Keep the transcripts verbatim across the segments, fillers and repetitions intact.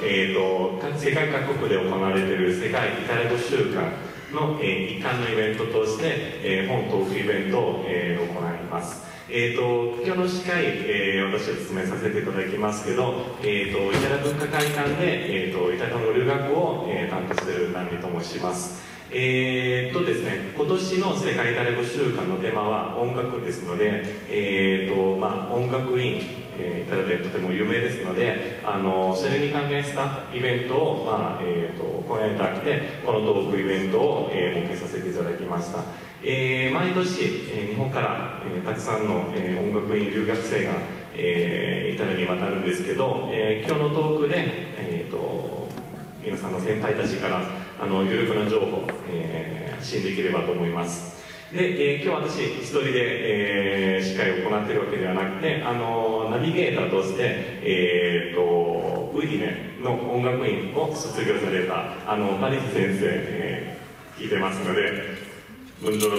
えー、と世界各国で行われている世界イタリア語週間の、えー、一環のイベントとして、えー、本トークイベントを、えー、行います。えー、と今日の司会、えー、私は進めさせていただきますけど、えー、とイタリア文化会館で、えー、とイタリアの留学を、えー、担当している南美と申します。えーっとですね、今年の世界イタリア語週間のテーマは音楽ですので、えーっとまあ、音楽院、えー、イタリアでとても有名ですので、あのそれに関連したイベントを、まあえーっとご覧いただいて、このトークイベントを、えー、設けさせていただきました。えー、毎年、えー、日本から、えー、たくさんの、えー、音楽院留学生が、えー、イタリアに渡るんですけど、えー、今日のトークで、えーっと皆さんの先輩たちからあの有力な情報を、えー、発信できればと思います。で、えー、今日私一人で、えー、司会を行っているわけではなくて、あのナビゲーターとして、えー、とウディネの音楽院を卒業されたあのパリス先生、えー、聞いてますので、Buongiorno.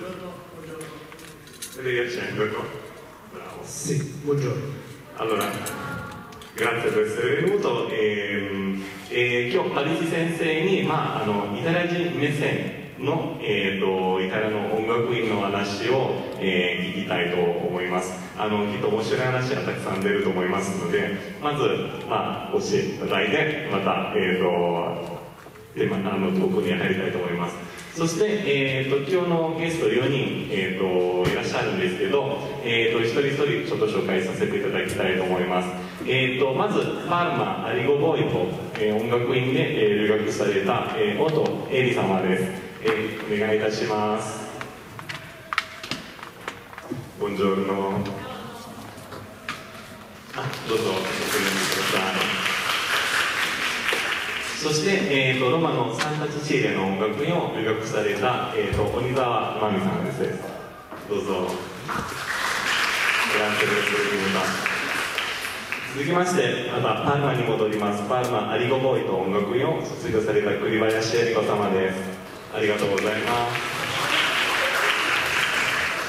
Riaccendo. Sì, buongiorno. Allora, grazie per essere venuto. E, e 今日パリス先生に、まあ、あのイタリア人目線の、えー、とイタリアの音楽院の話を、えー、聞きたいと思います。あのきっと面白い話がたくさん出ると思いますので、まず、まあ、教えていただいて、また、えー、とでまあのトークに入りたいと思います。そして、えー、と今日のゲストよにん、えー、といらっしゃるんですけど、えー、と一人一人ちょっと紹介させていただきたいと思います。えー、とまずパルマ・アリゴボイト、えー、音楽院で、えー、留学された、えー、元エリ様です。えー、お願いいたします。ボンジョルノ。あ、どうぞお進みください。そして、えー、とロマのサンタチチーリアの音楽院を留学された、えー、と鬼沢真美さんです。どうぞ。続きまして、またパルマに戻ります。パルマ・アリゴボイト音楽院を卒業された栗林恵理子様です。ありがとうございます。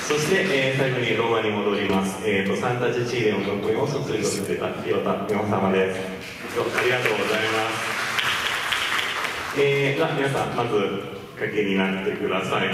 そして、えー、最後にローマに戻ります。えー、とサンタチチーリア音楽院を卒業された清田美穂様です。ありがとうございます。えー、じゃあ皆さんまず掛けになってください。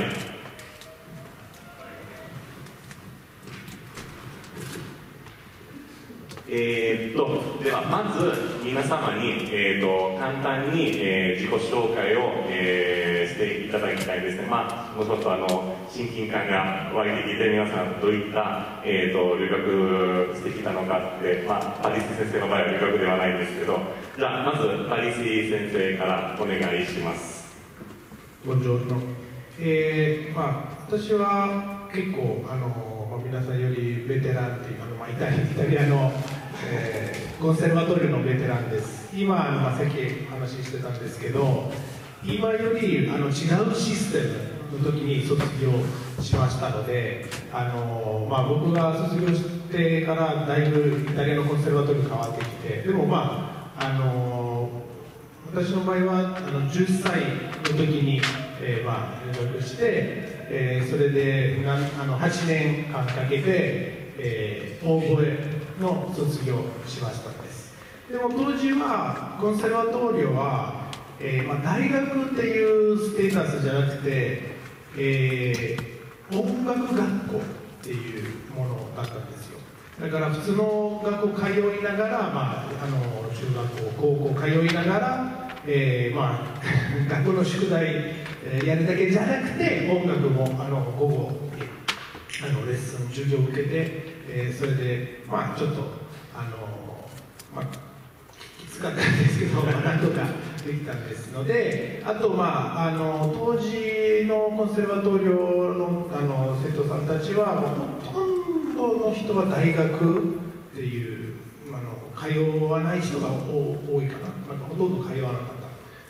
えー、っとではまず皆様に、えー、と簡単に、えー、自己紹介を、えー、していただきたいですね。まあもうちょっとあの親近感が湧いてきて、皆さんどういった、えー、と留学してきたのかって、まあ、パリス先生の場合は留学ではないんですけど、じゃあまずパリス先生からお願いします。 Buongiorno. えーまあ、私は結構あの、まあ、皆さんよりベテランっていうか、まあ、イタリア、イタリアの、えー、コンセルバトリオのベテランです。今、まあ、さっき話してたんですけど、今よりあの違うシステムの時に卒業しましたので、あの、まあ、僕が卒業してからだいぶイタリアのコンセルバトリオ変わってきて、でもまああの私の場合はあのじゅっさいの時に、えーまあ、留学して、えー、それであのはちねんかんかけて、えー、オーボエの卒業しましたんです。でも当時はコンセルバトリオは、えーまあ、大学っていうステータスじゃなくて、えー、音楽学校っていうものだったんですよ。だから普通の学校通いながら、まあ、あの中学校高校通いながら、えーまあ、学校の宿題、えー、やるだけじゃなくて音楽もあの午後あのレッスン授業を受けて、えー、それでまあちょっとあの、まあ、きつかったんですけど、まあ、なんとかできたんですので、あと、まあ、あの当時のコンセルバトリオ の, あの生徒さんたちはほとんどの人は大学っていうあの通わない人が多いかな。なんかほとんど通わなかった。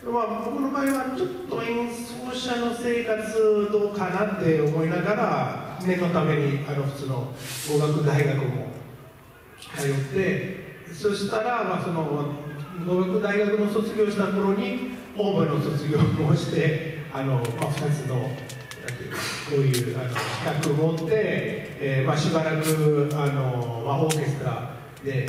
まあ、僕の場合はちょっと演奏者の生活どうかなって思いながら念のためにあの普通の語学大学も通って、そしたら、まあ、その語学大学の卒業した頃にオーボエの卒業もしてあの、まあ、ふたつのこういうあの資格を持って、えーまあ、しばらくあの、まあ、オーケストラで、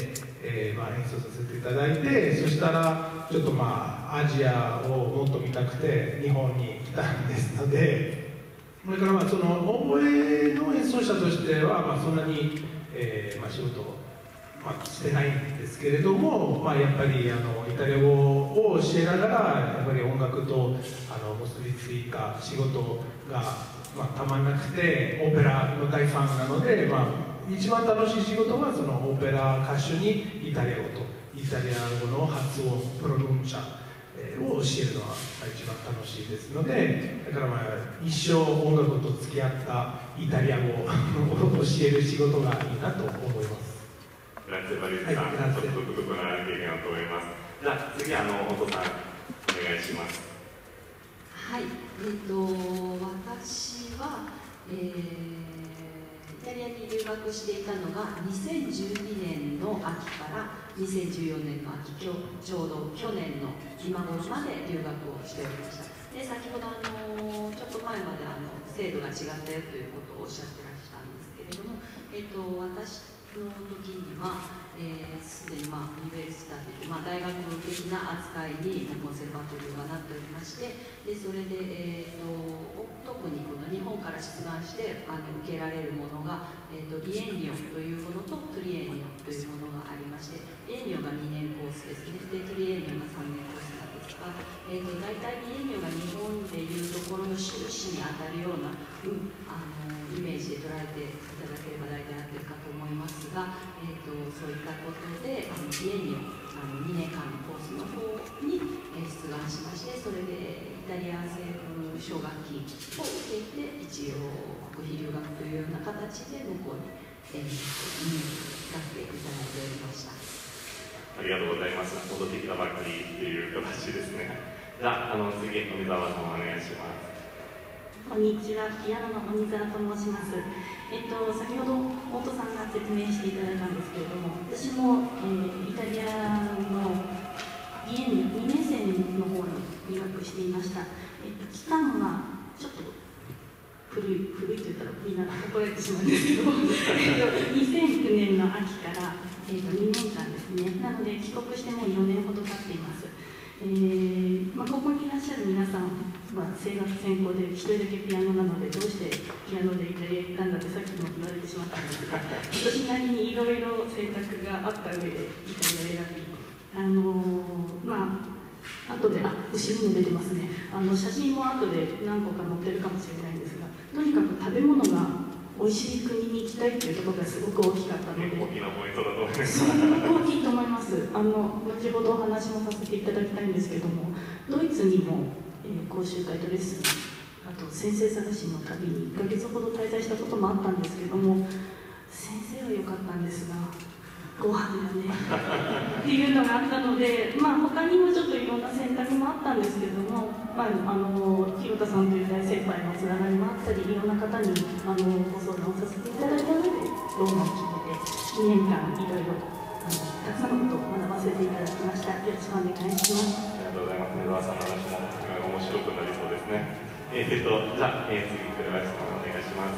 えーまあ、演奏させていただいて、そしたらちょっとまあアジアをもっと見たくて日本に来たんですので、それからまあそのオーボエの演奏者としてはまあそんなに、えーまあ、仕事を、まあ、してないんですけれども、まあ、やっぱりあのイタリア語を教えながらやっぱり音楽とあの結びついた仕事が、まあ、たまんなくて、オペラの大ファンなので、まあ、一番楽しい仕事はそのオペラ歌手にイタリア語とイタリア語の発音プロヌンチャを教えるのが一番楽しいですので、だからまあ一生音楽と付き合ったイタリア語を教える仕事がいいなと思います。 グラッツェバリスさん、ちょっと独特な経験だと思います。じゃあ次あの本さんお願いします。 はい、えっと私は、えーイタリアに留学していたのがにせんじゅうにねんの秋からにせんじゅうよねんの秋、ちょうど去年の今頃まで留学をしておりました。で、先ほどあのちょっと前まであの制度が違ったよということをおっしゃってらっしゃったんですけれども、えっと、私の時にはすで、えー、に、まあ、ユニベルシタといって、まあ、大学的な扱いにコンセルバトリーがなっておりまして、でそれで、えー、と特にこの日本から出願してあの受けられるものが、えー、とビエンニョというものとトリエンニョというものがありまして、ビエンニョがにねんコースですね、でトリエンニョがさんねんコースなんですが、えー、と大体ビエンニョが日本でいうところの修士に当たるような、うん、あのイメージで捉えていただければ大体合ってるかと思いますが、えー、とそういったことであのビエンニョあのにねんかんのコースの方に、えー、出願しまして、それでイタリア政府奨学金を受けて一応国費留学というような形で向こうに、えー、入学していただいておりました。 ありがとうございます。戻ってきたばっかりという形ですね。じゃあ、あの次、富澤さんお願いします。 こんにちは、ピアノの鬼沢と申します。えっと、先ほど大戸さんが説明していただいたんですけれども、私も、えー、イタリアのビエンニョにねん生の方に留学していました。えっと、期間はちょっと古い、古いと言ったらみんな怒られてしまうんですけど、にせんきゅうねんの秋から、えっと、にねんかんですね。なので、帰国してもうよねんほど経っています。えーまあ、ここにいらっしゃる皆さんは声楽専攻でひとりだけピアノなので、どうしてピアノでイタリア行ったんだってさっきも言われてしまったんですが、私なりにいろいろ選択があった上でイタリアを選び、あのー、まあ後で、あ、後ろに出てますね、あの写真も後で何個か載ってるかもしれないんですが、とにかく食べ物が美味しい国に行きたいというところがすごく大きかったので、 大きなポイントだと思います。 大きいと思います。あの後ほどお話もさせていただきたいんですけども、ドイツにも、えー、講習会とレッスン、あと先生探しの旅にいっかげつほど滞在したこともあったんですけども、先生は良かったんですが、ご飯がねっていうのがあったので、まあ他にもちょっといろんな選択もあったんですけども、まあ、あの広田さんという大先輩のつながりもあったり、いろんな方にあのご相談をさせていただいた上でローマを決めてにねんかんいろいろあのたくさんのことを学ばせていただきました。よろしくお願いします。 ありがとうございます。根澤さんの話も面白くなりそうですね。えー、っとじゃあ、えー、次栗林さんお願いします。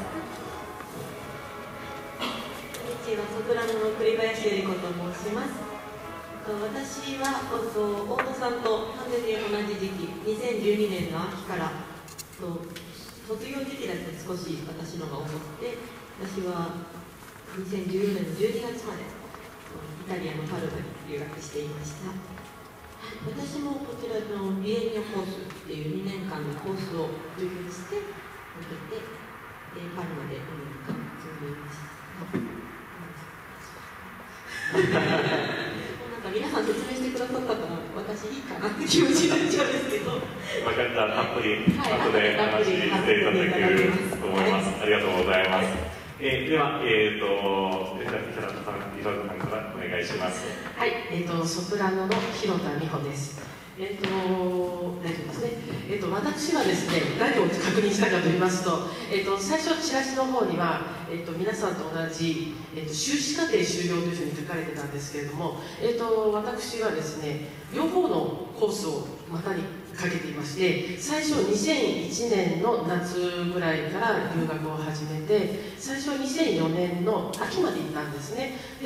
ソプラノの栗林由里子と申します。私は大戸さんと完全に同じ時期、にせんじゅうにねんの秋から卒業時期だと少し私のが多くて、私はにせんじゅうよねんのじゅうにがつまでイタリアのパルマに留学していました。私もこちらのビエンニョコースっていうにねんかんのコースを受験して受けて、パルマでにねんかん積んでいました。なんか皆さん説明してくださったから私いいかなって気持ちになっちゃうんですけど、 分かった、たっぷり後で話していただけると思います。ありがとうございます。えー、では、えーと、平田さん、広田さんからお願いします。 はい、えーと、ソプラノの広田美穂です。えーと、大丈夫ですね。えーと、私はですね、何を確認したかと言いますと、えーと、最初、チラシの方には、えーと、皆さんと同じ、えーと、修士課程修了というふうに書かれてたんですけれども、えーと、私はですね、両方のコースを股にかけていまして、最初にせんいちねんの夏ぐらいから留学を始めて、最初はにせんよねんの秋まで行ったんですね。で、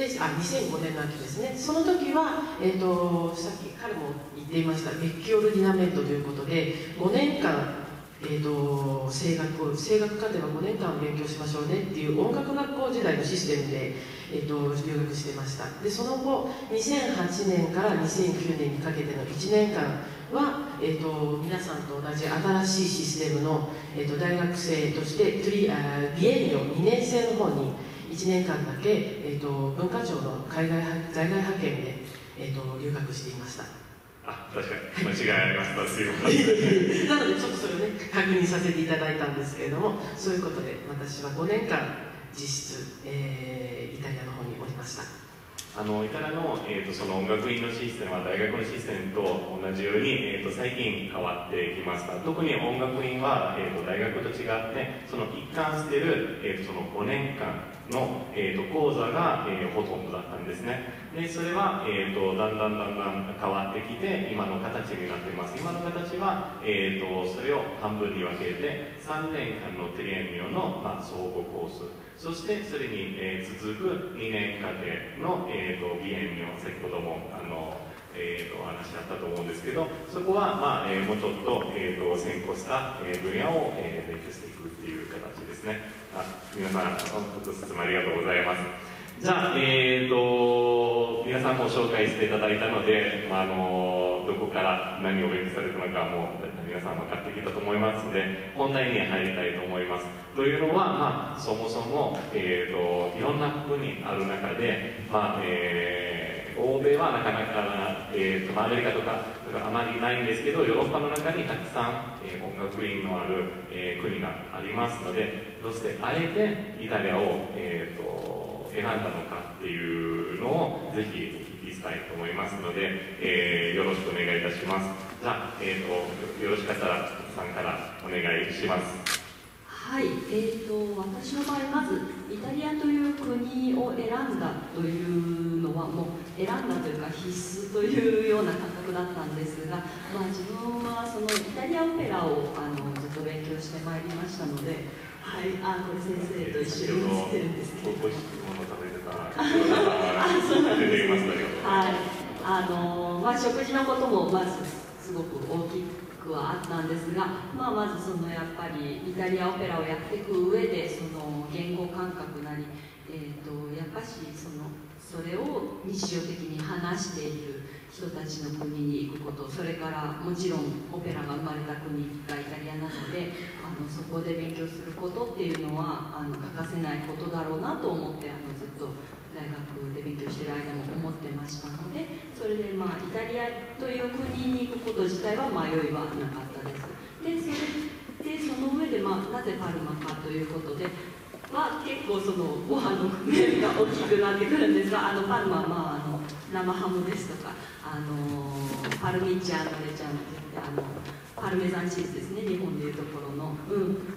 あにせんごねんの秋ですね。その時は、えー、とさっき彼も言っていましたベッキオルディナメントということでごねんかん、えー、と声楽声楽課程はごねんかん勉強しましょうねっていう音楽学校時代のシステムで、えー、と留学してました。でその後にせんはちねんからにせんきゅうねんにかけてのいちねんかんは、えー、と皆さんと同じ新しいシステムの、えー、と大学生としてトリあビエンニョにねん生の方にいちねんかんだけ、えー、と文化庁の海外在外派遣で、えー、と留学していました。 あ、確かに間違いありました。すいません。 なのでちょっとそれをね確認させていただいたんですけれども、そういうことで私はごねんかん実質、えー、イタリアの方におりました。 あのイタリアの、えー、とその音楽院のシステムは大学のシステムと同じように、えー、と最近変わってきました。特に音楽院は、えー、と大学と違ってその一貫している、えー、とそのごねんかんの、えー、と講座が、えー、ほとんどだったんですね。でそれは、えー、とだんだんだんだん変わってきて今の形になっています。今の形は、えー、とそれを半分に分けてさんねんかんのテリエンニョの、まあ、総合コース、そしてそれに、えー、続くにねんかんの、えー、とビエンニョ、先ほどもあの、えー、とお話あったと思うんですけど、そこは、まあえー、もうちょっと,、えー、と先行した、えー、分野を、えー、勉強していくっていう形ですね。あ、皆さん本当質問ありがとうございます。じゃあ、えー、と皆さんも紹介していただいたので、まあ、あのどこから何を勉強されたのかも皆さん分かってきたと思いますので本題に入りたいと思います。というのは、まあ、そもそも、えー、といろんな国ある中で、まあえー、欧米はなかなか、えー、とアメリカとかあまりないんですけどヨーロッパの中にたくさん、えー、音楽院のある、えー、国がありますので、どうしてあえてイタリアを、えー、と選んだのかっていうのをぜひお聞きしたいと思いますので、えー、よろしくお願いいたします。じゃあ、えー、とよろしかったらさんからお願いします。 はい、えー、と私の場合まずイタリアという国を選んだというのはもう選んだというか必須というような感覚だったんですが、まあ、自分はそのイタリアオペラをあのずっと勉強してまいりましたので、はい、あこれ先生と一緒に写ってるんですけど、 ご質問を食べてた出ていましたよ。 はい、あのまあ、食事のこともまずすごく大きくはあったんですが、まあ、まずそのやっぱりイタリアオペラをやっていく上でその言語感覚なり、えー、とやっぱしそのそれを日常的に話している人たちの国に行くこと、それからもちろんオペラが生まれた国がイタリアなのであのそこで勉強することっていうのはあの欠かせないことだろうなと思ってあのずっと大学で勉強している間も思ってましたので、それでまあイタリアという国に行くこと自体は迷いはなかったです。でそれでその上で、まあ、なぜパルマかということでは結構そのご飯の面が大きくなってくるんですが、あのパルマは、まあ、あの生ハムですとかあのパルミッチャーノレチャーノって言ってあのパルメザンチーズですね、日本でいうところの、うん、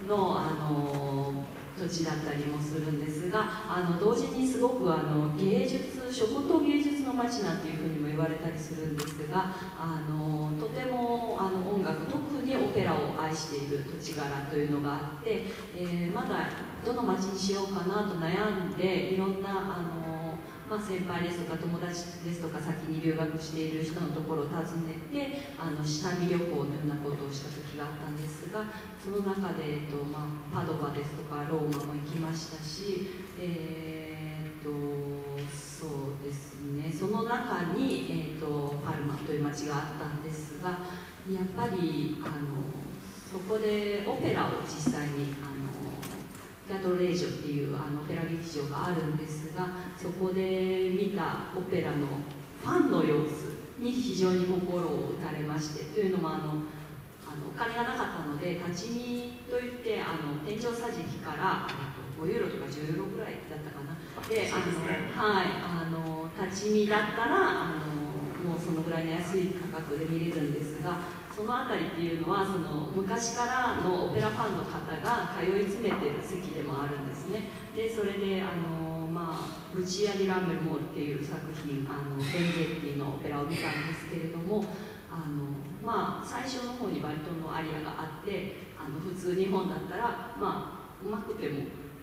のあの土地だったりもするんですが、あの同時にすごくあの芸術食と芸術の街なんていうふうにも言われたりするんですが、あのとてもあの音楽、特にオペラを愛している土地柄というのがあって、えー、まだどの街にしようかなと悩んでいろんなあのまあ、先輩ですとか友達ですとか先に留学している人のところを訪ねてあの下見旅行のようなことをした時があったんですが、その中で、えっとまあ、パドバですとかローマも行きましたし、えー、っとそうですね、その中に、えー、っとパルマという街があったんですが、やっぱりあのそこでオペラを実際にあのテアトロレージョっていうあのオペラ劇場があるんですが、そこで見たオペラのファンの様子に非常に心を打たれまして、というのもあのあのお金がなかったので立ち見といってあの天井桟敷からごユーロとかじゅうユーロぐらいだったかなで、あの、はい、あの立ち見だったらあのもうそのぐらいの安い価格で見れるんですが、その辺りっていうのはその昔からのオペラファンの方が通い詰めてる席でもあるんですね。でそれであの、まあ、ルチア・ディ・ランベルモールっていう作品、あのベンゲッティのオペラを見たんですけれども、あの、まあ、最初の方にバリトンのアリアがあって、あの普通日本だったら、まあ、うまくても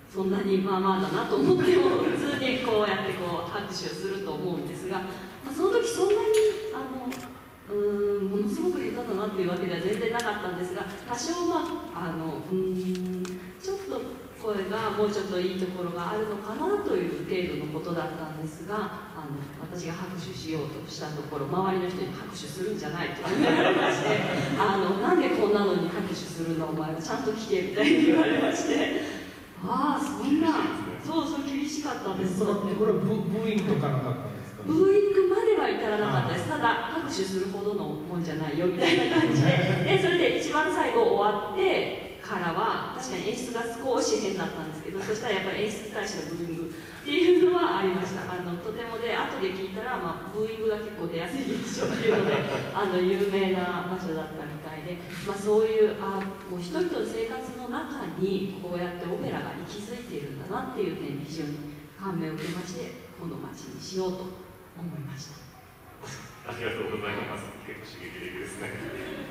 そんなにまあまあだなと思っても普通にこうやってこう拍手をすると思うんですが、まあ、その時そんなにあのうーんものすごく下手だなっていうわけでは全然なかったんですが、多少まああのうーんちょっと声がもうちょっといいところがあるのかなという程度のことだったんですが、あの私が拍手しようとしたところ、周りの人に拍手するんじゃないと言われましてあのなんでこんなのに拍手するのお前はちゃんと聞けみたいに言われまして、ああそんなそうそう厳しかったんです。 そのこれはブブーイングとかなかったんですか？ ブーイングまでは至らなかったです。ただ拍手するほどのもんじゃないよみたいな感じで、でそれで一番最後終わってからは確かに演出が少し変だったんですけど、そしたらやっぱり演出に対してのブーイングっていうのはありました。あのとてもで後で聞いたら、まあ、ブーイングが結構出やすい劇場っていうのであの有名な場所だったみたいで、まあ、そういうあもう人々の生活の中にこうやってオペラが息づいているんだなっていう点に非常に感銘を受けまして、この街にしようと思いました。 ありがとうございます。結構刺激的ですね。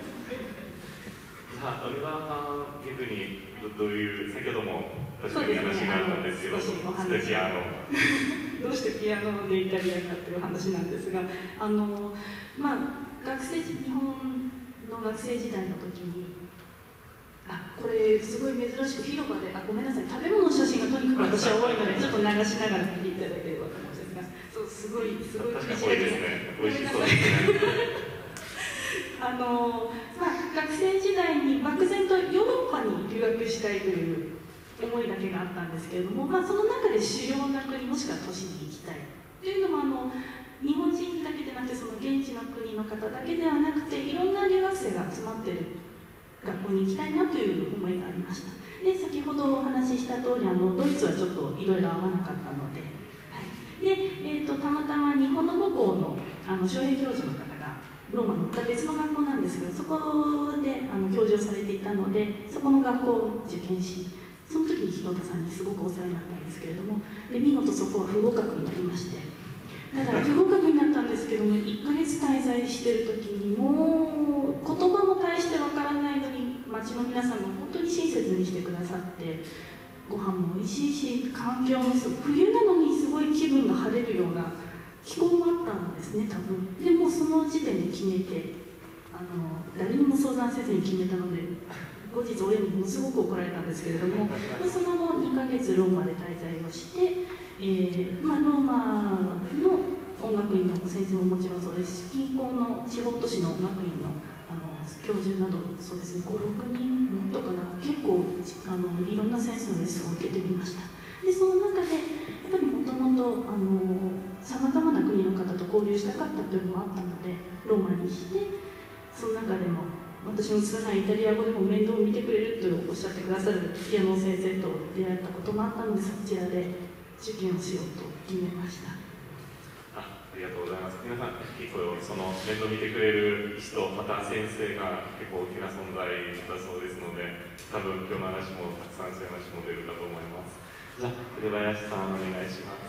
じゃあ、オリバーさん、逆にどういう、先ほども確かに話があったんですけど、ステピアノ。 どうしてピアノでイタリアかという話なんですが、あのまあ、学生日本の学生時代の時に、あこれすごい珍しく広場で、あごめんなさい、食べ物の写真がとにかく私は多いので、ちょっと流しながら見ていただければと思うんですが、そうすごい、すごい厳しいですね。 美味しそうですね。 あのまあ、学生時代に漠然とヨーロッパに留学したいという思いだけがあったんですけれども、まあ、その中で主要な国もしくは都市に行きたいというのもあの日本人だけでなくてその現地の国の方だけではなくていろんな留学生が集まっている学校に行きたいなという思いがありました。で先ほどお話しした通りあのドイツはちょっといろいろ合わなかったので、はい、で、えーと、たまたま日本の母校のあの翔平教授の方がローマの別の学校なんですけど、そこであの教授をされていたので、そこの学校を受験し、その時に広田さんにすごくお世話になったんですけれども、で見事そこは不合格になりまして、ただ不合格になったんですけども、いっかげつ滞在してる時にもう言葉も大してわからないのに町の皆さんが本当に親切にしてくださって、ご飯も美味しいし、環境もすごい冬なのにすごい気分が晴れるような気候もあったんですね、多分。でもその時点で決めて、あの誰にも相談せずに決めたので、後日親にものすごく怒られたんですけれども、その後にかげつローマで滞在をして、えーまあ、ローマの音楽院の先生ももちろんそうですし、近郊の地方都市の音楽院のあの教授など、そうですね、ご、ろくにんとかな、結構あのいろんな先生のレッスンを受けてみました。でその中でやっぱりもともとさまざまな国の方と交流したかったというのもあったのでローマにして、その中でも私の拙いイタリア語でも面倒を見てくれるとおっしゃってくださるピアノ先生と出会ったこともあったので、そちらで受験をしようと決めました。 あ、ありがとうございます。皆さん結構その面倒見てくれる人、また先生が結構大きな存在だそうですので、多分今日の話もたくさんそういう話も出るかと思います。じゃあ紅林さんお願いします。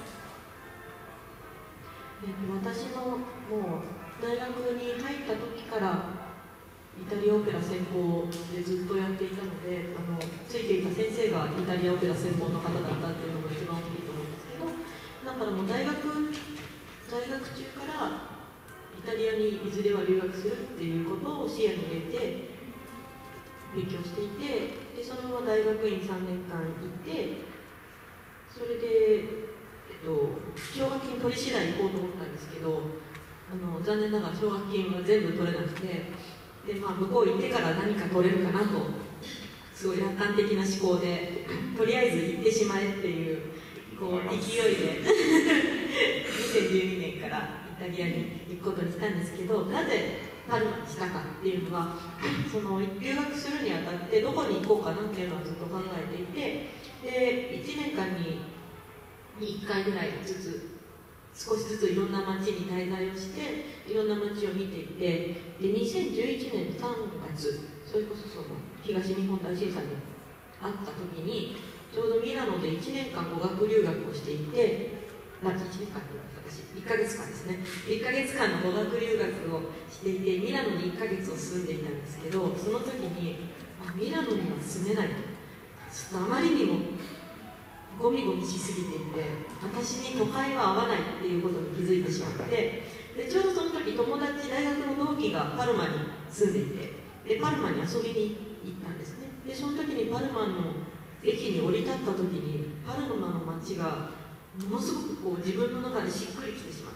私のもう大学に入った時からイタリアオペラ専攻でずっとやっていたので、あのついていた先生がイタリアオペラ専門の方だったっていうのが一番大きいと思うんですけど、だからもう大学在学中からイタリアにいずれは留学するっていうことを視野に入れて勉強していて、でそのまま大学院さんねんかん行って、それで、えっと、奨学金取り次第行こうと思ったんですけど、あの残念ながら奨学金は全部取れなくて、で、まあ、向こう行ってから何か取れるかなと、すごい楽観的な思考でとりあえず行ってしまえっていうこう勢いでにせんじゅうにねんからイタリアに行くことにしたんですけど、なぜパルマにしたかっていうのは、その留学するにあたってどこに行こうかなっていうのはずっと考えていて、でいちねんかんにいっかいぐらいずつ少しずついろんな街に滞在をしていろんな街を見ていて、でにせんじゅういちねんさんがつ、それこそその東日本大震災にあった時にちょうどミラノでいちねんかん語学留学をしていて、まあ、いちねんかんで私いっかげつかんですね、いっかげつかんの語学留学をしていて、ミラノにいっかげつを住んでいたんですけど、その時にあミラノには住めないと、ちょっとあまりにもゴミゴミしすぎていて、私に都会は合わないっていうことに気づいてしまって、でちょうどその時友達、大学の同期がパルマに住んでいて、でパルマに遊びに行ったんですね。でその時にパルマの駅に降り立った時に、パルマの街がものすごくこう自分の中でしっくりきてしまって、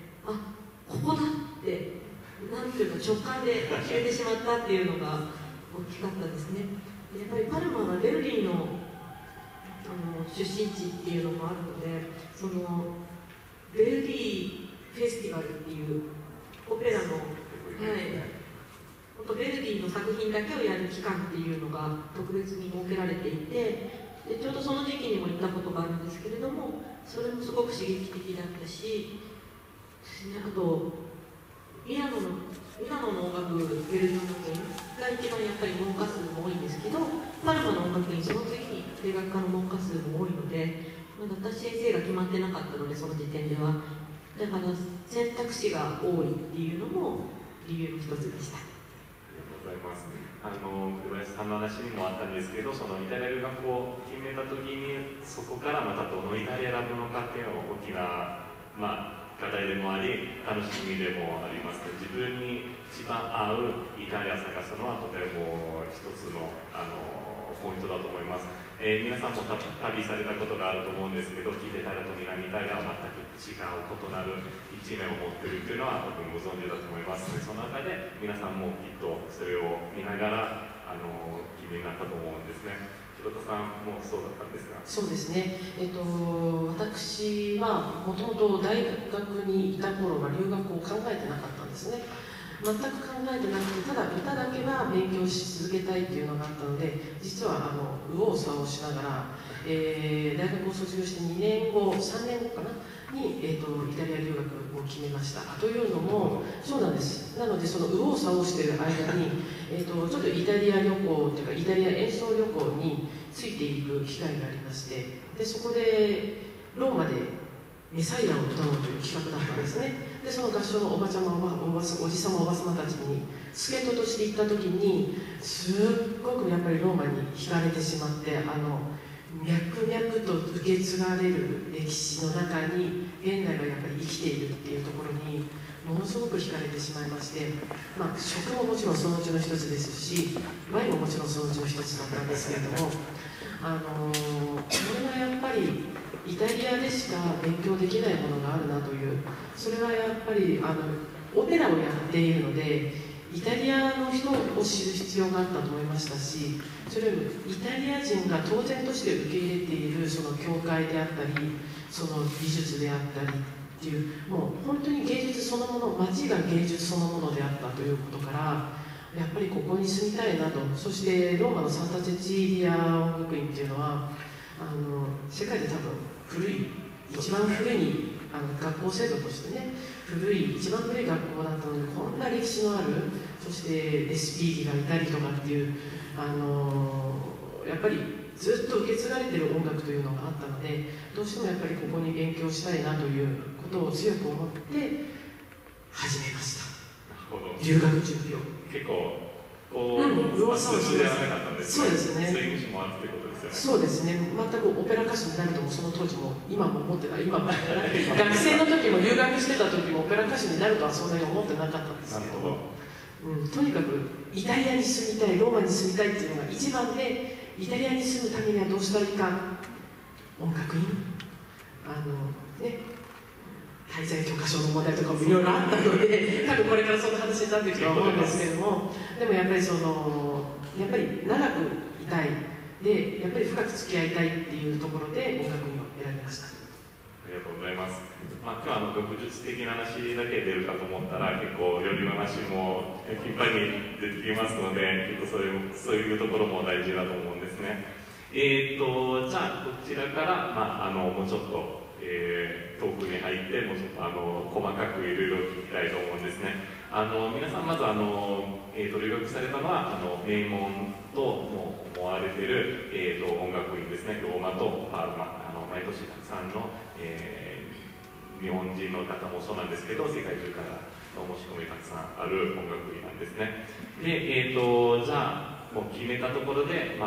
あ、ここだってなんていうか直感で決めてしまったっていうのが大きかったですね。やっぱりパルマはベルリンのあの出身地っていうのもあるので、そのベルリーフェスティバルっていうオペラの、はい、本当ベルディの作品だけをやる期間っていうのが特別に設けられていて、でちょうどその時期にも行ったことがあるんですけれども、それもすごく刺激的だったし、あとミラノのミラノの音楽ベルディ音楽院が一番やっぱり門下数も多いんですけど、パルマの音楽院その次に声楽家の門下数も多いので、まだ私先生が決まってなかったので、その時点ではだから選択肢が多いっていうのも理由の一つでした。 ありがとうございます。あの小林さんの話にもあったんですけど、そのイタリア留学を決めた時に、そこからまたどのイタリア選ぶのかっていうのが大きな、まあ、課題でもあり、楽しみでもあります。自分に一番合うイタリアを探すのはとても一つのあのポイントだと思います。えー、皆さんも旅されたことがあると思うんですけど、聞いてたらと南イタリアは全く違う異なる一面を持っているというのは多分ご存知だと思います。その中で皆さんもきっとそれを見ながらあの気になったと思うんですね。広田さんもそうだったんですが。 そうですね、えっと、私はもともと大学にいた頃は留学を考えてなかったんですね。全く考えてなくて、ただ歌だけは勉強し続けたいっていうのがあったので、実はあの右往左往しながら、えー、大学を卒業してにねんご、さんねんごかなに、えー、とイタリア留学を決めました。というのも、そうなんです。なので、その右往左往している間に、えー、とちょっとイタリア旅行というか、イタリア演奏旅行についていく機会がありまして、でそこでローマでメサイアを歌おうという企画だったんですね。でその合唱のおばちゃま、おばおばおじさま、おばさまたちに助っ人として行った時に、すっごくやっぱりローマに惹かれてしまって、あの脈々と受け継がれる歴史の中に現代がやっぱり生きているっていうところにものすごく惹かれてしまいまして、まあ、食ももちろんそのうちの一つですし、ワインももちろんそのうちの一つだったんですけれども、あのー、これはやっぱりイタリアでしか勉強できないものがあるなという、それはやっぱりあのオペラをやっているので、イタリアの人を知る必要があったと思いましたし、それよりもイタリア人が当然として受け入れているその教会であったり、その美術であったりっていう、もう本当に芸術そのもの、街が芸術そのものであったということから、やっぱりここに住みたいなと。そしてローマのサンタチェチーリア音楽院っていうのはあの世界で多分古い、一番古いあの学校制度としてね、古い、一番古い学校だったので、こんな歴史のある、そして エスピー がいたりとかっていう、あのやっぱりずっと受け継がれている音楽というのがあったので、どうしてもやっぱりここに勉強したいなということを強く思って始めました。留学準備を。 結構こう、 うん、 うわさをしてやらなかったんですね。 そうですね。 そういう意味もあるってことですよね。 そうですね。全くオペラ歌手になるともその当時も今も思ってない。今も学生の時も留学してた時もオペラ歌手になるとはそんなに思ってなかったんですけども、うん、とにかくイタリアに住みたい、ローマに住みたいっていうのが一番で、イタリアに住むためにはどうしたらいいか、音楽院、あのね、滞在許可証の問題とかもいろいろあったので、多分これからその話になっていくとは思うんですけれども、でもやっぱりそのやっぱり長くいたいで、やっぱり深く付き合いたいっていうところで音楽院を選びました。 ありがとうございます。まあ、今日はあの学術的な話だけ出るかと思ったら、結構料理の話も頻繁に出てきますので、結構それもそういうところも大事だと思うんですね。えーとじゃあこちらから、まあ、あのもうちょっと、えー、トークに入ってもうちょっとあの細かくいろいろ聞きたいと思うんですね。あの皆さんまずあの、えー、と留学されたのはあの名門とも思われている、えー、と音楽院ですね。ローマとパールマ、あの毎年たくさんの、えー、日本人の方もそうなんですけど、世界中からの申し込みがたくさんある音楽院なんですね。で、えー、とじゃあもう決めたところで、まあ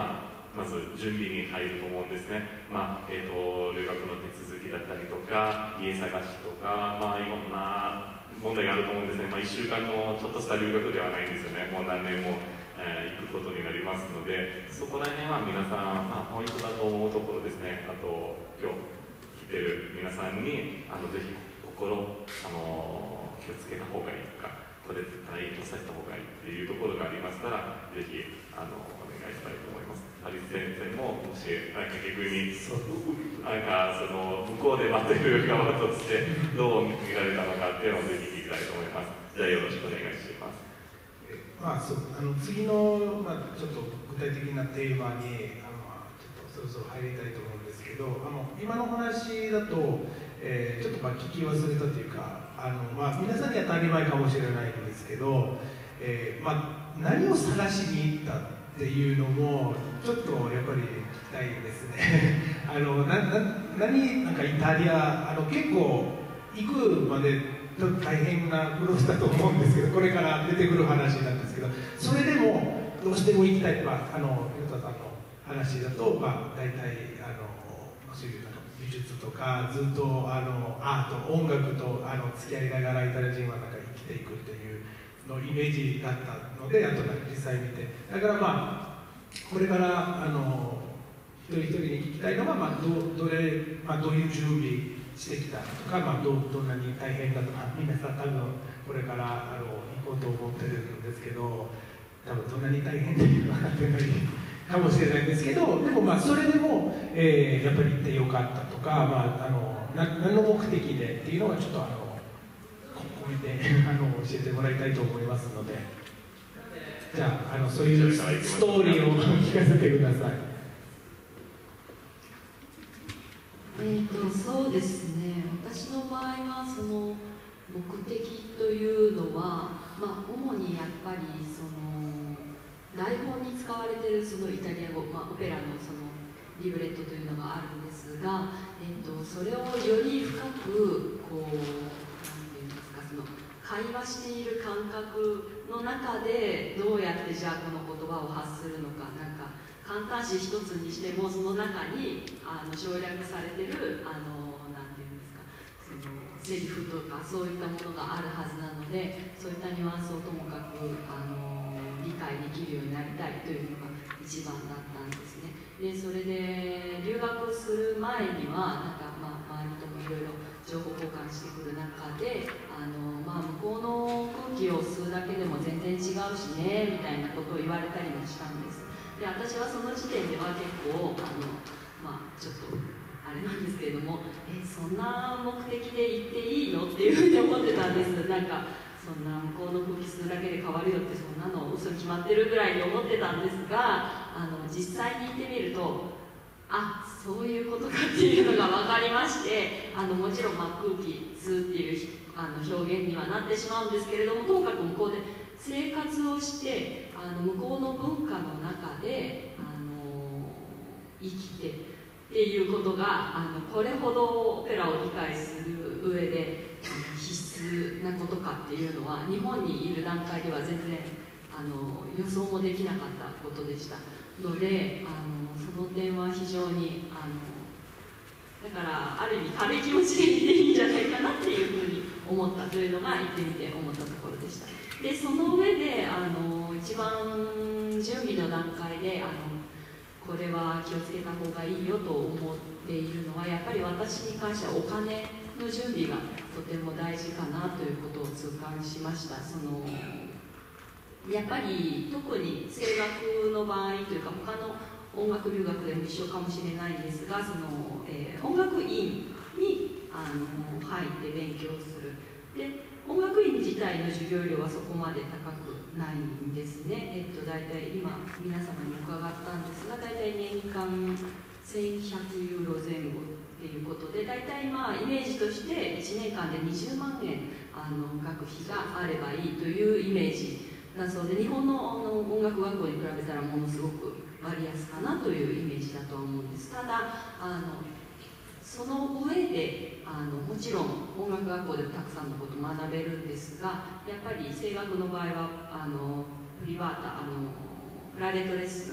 まず準備に入ると思うんですね。まあえー、と留学の手続きだったりとか家探しとか、まあ、いろんな問題があると思うんですね。まあ、いっしゅうかんのちょっとした留学ではないんですよね。もう何年も、えー、行くことになりますので、そこら辺は皆さん、まあ、ポイントだと思うところですね。あと今日来てる皆さんにあのぜひ心あの気をつけた方がいいとか、これ絶対とさせた方がいいっていうところがありましたら、ぜひあのお願いしたいと思います。ハリス先生ももしなんか逆になんかその向こうで待ってる側としてどう見られたのかっていうのをぜひ聞きたいと思います。じゃあよろしくお願いします。 まあ、そうあの次の、まあ、ちょっと具体的なテーマにあのちょっとそろそろ入りたいと思うんですけど、あの今の話だと、えー、ちょっとまあ聞き忘れたというか、あの、まあ、皆さんには当たり前かもしれないんですけど、えーまあ、何を探しに行ったっていうのもちょっとやっぱり聞きたいですね。あのなな何なんかイタリアあの結構行くまでちょっと大変な苦労したと思うんですけど、これから出てくる話なんですけど、それでもどうしても行きたい、まあ、あのゆうたさんの話だと、まあ、大体あのそういうあの美術とかずっとあのアート音楽とあの付き合いながらイタリア人はなんか生きていくっていうのイメージだったので、あとなんか実際見て、だからまあこれからあの一人一人に聞きたいのは、まあ、ど, ど, れまあ、どういう準備してきたとか、まあ、ど, どんなに大変だとか、皆さん多分これからあの行こうと思ってるんですけど、多分どんなに大変で分かってないかもしれないんですけど、でもまあそれでも、えー、やっぱり行ってよかったとか、まあ、あのな何の目的でっていうのはちょっとあの込めてあの教えてもらいたいと思いますので、じゃあ、あのそういうストーリーを聞かせてください。 えーとそうですね、私の場合はその目的というのは、まあ、主にやっぱりその台本に使われているそのイタリア語、まあ、オペラのそのリブレットというのがあるんですが、えーとそれをより深くこう何て言うんですか、その会話している感覚の中でどうやってじゃあこの言葉を発するのか、なんか簡単詞一つにしてもその中にあの省略されてるあのなんていうんですか、そのセリフとかそういったものがあるはずなので、そういったニュアンスをともかくあの理解できるようになりたいというのが一番だったんですね。でそれで留学する前にはなんか、まあ、周りともいろいろ情報交換してくる中であの、まあ、向こうの空気を吸うだけでも全然違うしねみたいなことを言われたりもしたんです。で私はその時点では結構あの、まあ、ちょっとあれなんですけれども、えそんな目的で行っていいのっていうふうに思ってたんです。なんかそんな向こうの空気吸うだけで変わるよってそんなの嘘に決まってるぐらいに思ってたんですが、あの実際に行ってみると、あそういうことかっていうのが分かりまして、あのもちろん、まあ、空気吸うっていうあの表現にはなってしまうんですけれども、ともかく向こうで生活をしてあの向こうの文化の中であの生きてっていうことがあのこれほどオペラを理解する上で必須なことかっていうのは日本にいる段階では全然あの予想もできなかったことでしたので、あのその点は非常にあのだからある意味軽い気持ちで行っていいんじゃないかなっていうふうに思ったというのが行ってみて思ったところでした。でその上であの一番準備の段階であのこれは気をつけた方がいいよと思っているのは、やっぱり私に関してはお金の準備がとても大事かなということを痛感しました。そのやっぱり特に声楽の場合というか他の音楽留学でも一緒かもしれないんですが、その、えー、音楽院にあの入って勉強する。で音楽院自体の授業料はそこまで高くないんですね。えっと、大体今皆様に伺ったんですが、大体年間せんひゃくユーロ前後っていうことで、大体まあイメージとしていちねんかんでにじゅうまんえんあの学費があればいいというイメージだそうで、日本のあの音楽学校に比べたらものすごく割安かなというイメージだとは思うんです。ただあのその上であのもちろん音楽学校でもたくさんのことを学べるんですが、やっぱり声楽の場合はあのプリバータあのプライベートレッスン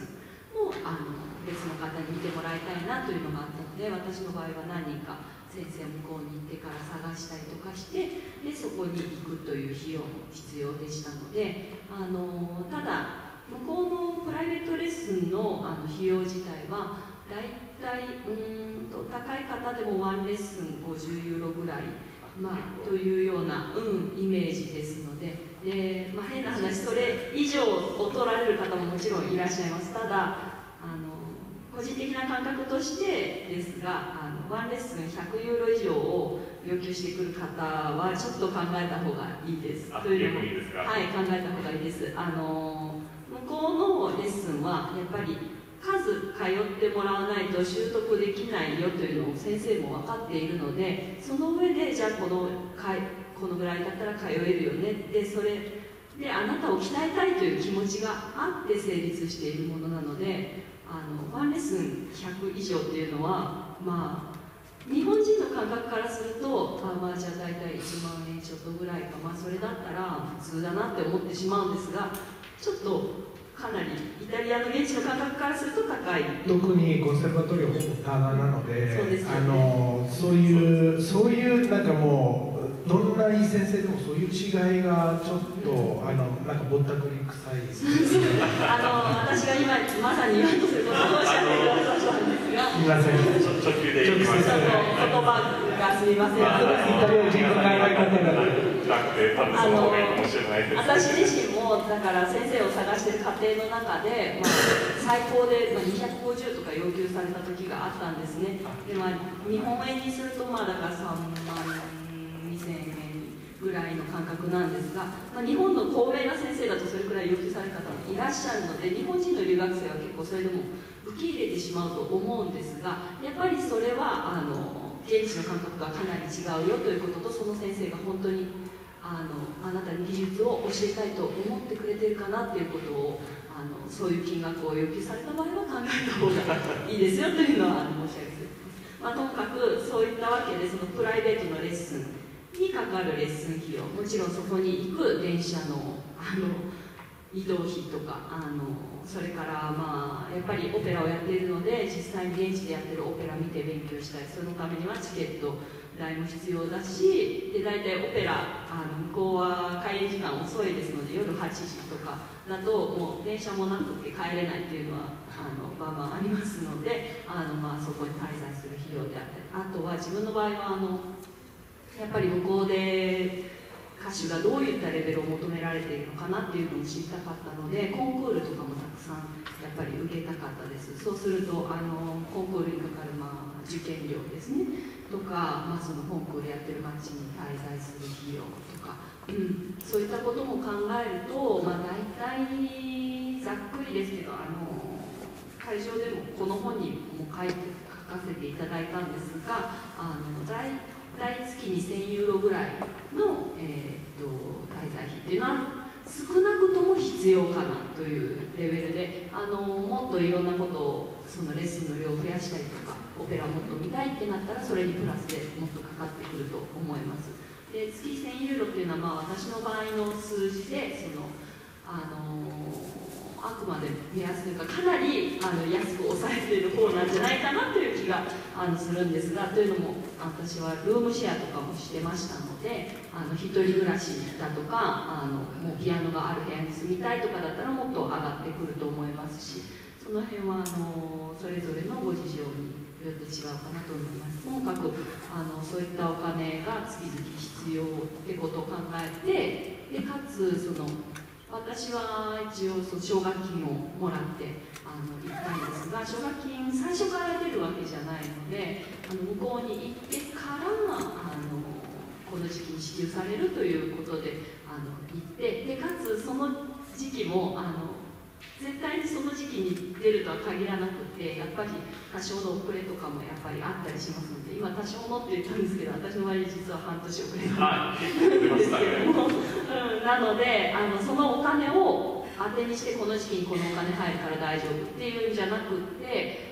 もあの別の方に見てもらいたいなというのがあったので、私の場合は何人か先生向こうに行ってから探したりとかして、でそこに行くという費用も必要でしたので、あのただ向こうのプライベートレッスンのあの費用自体はだいたいうーんと高い方でもワンレッスンごじゅうユーロぐらい、まあ、というような、うん、イメージですので、で、まあ、変な話それ以上を取られる方ももちろんいらっしゃいます。ただあの個人的な感覚としてですが、あのワンレッスンひゃくユーロ以上を要求してくる方はちょっと考えた方がいいです。というのも、はい、考えた方がいいです。あの向こうのレッスンはやっぱり数通ってもらわないと習得できないよというのを先生も分かっているので、その上でじゃあこのこのぐらいだったら通えるよねで、それであなたを鍛えたいという気持ちがあって成立しているものなので、あのワンレッスンひゃく以上っていうのは、まあ日本人の感覚からすると、あまあじゃあ大体いちまんえんちょっとぐらいか、まあそれだったら普通だなって思ってしまうんですが、ちょっとかなりイタリアの現地の感覚からすると高い。 特にコンセルバトリーはほぼタダなので、 そうですよね、 あのそういうそういうなんかもうどんないい先生でもそういう違いがちょっとあのなんかぼったくり臭いですね。 あの私が今まさに言おうとすることをおっしゃってくださったんですが、 すみません。 初級でいきます。 ちょっと言葉がすみません。 イタリア人の考え方が。 あの私自身もだから先生を探している過程の中で、まあ、最高でにひゃくごじゅうとか要求された時があったんですね。で、まあ、日本円にするとまあだからさんまんにせんえんぐらいの感覚なんですが、まあ、日本の高名な先生だとそれくらい要求される方もいらっしゃるので、日本人の留学生は結構それでも受け入れてしまうと思うんですが、やっぱりそれはあの現地の感覚がかなり違うよということと、その先生が本当にあのあなたに技術を教えたいと思ってくれてるかなっていうことを、あのそういう金額を要求された場合は考えた方がいいですよというのはあの申し上げてます。まあ、ともかくそういったわけで、そのプライベートのレッスンにかかるレッスン費用、もちろんそこに行く電車のあの移動費とか、あのそれからまあやっぱりオペラをやっているので、実際に現地でやってるオペラ見て勉強したい、そのためにはチケット代も必要だし、で大体オペラあの向こうは開演時間遅いですので、夜はちじとかだともう電車もなくて帰れないっていうのはあのまあまあありますので、あのまあそこに滞在する費用であったり、あとは自分の場合はあのやっぱり向こうで歌手がどういったレベルを求められているのかなっていうのを知りたかったので、コンクールとかもたくさんやっぱり受けたかったです。そうするとあのコンクールにかかる、まあ、受験料ですねとか、まあ、そのコンクールやってる街に滞在する費用とか、うん、そういったことも考えると、まあ、大体ざっくりですけど、あの会場でもこの本にも書いて書かせていただいたんですが、あの大大月にせんユーロぐらいの、えー、と滞在費っていうのは少なくとも必要かなというレベルで、あのもっといろんなことをそのレッスンの量を増やしたりとか、オペラをもっと見たいってなったらそれにプラスでもっとかかってくると思います。で、月せんユーロっていうのは、まあ、私の場合の数字でそのあのあくまで目安というか、かなりあの安く抑えている方なんじゃないかなという気があのするんですが、というのも私はルームシェアとかもしてましたので、あの一人暮らしだとか、あのもうピアノがある部屋に住みたいとかだったらもっと上がってくると思いますし、その辺はあのそれぞれのご事情によって違うかなと思います。ともかくあのそういったお金が月々必要ってことを考えて、でかつその私は一応その奨学金をもらってあの行ったんですが、奨学金最初から出るわけじゃないので、あの向こうに行ってからあのこの時期に支給されるということであの行って、でかつその時期もあの絶対にその時期に出るとは限らなくて、やっぱり多少の遅れとかもやっぱりあったりしますので、今多少のって言ったんですけど、私の場合実は半年遅れなんですけども、うん、なのであのそのお金を当てにしてこの時期にこのお金入るから大丈夫っていうんじゃなくって、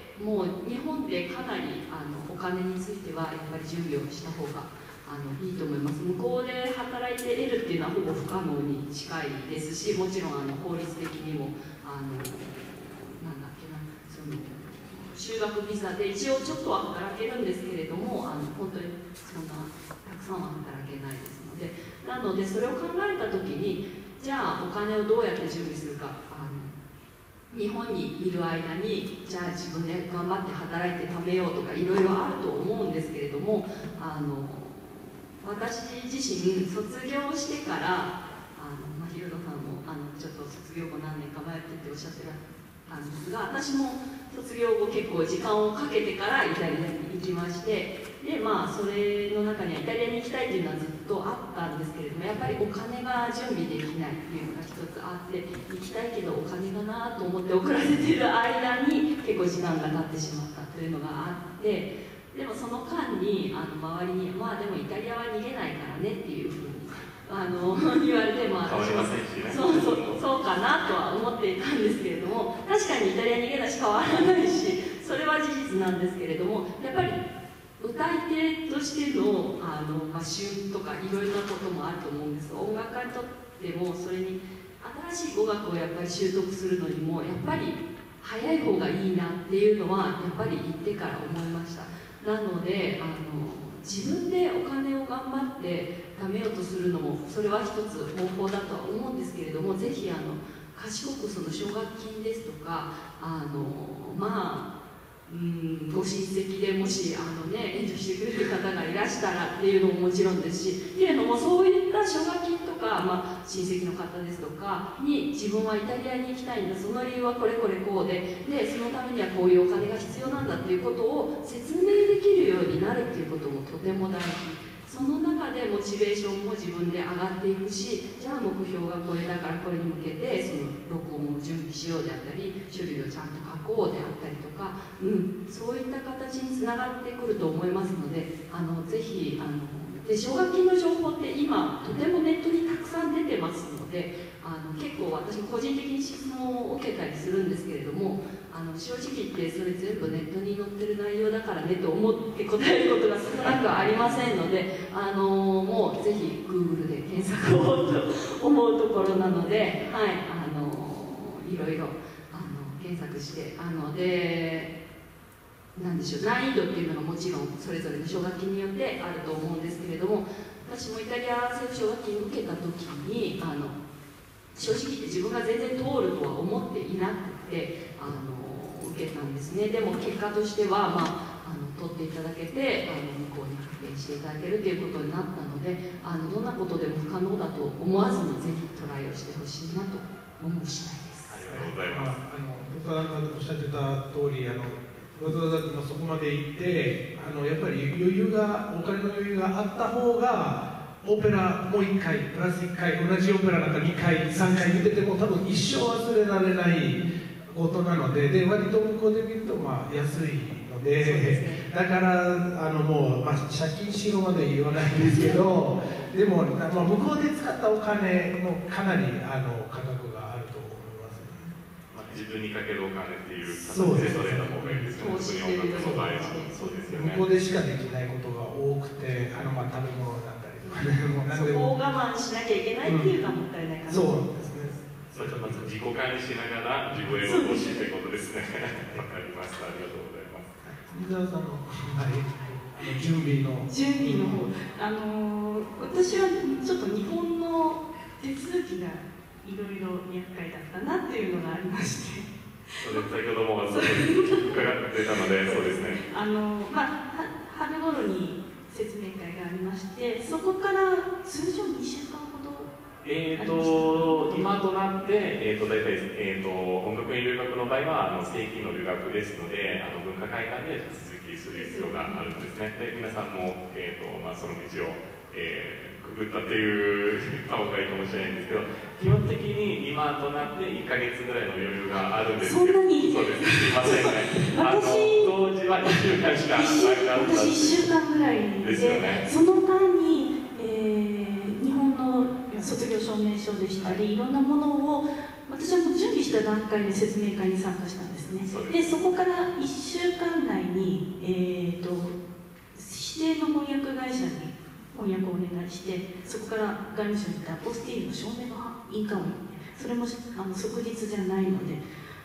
もう日本でかなりあのお金についてはやっぱり準備をした方があのいいと思います。向こうで働いて得るっていうのはほぼ不可能に近いですし、もちろんあの法律的にもあのなんだっけなの修学ビザで一応ちょっとは働けるんですけれども、あの本当にそんなたくさんは働けないですので、なのでそれを考えた時に、じゃあお金をどうやって準備するか、あの日本にいる間にじゃあ自分で頑張って働いて貯めようとかいろいろあると思うんですけれども、あの私自身卒業してからあの、まあ、ヒロドさんもあのちょっと卒業後何年か迷ってっておっしゃってたんですが、私も卒業後結構時間をかけてからイタリアに行きまして、でまあそれの中にはイタリアに行きたいっていうのはずっとあったんですけれども、やっぱりお金が準備できないっていうのが一つあって、行きたいけどお金がなと思って遅らせてる間に結構時間が経ってしまったというのがあって、でもその間にあの周りに「まあでもイタリアは逃げないからね」っていうふうにあの言われても、私はそうそうそうかなとは思っていたんですけれども、確かにイタリアに逃げ出し変わらないし、それは事実なんですけれども、やっぱり歌い手としてのあの、まあ、旬とかいろいろなこともあると思うんです。音楽家にとってもそれに新しい語学をやっぱり習得するのにもやっぱり早い方がいいなっていうのはやっぱり行ってから思いました。なのであの自分でお金を頑張って貯めようとするのもそれは一つ方法だとは思うんですけれども、ぜひあの賢くその奨学金ですとか、あのまあうんご親戚でもしあの、ね、援助してくれる方がいらしたらっていうのももちろんですし、っていうのもそういった奨学金とか、まあ、親戚の方ですとかに自分はイタリアに行きたいんだ、その理由はこれこれこうで、でそのためにはこういうお金が必要なんだっていうことを説明できるようになるっていうこともとても大事。その中でモチベーションも自分で上がっていくし、じゃあ目標がこれだからこれに向けてその録音を準備しようであったり、書類をちゃんと書こうであったりとか、うん、そういった形につながってくると思いますので、あのぜひあので奨学金の情報って今とてもネットにたくさん出てますので、あの結構私も個人的に質問を受けたりするんですけれども、あの正直言ってそれ全部ネットに載ってる内容だからねと思って答えることが少なくありませんので、あのもうぜひ Google で検索をと思うところなので、はい、あのいろいろあの検索してあのでなんでしょう、難易度っていうのがもちろんそれぞれの奨学金によってあると思うんですけれども、私もイタリア政府奨学金を受けた時にあの正直言って自分が全然通るとは思っていなくてあの受けたんですね。でも結果としては、まあ、あの取っていただけてあの向こうに派遣していただけるということになったので、あのどんなことでも不可能だと思わずにぜひトライをしてほしいなと思う次第です。 ありがとうございます。 あの僕がおっしゃってた通り、あのわざわざそこまで行ってあのやっぱり余裕がお金の余裕があった方がオペラもういっかいプラスいっかい同じオペラなんかにかいさんかい見てても多分一生忘れられないことなので、で割と向こうで見るとまあ安いので、ね、だからあのもう、まあ、借金しろまで言わないんですけどでも、まあ、向こうで使ったお金もかなりあの価格があると思います、ね。 まあ、自分にかけるお金っていう形でそれた方がいいですよね。特に音楽の場合はそうですよね。 向こうでしかできないことが多くて、あのまあ食べ物だったりとかね、もう何でもそこを我慢しなきゃいけないっていうのはもったいないかな、 そうですね。 それとまず自己管理しながら自分への投資ということですね。わかりました。ありがとうございます。 水沢さんの、はい、あの準備の準備の方、あのー、私はちょっと日本の手続きがいろいろ厄介だったなっていうのがありまして。 そうです。先ほどもそう伺ってたので、そうですね。 あのまあ春頃に説明会がありまして、そこから通常にしゅうかんほど。 えーと今となって、えーと大体、えーと音楽院留学の場合はあの正規の留学ですので、あの文化会館で手続きする必要があるんですね。で皆さんも、えーとまあ、その道を、えー、くぐったっていう顔がいいかもしれないんですけど、基本的に今となっていっかげつぐらいの余裕があるんですけど、 そんなにそうです、すいませんね。あの当時はにしゅうかんしかなかった私いっしゅうかんぐらいで、 ですよね、 その間に、えー、日本の卒業証明書でしたり、はい、いろんなものを私はもう準備した段階で説明会に参加したんですね。そでそこからいっしゅうかん内に、えー、と指定の翻訳会社に翻訳をお願いして、そこから外務省に行ったアポスティールの証明の印鑑を、それもあの即日じゃないので、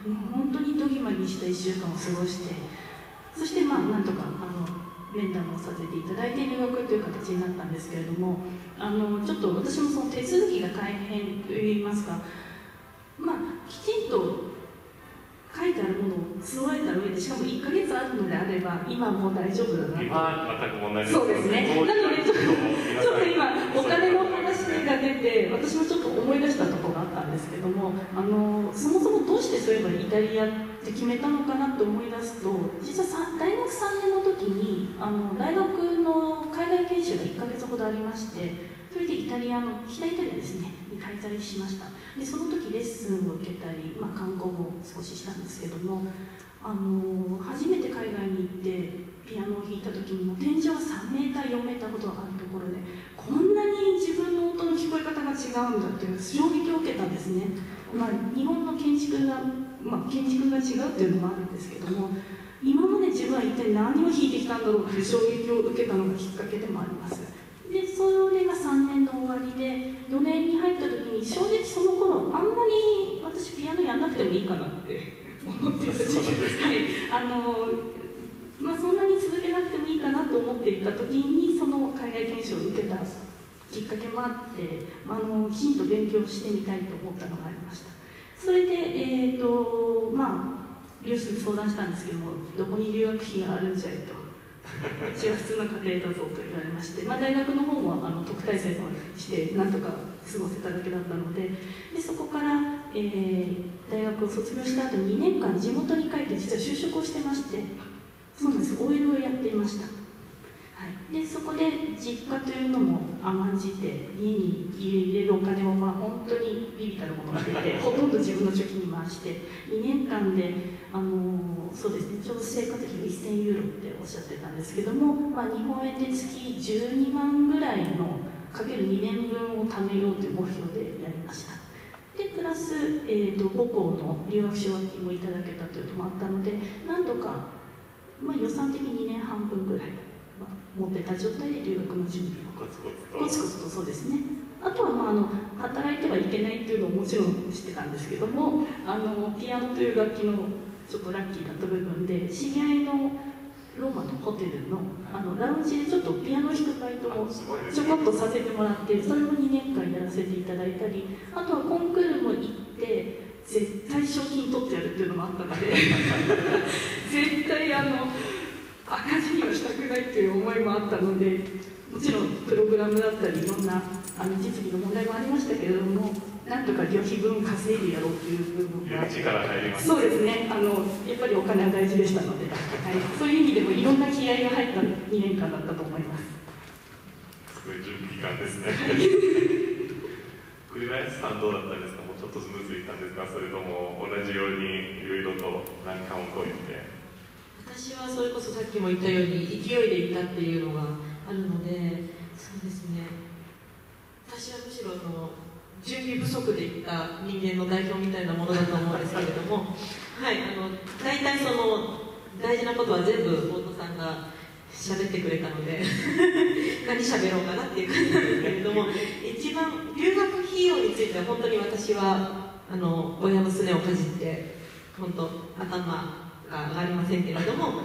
もう本当にどぎまぎしたいっしゅうかんを過ごして、そしてまあなんとかあの面談をさせていただいて入学という形になったんですけれども、あのちょっと私もその手続きが大変といいますか、まあきちんと書いてあるものを揃えた上で、しかもいっかげつあるのであれば今もう大丈夫だなと。 今は全く問題ないです。 そうですね。なのでちょっとちょっと今お金の話が出て、私もちょっと思い出したところがあったんですけども、あのそもそもどうしてそういえばイタリアって決めたのかなと思い出すと、実はさ大学さんねんの時にあの大学の海外研修がいっかげつほどありまして、それでイタリアの北イタリアですねに滞在しました。でその時レッスンを受けたり、まあ、観光も少ししたんですけども、あの初めて海外に行ってピアノを弾いた時にも天井がさんメーターよんメーターほどあるところで、こんなに自分の音の聞こえ方が違うんだっていう衝撃を受けたんですね。まあ、日本の建築が、まあ、建築が違うっていうのもあるんですけども、今まで自分は一体何を弾いてきたんだろうっていう衝撃を受けたのがきっかけでもあります。でそれがさんねんの終わりで、よねんに入った時に正直その頃あんまり私ピアノやんなくてもいいかなって思ってた時期、はい、あのまあそんなに続けなくてもいいかなと思っていた時に、その海外研修を受けたきっかけもあって、あのきちんと勉強してみたいと思ったのがありました。それでえっとまあ両親に相談したんですけども、どこに留学費があるんじゃいと。うちは普通の家庭だぞと言われまして、まあ、大学の方もあの特待生をしてなんとか過ごせただけだったので、でそこから、えー、大学を卒業した後にねんかん地元に帰って実は就職をしてまして、そうなんです、オーエルをやっていました。はい、でそこで実家というのも甘んじて、家に入れるお金もまあ本当に微々たるものが出てほとんど自分の貯金に回して、にねんかんで、あのー、そうですね、ちょうど生活費がせんユーロっておっしゃってたんですけども、まあ、日本円で月じゅうにまんぐらいのかけるにねんぶんを貯めようという目標でやりました。でプラス、えー、と母校の留学奨学金もいただけたというのもあったので、なんとか、まあ、予算的ににねんはんぶんぐらい持ってた状態で留学の準備をコツコツと、そうですね。あとは、まあ、あの働いてはいけないっていうのももちろん知ってたんですけども、あのピアノという楽器のちょっとラッキーだった部分で、知り合いのローマのホテルのあのラウンジでちょっとピアノ弾くバイトをちょこっとさせてもらって、それもにねんかんやらせていただいたり、あとはコンクールも行って絶対賞金取ってやるっていうのもあったので絶対あの赤字にはしたくないっていう思いもあったので、もちろんプログラムだったりいろんなあの実技の問題もありましたけれども、なんとか旅費分稼いでやろうという部分が、 力入ります。 そうですね、あのやっぱりお金は大事でしたので、はい、そういう意味でもいろんな気合が入ったにねんかんだったと思います。 すごい準備期間ですね。栗林さんどうだったんですか？もうちょっとスムーズにいったんですか？それとも同じようにいろいろと難関を越えて。 私はそれこそさっきも言ったように勢いでいったっていうのがあるので、そうですね、私はむしろその準備不足でいった人間の代表みたいなものだと思うんですけれども、はい、あの大体その大事なことは全部大戸さんが喋ってくれたので何喋ろうかなっていう感じなんですけれども、一番留学費用については本当に私はあの親のすねをかじって本当頭が上がりませんけれども、はい、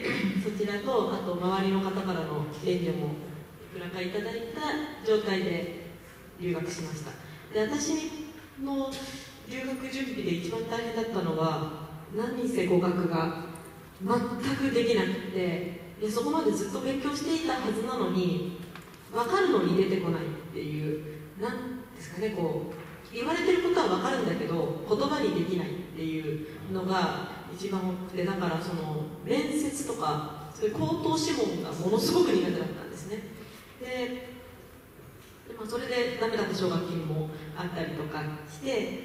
そちらとあと周りの方からの援助もいくらかいただいた状態で留学しました。で、私の留学準備で一番大変だったのは、何せ語学が全くできなくて、でそこまでずっと勉強していたはずなのに分かるのに出てこないっていう、なんですかね、こう言われてることは分かるんだけど言葉にできないっていうのが一番多くて、だからその面接とかそういう口頭試問がものすごく苦手だったんですね。で、まあ、それでダメだった奨学金もあったりとかして、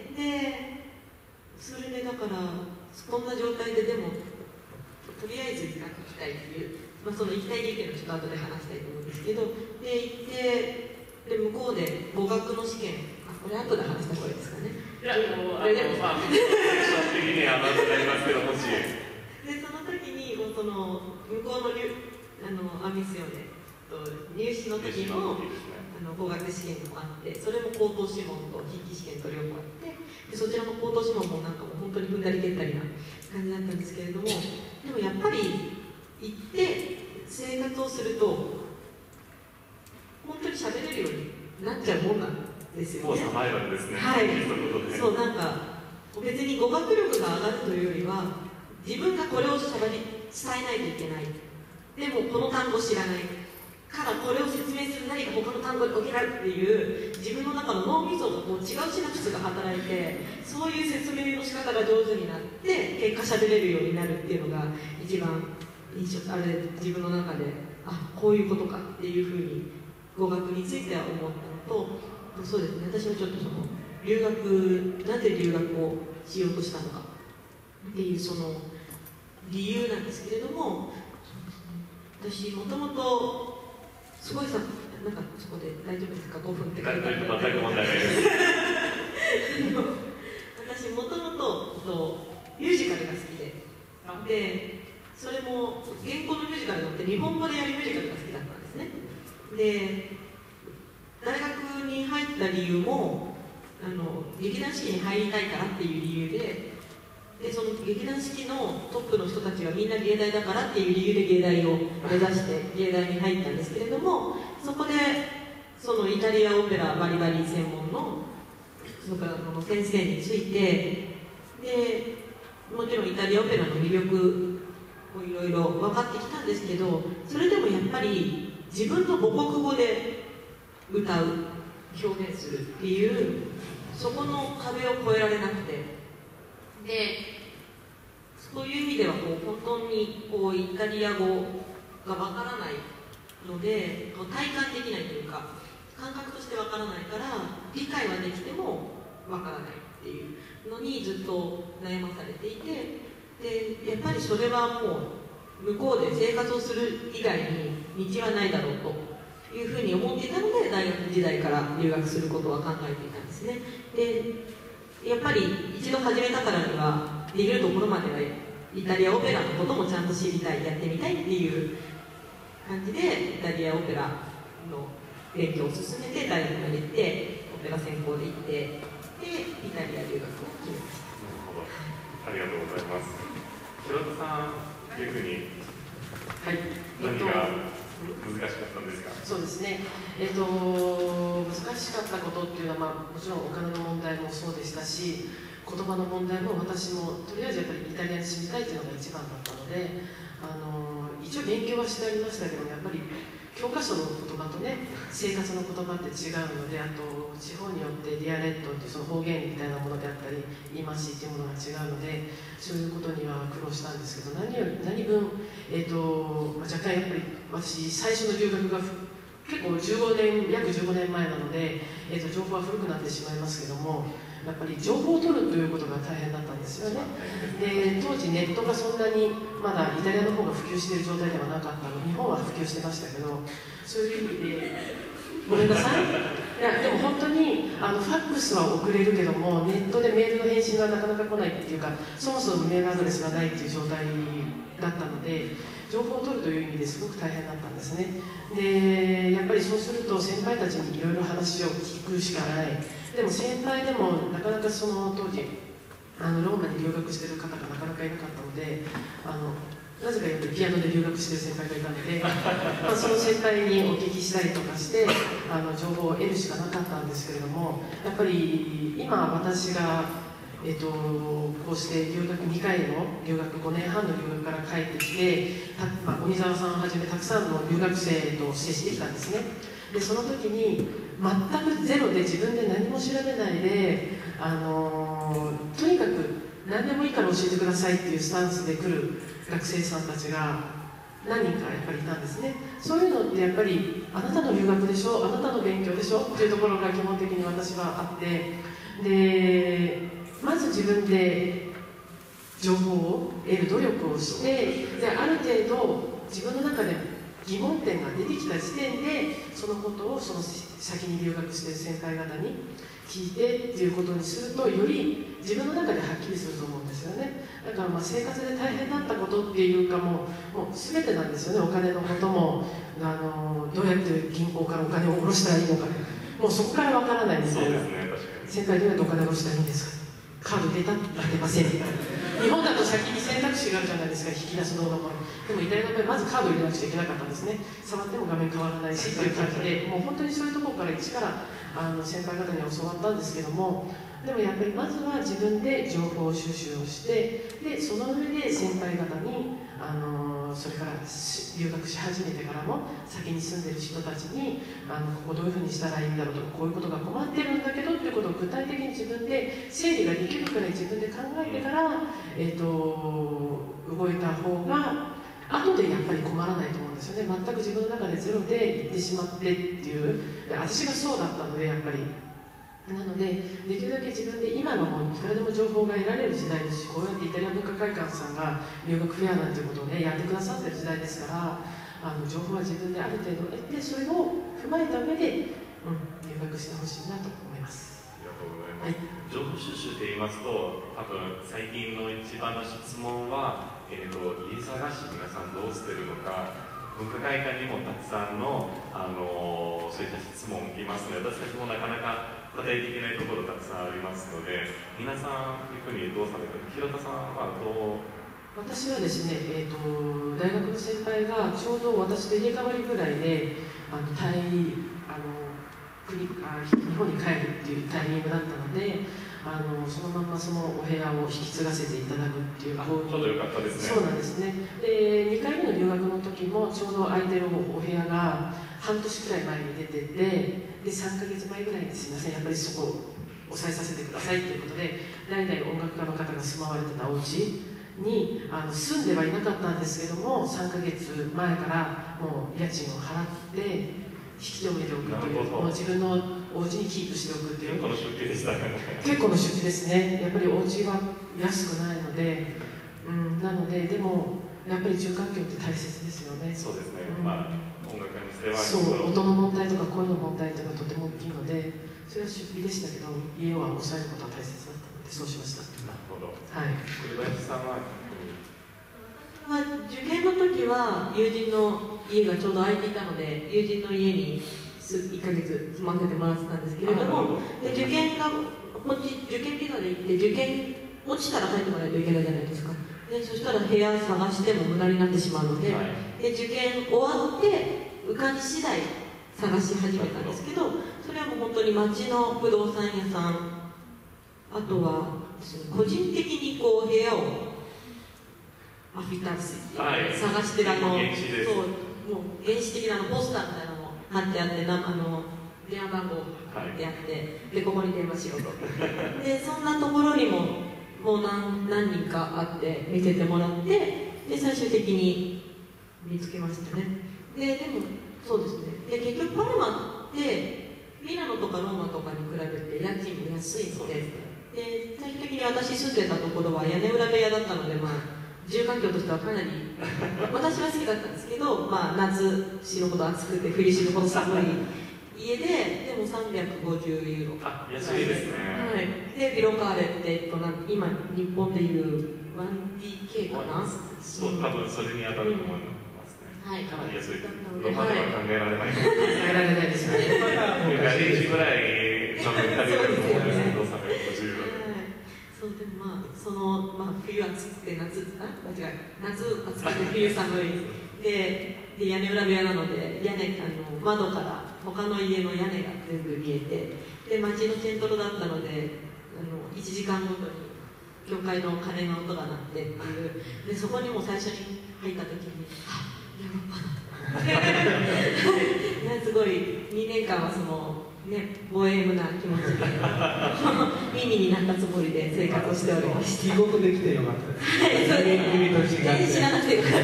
でそれでだからこんな状態ででもとりあえず医学行きたいっていう、まあ、その行きたい理由をちょっと後で話したいと思うんですけど、で行ってで向こうで語学の試験、あ、これ後で話した方がいいですかね。 いや、あの、あの、まあ、セクション的には話になりますけど、もし。 で、その時に、その、向こうの留、あの、アミスよね、入試の時の、あの、語学試験もあって、それも口頭試問と筆記試験と両方あって、でそちらの口頭試問もなんかもう本本当に踏んだり蹴ったりな感じだったんですけれども、でもやっぱり行って生活をすると本当に喋れるようになっちゃうもんなんですよね。 もうサバイバルですね。 はい、 一言で。 そう、なんか別に語学力が上がるというよりは、自分がこれをしゃべり伝えないといけない、でもこの単語知らないからこれを説明する何か他の単語に置けないっていう自分の中の脳みそがこう違うシナプスが働いて、そういう説明の仕方が上手になって結果しゃべれるようになるっていうのが一番印象、あれ自分の中で、あ、こういうことかっていうふうに語学については思ったのと、そうですね、私はちょっとその留学、なぜ留学をしようとしたのかっていうその理由なんですけれども、私もともとすごいさ、なんかそこで大丈夫ですか、ごふんって書いてある。 全く問題ないです。 私もともとミュージカルが好きで、でそれも現行のミュージカルって日本語でやるミュージカルが好きだったんですね。で大学に入った理由もあの劇団四季に入りたいからっていう理由で、でその劇団四季のトップの人たちはみんな芸大だからっていう理由で芸大を目指して芸大に入ったんですけれども、そこでそのイタリアオペラバリバリ専門のソプラノの先生について、でもちろんイタリアオペラの魅力をいろいろ分かってきたんですけど、それでもやっぱり自分の母国語で歌う、表現するっていうそこの壁を越えられなくて、でそういう意味ではこう本当にこうイタリア語がわからないので、体感できないというか感覚としてわからないから理解はできてもわからないっていうのにずっと悩まされていて、でやっぱりそれはもう向こうで生活をする以外に道はないだろうというふうに思っていたので、大学時代から留学することは考えていたんですね。でやっぱり一度始めたからにはできるところまではイタリアオペラのこともちゃんと知りたい、やってみたいっていう感じでイタリアオペラの勉強を進めて大学まで行ってオペラ専攻で行って、でイタリア留学を決めました。 なるほど、ありがとうございます。白田さん、逆に何が難しかったんですか？ そうですね、えっと、難しかったことっていうのは、まあ、もちろんお金の問題もそうでしたし、言葉の問題も私もとりあえずやっぱりイタリアに住みたいというのが一番だったので、あの一応勉強はしてありましたけど、やっぱり教科書の言葉とね生活の言葉って違うので、あと地方によってディアレットっていうその方言みたいなものであったり言い回しっていうものが違うので、そういうことには苦労したんですけど、何より何分、えーとまあ、若干やっぱり私最初の留学が結構じゅうごねん約じゅうごねんまえなので、えーと情報は古くなってしまいますけども、やっぱり情報を取るということが大変だったんですよね。で当時ネットがそんなにまだイタリアの方が普及している状態ではなかったので、日本は普及してましたけど、そういう意味でごめんなさい。いやでも本当にあのファックスは送れるけども、ネットでメールの返信がなかなか来ないっていうか、そもそもメールアドレスがないっていう状態だったので、情報を取るという意味ですごく大変だったんですね。でやっぱりそうすると先輩たちにいろいろ話を聞くしかない。でも先輩でもなかなかその当時あのローマに留学している方がなかなかいなかったので、あのなぜかやっぱりピアノで留学している先輩がいたので、まあ、その先輩にお聞きしたりとかしてあの情報を得るしかなかったんですけれども、やっぱり今私が、えっと、こうして留学にかいの留学ごねんはんの留学から帰ってきて、まあ、鬼沢さんをはじめたくさんの留学生と接してきたんですね。でその時に全くゼロで自分で何も調べないで、あのー、とにかく何でもいいから教えてくださいっていうスタンスで来る学生さんたちが何人かやっぱりいたんですね。そういうのってやっぱりあなたの留学でしょ、あなたの勉強でしょっていうところが基本的に私はあって、でまず自分で情報を得る努力をして、である程度自分の中で疑問点が出てきた時点でそのことをその先に留学している先輩方に聞いてっていうことにすると、より自分の中ではっきりすると思うんですよね。だからまあ生活で大変だったことっていうか、もう、もう全てなんですよね。お金のこともあのどうやって銀行からお金を下ろしたらいいのか、もうそこからわからないんですよ。 そうですね、確かに。 先輩どうやってお金を下ろしたらいいんですか、 カード出たら出ませんみたいな。日本だと先に選択肢があるじゃないですか、引き出す動画も。でもイタリアの場合まずカード入れなくちゃいけなかったんですね。触っても画面変わらないしという感じで、もう本当にそういうところから一からあの先輩方に教わったんですけども、でもやっぱりまずは自分で情報収集をして、でその上で先輩方にあのそれから留学し始めてからも先に住んでる人たちにあのここどういうふうにしたらいいんだろうとか、こういうことが困ってるんだけどっていうことを具体的に自分で整理ができるくらい自分で考えてから、えー、と動いた方が後でやっぱり困らないと思うんですよね。全く自分の中でゼロで行ってしまってっていう、私がそうだったのでやっぱり。なので、できるだけ自分で今のもいくらでも情報が得られる時代ですし、こうやってイタリア文化会館さんが留学フェアなんていうことを、ね、やってくださってる時代ですから、あの情報は自分である程度得て、それを踏まえた上で、うん、留学してほしいなと思います。 ありがとうございます。はい、情報収集といいますと、多分最近の一番の質問は、えーと、家探し皆さんどうしてるのか、文化会館にもたくさんの、あのそういった質問を受けますので、私たちもなかなか答えできないところたくさんありますので、皆さん逆にどうされてるか、平田さんはどう？ 私はですね、えーと、大学の先輩がちょうど私と入れ替わりぐらいで、あのタイあの国あ日本に帰るっていうタイミングだったので、あのそのままそのお部屋を引き継がせていただくっていう。 ちょうどよかったですね。 そうなんですね。で、にかいめの留学の時もちょうど空いてるお部屋が半年くらい前に出てて、でさんかげつまえぐらいにすみません、やっぱりそこを抑えさせてくださいということで、代々音楽家の方が住まわれてたお家にあの住んではいなかったんですけども、さんかげつまえからもう家賃を払って引き止めておくという、もう自分のお家にキープしておくっていう。 結構の出費でしたね。 結構の出費ですね。やっぱりお家は安くないので、うん、なのででもやっぱり住環境って大切ですよね。 そうですね。 うん、 まあ音楽家にしてはそう音の問題とか声の問題というのがとても大きいので、それは出費でしたけど、家は抑えることは大切だったのでそうしました。 なるほど。 はい。 栗林さんは。 まあ、受験の時は友人の家がちょうど空いていたので、友人の家にいっかげつ住ませてもらってたんですけれども、で受験がこっち受験ビザで行って受験落ちたら帰ってもらわないといけないじゃないですか。でそしたら部屋探しても無駄になってしまうので、はい、で受験終わって受かり次第探し始めたんですけど、それはもう本当に町の不動産屋さん、あとは個人的にこう部屋をアフィタス探してる、あの、そう、もう原始的なあのポスターみたいなのも貼ってあって、なあの電話番号貼ってあって、はい、でここに電話しようとでそんなところにももう 何, 何人かあって見せてもらって、で最終的に見つけましたね。ででもそうですね、で結局パルマってミラノとかローマとかに比べて家賃も安いので、で最終的に私住んでたところは屋根裏部屋だったので、まあ住環境としてはかなり私は好きだったんですけど、まあ、夏死ぬほど暑くて冬死ぬほど寒い家で、でもさんびゃくごじゅうユーロ、 あ、安いですね。はい、 でビロカーレって、えっと、今日本でいう ワンディーケー かな、 そう、多分それに当たると思いますね。 はい、 かなり安いです。ロマでは考えられない。考えられないですね。 ガレージぐらい多分借りれると思うんですけど、さんびゃくごじゅうユーロ。 そうでもまあその、まあ、冬暑くて夏あ間違い夏暑くて冬寒いで、で屋根裏部屋なので屋根あの窓から他の家の屋根が全部見えて、で街のチェントロだったのであのいちじかんごとに教会の鐘の音が鳴ってっていう、でそこにも最初に入った時にあヨーロッパだすごいにねんかんはそのね、ボエームな気持ちで耳になったつもりで生活をしておりました。 帰国できてよかったです。はい、そうです。耳と違って。 知らなくてよかった。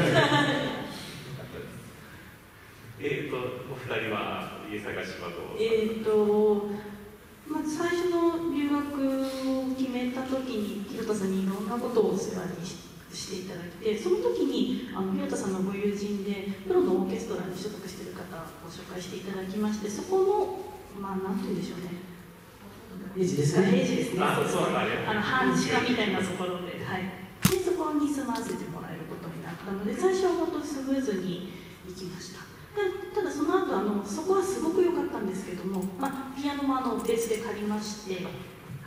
えっと、お二人は家探しはどう？ えっと、まず最初の留学を決めた時に広田さんにいろんなことをお世話にして。していただいて、その時にあの広田さんのご友人でプロのオーケストラに所属している方をご紹介していただきまして、そこのまあなんて言うんでしょうね、 レジですね。 レジですね。 あ、そうなんだね。 あの半地下みたいなところで、はい。でそこに住まわせてもらえることになったので、最初は本当にスムーズに行きました。ただその後あのそこはすごく良かったんですけども、まあピアノもあのベースで借りまして。は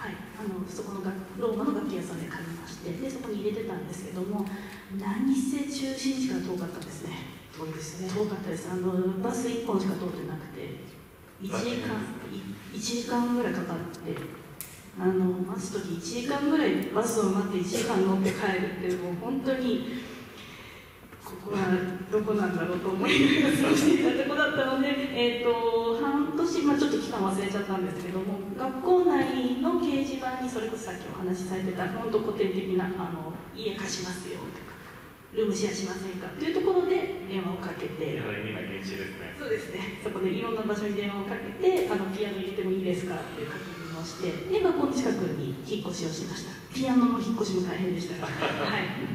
はい、あのそこのがローマの楽器屋さんで借りまして、でそこに入れてたんですけども、何せ中心地から遠かったですね。 遠いですね。 遠かったです。あのバスいっぽんしか通ってなくて、いちじかんいちじかんぐらいかかって、あの待つ時いちじかんぐらいバスを待っていちじかん乗って帰るっていう、もう本当にここはどこなんだろうと思いながら過ごしていたところだったので、えー、と半年、まあ、ちょっと期間忘れちゃったんですけども、学校内の掲示板にそれこそさっきお話しされてた本当古典的なあの家貸しますよとかルームシェアしませんかというところで電話をかけて、 やはりみんな現地ですね。 そうですね、そこでいろんな場所に電話をかけて、あのピアノ入れてもいいですかっていう確認をして、で学校の近くに引っ越しをしました。ピアノの引っ越しも大変でしたが、はい、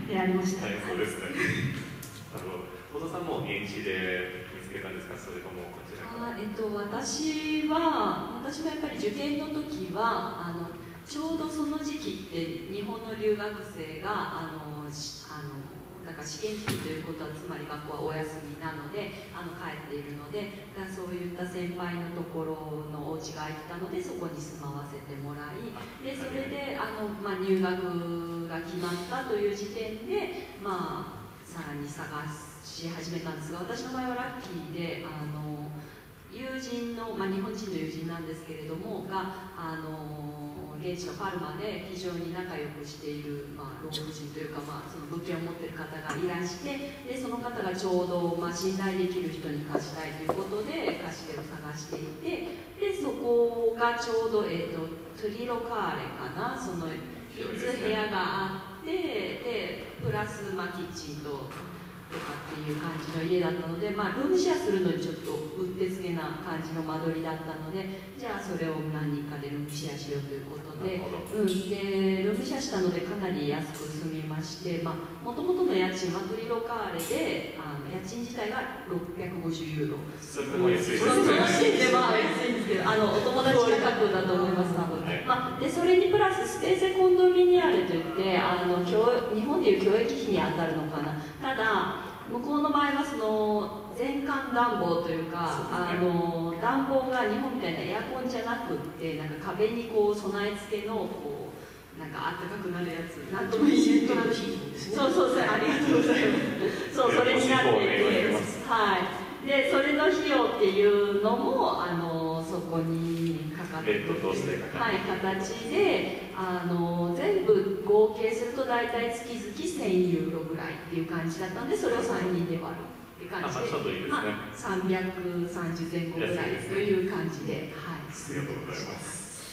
でありました。 はい、そうですね。あの小田さんも現地で見つけたんですか、それともこちらから？ あ、えっと、私は私はやっぱり受験の時はあのちょうどその時期って日本の留学生があのあのだから試験時期ということはつまり学校はお休みなのであの帰っているので、だからそういった先輩のところのお家が空いてたのでそこに住まわせてもらい、でそれであの、まあ、入学が決まったという時点で、まあ、さらに探し始めたんですが、私の場合はラッキーであの友人の、まあ、日本人の友人なんですけれどもがあの現地のパルマで非常に仲良くしている、まあ、老婦人というか、まあ、その物件を持っている方がいらして、でその方がちょうど、まあ、信頼できる人に貸したいということで貸し手を探していて、でそこがちょうど、えーと、トゥリロカーレかな、そのみっつ部屋があって、でプラス、まあ、キッチンと。とかっていう感じの家だったので、まあ、ルームシェアするのにちょっとうってつけな感じの間取りだったので、じゃあそれを何人かでルームシェアしようということで、うん、でルームシェアしたのでかなり安く済みまして、もともとの家賃はトリロカーレであの家賃自体がろっぴゃくごじゅうユーロ。 それも安いですね。 そのシーンでまあ安いんですけど、あのお友達価格だと思います多分、はい、まあ、でそれにプラスステーセコンドミニアレといってあの教日本でいう教育費に当たるのかな。ただ向こうの場合はその全館暖房というか、あの暖房が日本みたいなエアコンじゃなくってなんか壁にこう備え付けのこうなんかあったかくなるやつ、なんとも言えないですね。そうそうそう、ありがとうございます。そう、それになっていて、はい。でそれの費用っていうのもあのそこにかかってくる、はい、形であの全部合計すると大体月々せんユーロぐらいっていう感じだったので、それをさんにんで割るっていう感じで、まあ、さんびゃくさんじゅうぜん後ぐらいという感じで、はい、 ありがとうございます。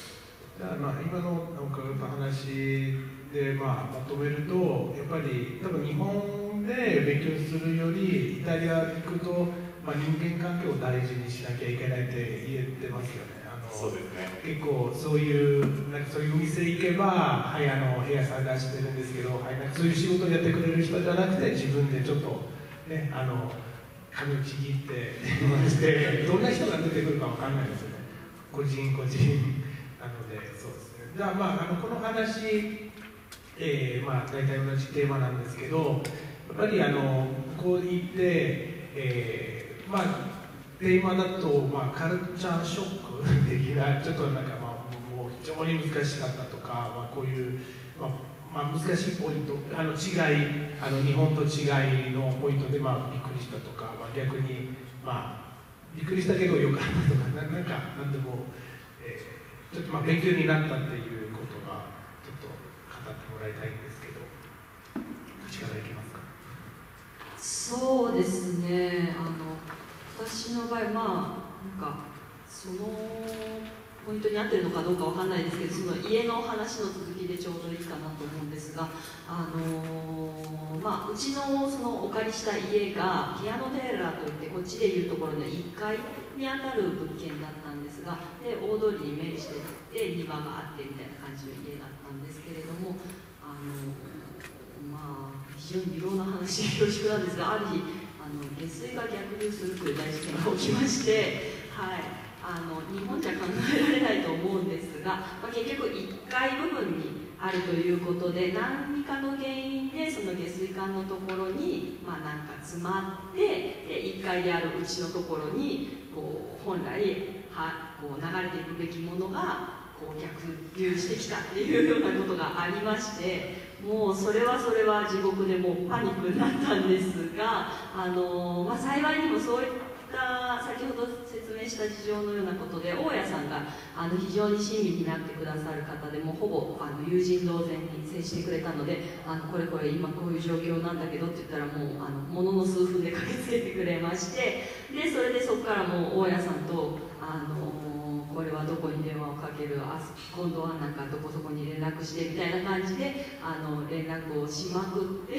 じゃあ、まあ今の伺った話で、まあ、まとめるとやっぱり多分日本で勉強するよりイタリアに行くと、まあ、人間関係を大事にしなきゃいけないって言えてますよね。あのそうですね。 結構そういうなんかそういうお店行けば、はい、あの部屋探してるんですけど、はい、なんかそういう仕事をやってくれる人じゃなくて自分でちょっとね、あの髪をちぎってしてどんな人が出てくるかわかんないですよね。個人個人なので、そうですね。じゃあ、まあ、あのこの話、えー、まあ大体同じテーマなんですけど、やっぱりあのこう言って、えー、まあテーマだと、まあ、カルチャーショック的なちょっとなんか、まあ、もう非常に難しかったとか、まあ、こういう、まあまあ、難しいポイント、あの違い、あの日本と違いのポイントで、まあ、びっくりしたとか、まあ、逆に、まあ、びっくりしたけどよかったとか、ななんか何でも、えー、ちょっとまあ勉強になったっていうことがちょっと語ってもらいたいんですけど、どっちからいきますか？ そうですね、あの私の場合、まあなんかそのポイントに合ってるのかどうかわかんないですけど、その家の話の続きでちょうどいいかなと思うんですが、あのまあ、うちのそのお借りした家がピアノテーラーといってこっちでいうところのいっかいにあたる物件だったんですが、で大通りに面してて庭があってみたいな感じの家だったんですけれども、あのまあ非常に微妙な話で恐縮なんですが、ある日あの下水が逆流するという大事件が起きまして、はい、あの日本じゃ考えられないと思うんですが、まあ、結局いっかい部分にあるということで、何かの原因でその下水管のところに、まあ、なんか詰まって、でいっかいであるうちのところにこう本来はこう流れていくべきものがここう逆流してきたっていうようなことがありまして、もうそれはそれは地獄でもうパニックになったんですが、あの、まあ、幸いにもそういった先ほど説明した事情のようなことで大家さんがあの非常に親身になってくださる方で、もうほぼあの友人同然に接してくれたので、あのこれこれ今こういう状況なんだけどって言ったら、もうあのものの数分で駆けつけてくれまして、でそれでそこからもう大家さんとあのこれはどこに電話をかける、あ今度はなんかどこそこに連絡してみたいな感じであの連絡をしまくって、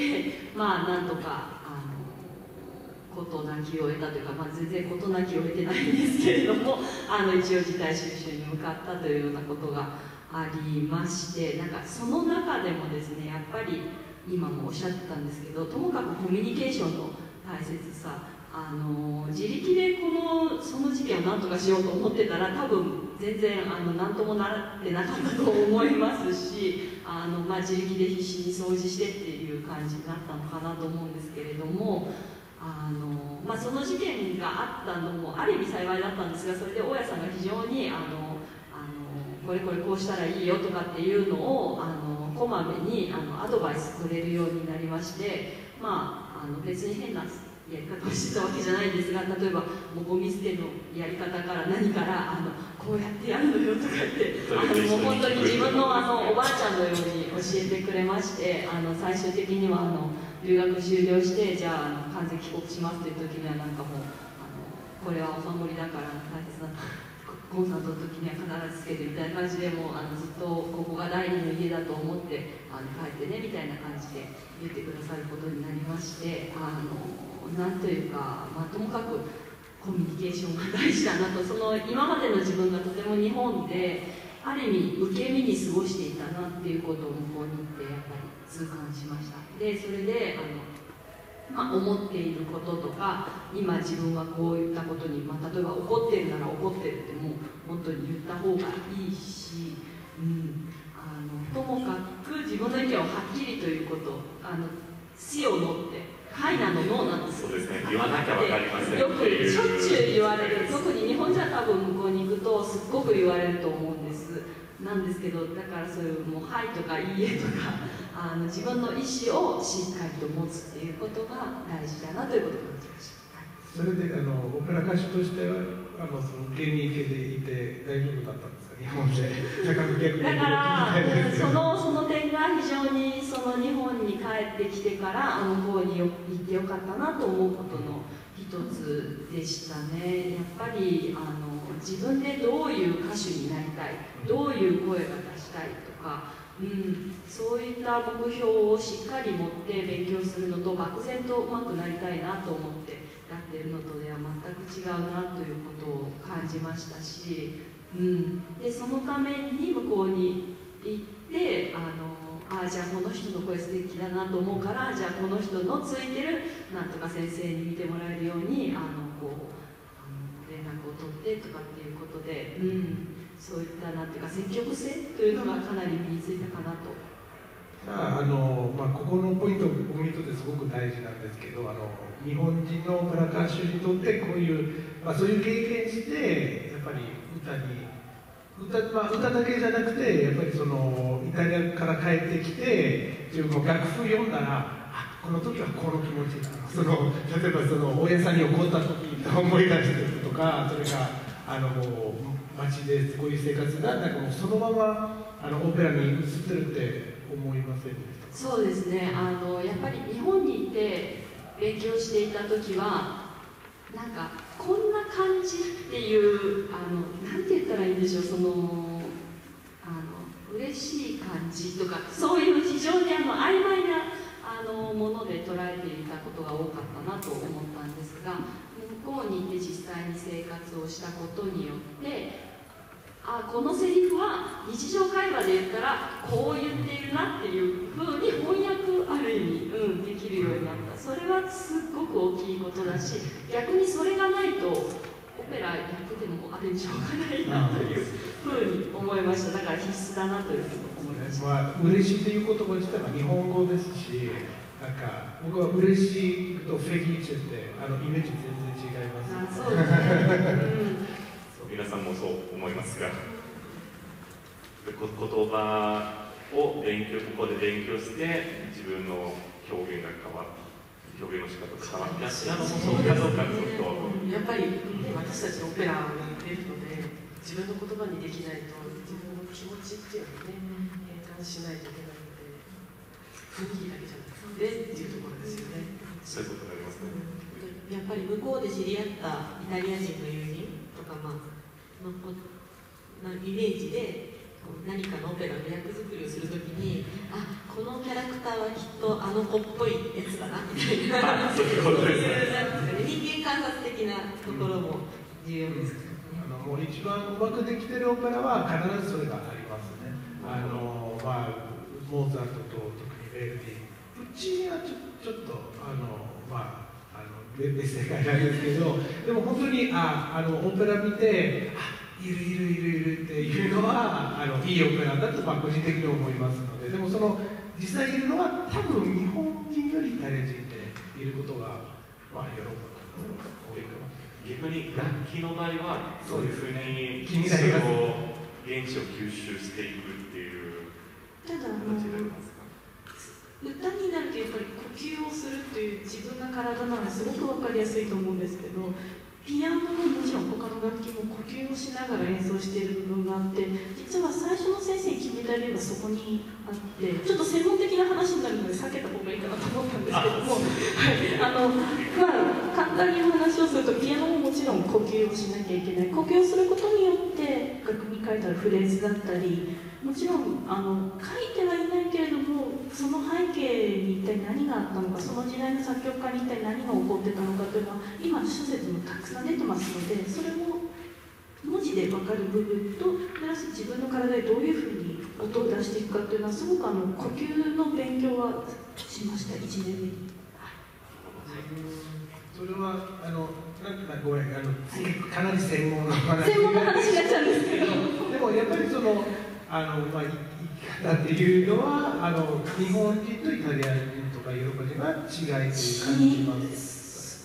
まあなんとかあの事なきを得たというか、まあ、全然事なきを得てないんですけれども、あの一応事態収拾に向かったというようなことがありまして、なんかその中でもですね、やっぱり今もおっしゃってたんですけど、ともかくコミュニケーションの大切さ、あの自力でこのその事件を何とかしようと思ってたら、多分全然あの何ともなってなかったと思いますし、あの、まあ、自力で必死に掃除してっていう感じになったのかなと思うんですけれども、あの、まあ、その事件があったのもある意味幸いだったんですが、それで大家さんが非常にあのあのこれこれこうしたらいいよとかっていうのをあのこまめにあのアドバイスくれるようになりまして、まあ、あの別に変なやり方をしてたわけじゃないんですが、例えばもうゴミ捨てのやり方から何からあのこうやってやるのよとか言って、あのもう本当に自分のあのおばあちゃんのように教えてくれまして、あの最終的にはあの留学終了して、じゃああの完全帰国しますという時にはなんかもうあのこれはお守りだから大切なコンサートの時には必ずつけてみたいな感じで、もうあのずっとここが第二の家だと思ってあの帰ってねみたいな感じで言ってくださることになりまして、あのなんというか、まあ、ともかくコミュニケーションが大事だなと、その今までの自分がとても日本である意味受け身に過ごしていたなっていうことを向こうに行ってやっぱり痛感しました。でそれであの、まあ、思っていることとか、今自分はこういったことに、まあ、例えば怒ってるなら怒ってるってもう本当に言った方がいいし、うん、あのともかく自分の意見をはっきりということ、あの死を乗ってはいなのノーなの、 そうですね、言わなきゃ分かりませんよくしょっちゅう言われる、特に日本じゃ多分向こうに行くとすっごく言われると思うんです。なんですけど、だからそういうもうはいとかいいえとかあの自分の意思をしっかりと持つっていうことが大事だなということを感じました。 それであのオペラ歌手としてはあのその芸人系でいて大丈夫だったんですか、日本で。 だからそのその点が非常にその日本に帰ってきてからあの方に行ってよかったなと思うことの一つでしたね。やっぱりあの自分でどういう歌手になりたい、どういう声が出したいとか、うん、そういった目標をしっかり持って勉強するのと、漠然と上手くなりたいなと思ってやってるのとでは全く違うなということを感じましたし、うん、でそのために向こうに行ってあのあじゃあこの人の声素敵だなと思うから、じゃあこの人のついてるなんとか先生に見てもらえるようにあのこうあの連絡を取ってとかっていうことで、うん、そういったなんていうか積極性というのがかなり身についたかなと。 あのまあ、ここのポイント僕にとってすごく大事なんですけど、あの日本人のオペラ歌手にとってこういう、まあ、そういう経験してやっぱり歌に 歌,、まあ、歌だけじゃなくてやっぱりそのイタリアから帰ってきて自分も楽譜読んだらあこの時はこの気持ちだその例えばその大家さんに怒った時に思い出してるとか、それからあの街でこういう生活がなんかもうそのままあのオペラに移ってるって思いませんでした？ そうですね、あのやっぱり日本にいて勉強していた時はなんかこんな感じっていうあのなんて言ったらいいんでしょう、そのあの嬉しい感じとかそういう非常にあの曖昧なあのもので捉えていたことが多かったなと思ったんですが、向こうに行って実際に生活をしたことによってあこのセリフは日常会話で言ったらこう言っているなっていうふうに翻訳ある意味、うん、できるようになった。それはすっごく大きいことだし、逆にそれがないとオペラやっててもあれにしょうがないなというふうに思いました。だから必須だなというふうに思いました。 まあ、嬉しいという言葉自体は日本語ですし、なんか僕は嬉しいとフェギーチェってあのイメージ全然違います。 あそうですね、うん皆さんもそう思いますが、 言葉を勉強ここで勉強して自分の表現が変わる表現の仕方が変わるピアノもそうかどうかちょっとやっぱり、ね、私たちのオペラをやっているので自分の言葉にできないと自分の気持ちっていうのをね変換しないといけないので雰囲気だけじゃなくてっていうところですよね。 そういうことになりますね。 やっぱり向こうで知り合ったイタリア人の友人とか、まあ、ののイメージで何かのオペラの役作りをするときに、あ、このキャラクターはきっとあの子っぽいやつだなみたいな、そういうことですね。人間観察的なところも重要です、 うん、あのもう一番うまくできてるオペラは必ずそれがありますね。あのまあモーツァルトと特にヴェルディ、うちはちょちょっとあのまああの別世界なんですけど、でも本当にああのオペラ見て、あいるいるいるいるっていうのはあのいいオペラだとまあ個人的に思いますので、でもその実際いるのは多分日本人よりイタリア人でいることがまあヨーロッパの多いかも。 逆に楽器の場合はそういうふうに気になります。 現地を吸収していくっていうただ形になりますか。 歌になるとやっぱり呼吸をするっていう自分が体なのですごく分かりやすいと思うんですけど、ピアノももちろん他の楽器も呼吸をしながら演奏している部分があって、実は最初の先生に決めた例がそこにあって、ちょっと専門的な話になるので避けた方がいいかなと思ったんですけども、あのまあ簡単にお話をすると、ピアノももちろん呼吸をしなきゃいけない。呼吸をすることによって楽譜に書いてあるフレーズだったり、もちろんあの書いてはいないけれども、その背景に一体何があったのか、その時代の作曲家に一体何が起こってたのかというのは今諸説もたくさん出てますので、それも文字で分かる部分とプラス自分の体でどういうふうに音を出していくかというのはすごくあの呼吸の勉強はしました。いちねんめに。 それはあのなんかごめんあのかなり専門の話専門の話になっちゃうんですけど、 でもやっぱりそのあのまあ生き方っていうのはあの日本人とイタリア人とかヨーロッパ人は違いという感じます。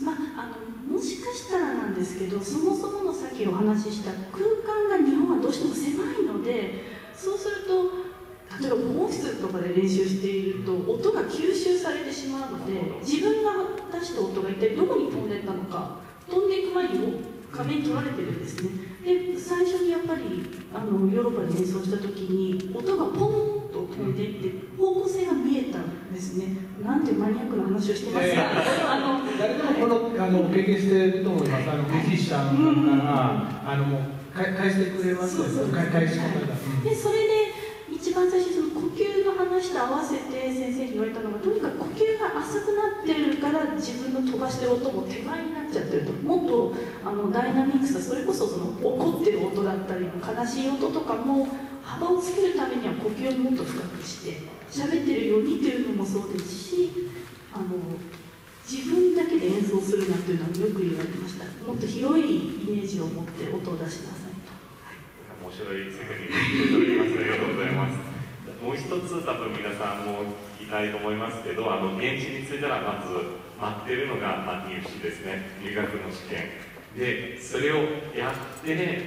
まあ、あのもしかしたらなんですけど、そもそものさっきお話しした空間が日本はどうしても狭いので、そうすると例えば防音室とかで練習していると音が吸収されてしまうので、自分が出した音が一体どこに飛んでいったのか、飛んでいく前にも壁に取られてるんですね。で最初にやっぱりあのヨーロッパで演奏した時に音がポンと飛んでいって方向性が見えたんですね。なんてマニアックな話をしてますが、あの誰でもこのあの経験していると思います。あのミュージシャンからあのもう返してくれます。 そうそう返し方が。 でそれで一番最初その呼吸の話と合わせて先生に言われたのが、とにかく呼吸が浅くなってるから自分の飛ばしてる音も手前になっちゃってると、もっとあのダイナミックさ、それこそその怒ってる音だったり悲しい音とかも幅をつけるためには呼吸をもっと深くして喋ってるようにっていうのもそうですし、あの自分だけで演奏するなんていうのはよく言われました。もっと広いイメージを持って音を出しなさい。 面白い世界に聞いております。ありがとうございます。もう一つ多分皆さんも聞きたいと思いますけど、あの現地に着いたらまず待ってるのが、まあ、入試ですね。入学の試験でそれをやって、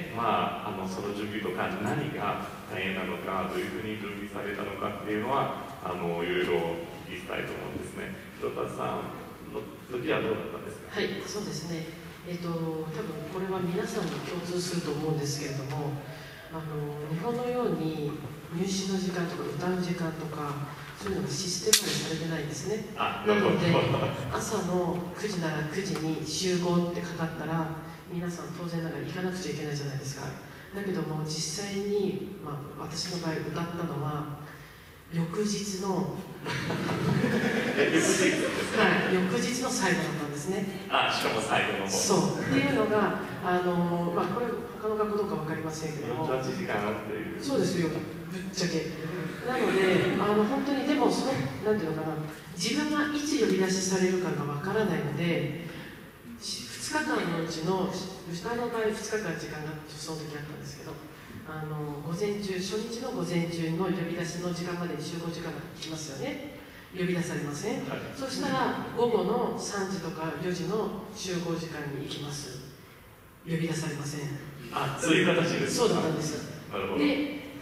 まあ、あのその準備とか何が大変なのか、どういうふうに準備されたのかっていうのはあのいろいろお聞きしたいと思うんですね。広田さんの時はどうだったんですか。 はい、そうですね。えっと、多分これは皆さんに共通すると思うんですけれども、あの日本のように入試の時間とか歌う時間とかそういうのがシステマにされてないんですね。なので朝のくじならくじに集合ってかかったら皆さん当然ながら行かなくちゃいけないじゃないですか。だけども実際に、まあ、私の場合歌ったのは翌日のはい、翌日の最後だったんですね。 あ、しかも最後の方。 そうっていうのがあの、まあ、これ他の学校どうか分かりませんけども、 はちじかんっていう。 そうですよ、ぶっちゃけ。なのであの本当にでもそのなんていうのかな、自分がいつ呼び出しされるかが分からないので、ふつかかんのうちの下の場合ふつかかん時間がその時あったんですけど、あの午前中初日の午前中の呼び出しの時間までに集合時間が来ますよね。呼び出されません、はい、そしたら午後のさんじとかよじの集合時間に行きます。呼び出されません。 あ、そういう形ですか。 そうだったんです。 なるほど。 で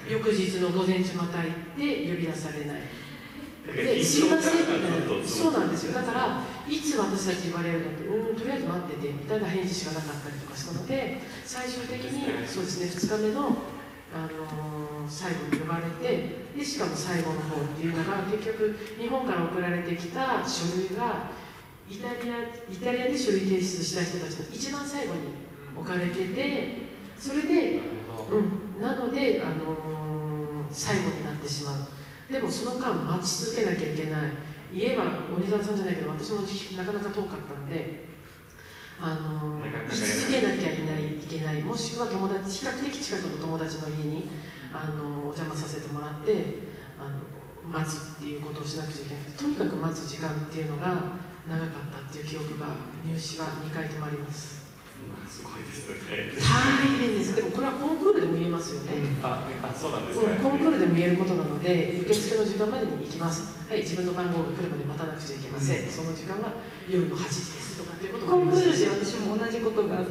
翌日の午前中また行って呼び出されない。ですいませんみたいな。そうなんですよ。だからいつ私たち言われるのって、うん、とりあえず待っててみたいな返事しかなかったりとかしたので、最終的にそうですね、ふつかめの、あのー、最後に呼ばれて、でしかも最後の方っていうのが結局日本から送られてきた書類がイタリアイタリアで書類提出した人たちの一番最後に置かれてて、それで、うん、なので、あのー、最後になってしまう。でもその間待ち続けなきゃいけない。家は鬼沢さんじゃないけど、私もなかなか遠かったんで、あのー、居続けなきゃいけない、いけない、もしくは友達、比較的近くの友達の家に、あのー、お邪魔させてもらって、あの待つっていうことをしなくちゃいけない。とにかく待つ時間っていうのが長かったっていう記憶が入試はにかいともあります。 すごいですね。 大変です。でもこれはコンクールでも言えますよね。 あ、あ、そうなんですね。 コンクールでも言えることなので、受付の時間までに行きます。はい、自分の番号が来るまで待たなくちゃいけません。その時間は夜のはちじですとかっていうことコンクールでで私も同じことがあって、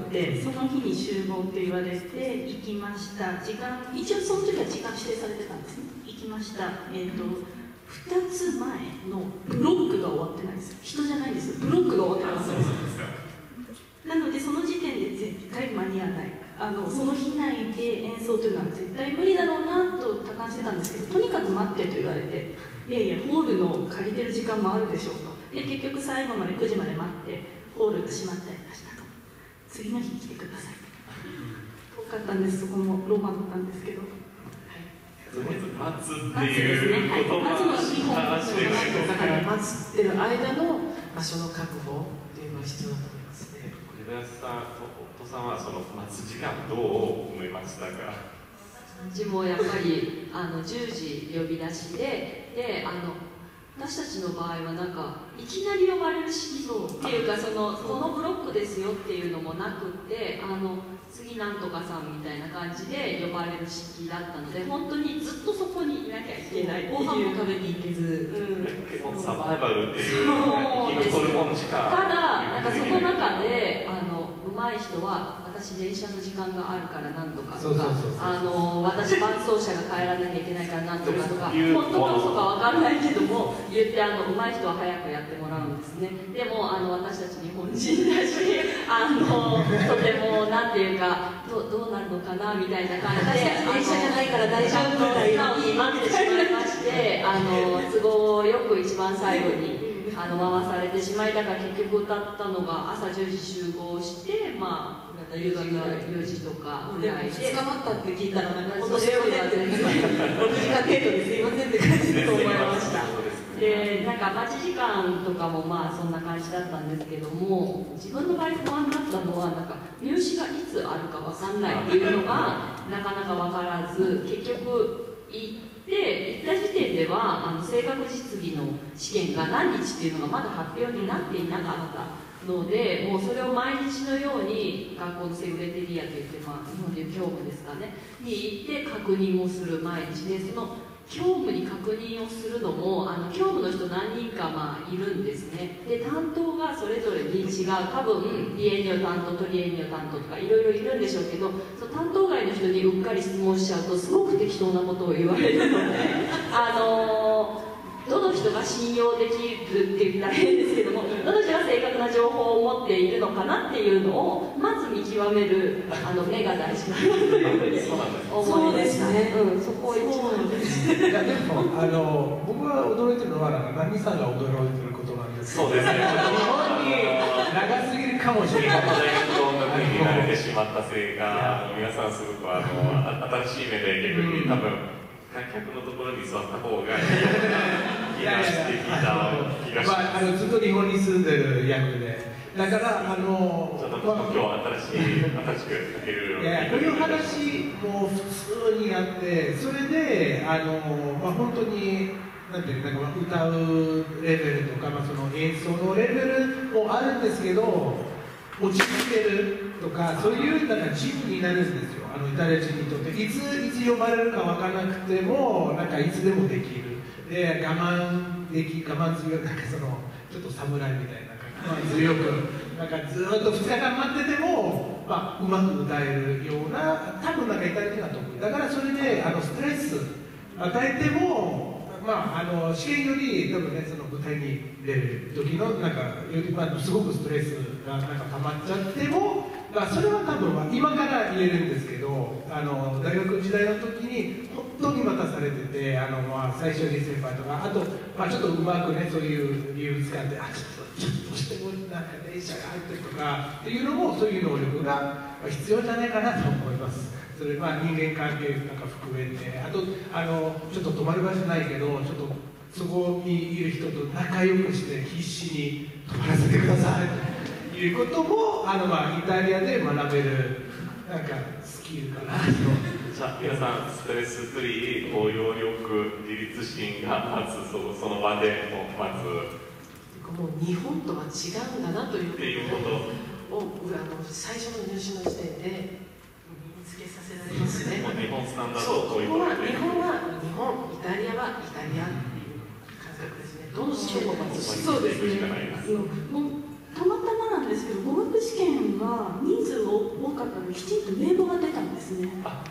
その日に集合って言われて行きました。時間、一応その時は時間指定されてたんですね。行きました。えっとふたつまえのブロックが終わってないんですよ。人じゃないんですよ。ブロックが終わってないんですよ。なのでその時点で絶対間に合わない。あのその日内で演奏というのは絶対無理だろうなと多感してたんですけど、とにかく待ってと言われて、いやいやホールの借りてる時間もあるでしょうと。で結局最後までくじまで待ってホールが閉まっちゃいましたと。次の日来てください。遠かったんです。そこもローマだったんですけど。 とりあえず待つっていう言葉待つの基本話でだから待つってる間の場所の確保っていうのは必要だと思いますね。 小林さん、夫さんはその待つ時間どう思いましたか？ うちもやっぱりあのじゅうじ呼び出しで、であの私たちの場合はなんかいきなり呼ばれる式っていうか、そのこのブロックですよっていうのもなくって、あの次なんとかさんみたいな感じで呼ばれる式だったので、本当にずっとそこにいなきゃいけないっていう。 ご飯も食べに行けず、 うん、サバイバルっていう生き残るもんしか。 ただなんかその中であの上手い人は、私電車の時間があるからなんとかとか、あの私伴走者が帰らなきゃいけないからなんとかとか、本当か嘘かわからないけども言って、あの上手い人は早くやってもらうんですね。でもあの私たち日本人だし、あのとてもなんていうか、どどうなるのかなみたいな感じで、 電車じゃないから大丈夫みたいなに待ってしまいまして、あの都合よく一番最後にあの回されてしまい、だから結局歌ったのが朝じゅうじ集合して、まあ夕方よじとかぐらいで捕まったって聞いたら、なんか本当すいませんってろくじかん程度ですいませんって感じでと思いました。でなんか待ち時間とかもまあそんな感じだったんですけども、自分の場合不安だったのは、なんか入試がいつあるか分かんないっていうのがなかなか分からず、結局行って行った時点ではあの正確実技の試験が何日っていうのがまだ発表になっていなかったので、もうそれを毎日のように学校のセグレテリアといって、まあ、日本でいう教務ですかねに行って確認をする毎日で、その教務に確認をするのも、あの教務の人何人かまあいるんですね。で担当がそれぞれに違う、多分リエニョ担当とリエニョ担当とかいろいろいるんでしょうけど、その担当外の人にうっかり質問しちゃうとすごく適当なことを言われるのであのーどの人が信用できるって言ったら変ですけども、どの人が正確な情報を持っているのかなっていうのをまず見極めるあの目が大事だなというふうに思いました。ね、うん、そこ一番です。 いやでもあの僕が驚いてるのはなんか何さんが驚いてることなんですけど、 そうですね。 日本に長すぎるかもしれない。 大学と音楽に慣れてしまったせいが、皆さんすごくあの新しい目で逆に多分。観客のところに座った方がいいなしてきた気がします。 まあ、あのずっと日本に住んでる役で、だからあのちょっと今日は新しい新しくかける。 いやこういう話も普通にあって、それであのまあ本当になんていうなんか歌うレベルとか、まあその演奏のレベルもあるんですけど、落ち着けるとかそういうなんか自由になるんですよ。あのイタリア人にとっていついつ呼ばれるか分からなくてもなんかいつでもできる。で我慢でき我慢強いなんかそのちょっと侍みたいな我慢強くなんかずっとふつかかん待っててもまあ、うまく歌えるような、多分なんかイタリア人が得意だから、それであのストレス与えても、まあ、あの試験より多分ね、その舞台に出る時のなんかより、まあ、すごくストレスがなんか溜まっちゃっても、まあ、それは多分、まあ、今から言えるんですけど、あの大学時代の時に本当に待たされてて、あの、まあ、最初に先輩とか、あと、まあ、ちょっとうまくね、そういう理由使って、あ、ちょっと、ちょっとしてもなんか電車が入ってるとかっていうのも、そういう能力が必要じゃないかなと思います。それ、まあ、人間関係なんか含めて、あと、あのちょっと泊まる場所ないけど、ちょっとそこにいる人と仲良くして必死に泊まらせてくださいということも、あの、まあ、イタリアで学べるなんかスキルかなと。 じゃあ皆さん、ストレスフリー、応用力、自立心がまずそのその場でもうまずもう日本とは違うんだなというっていうことをあの最初の入試の時点で身につけさせられますね。 日本スタンダーそう、 ドというここはことで、 日本は日本、イタリアはイタリアっていう感覚ですね。どの試験もまずそうですね。もうたまたまなんですけど、語学試験は人数が多かったので、きちんと名簿が出たんですね。はい、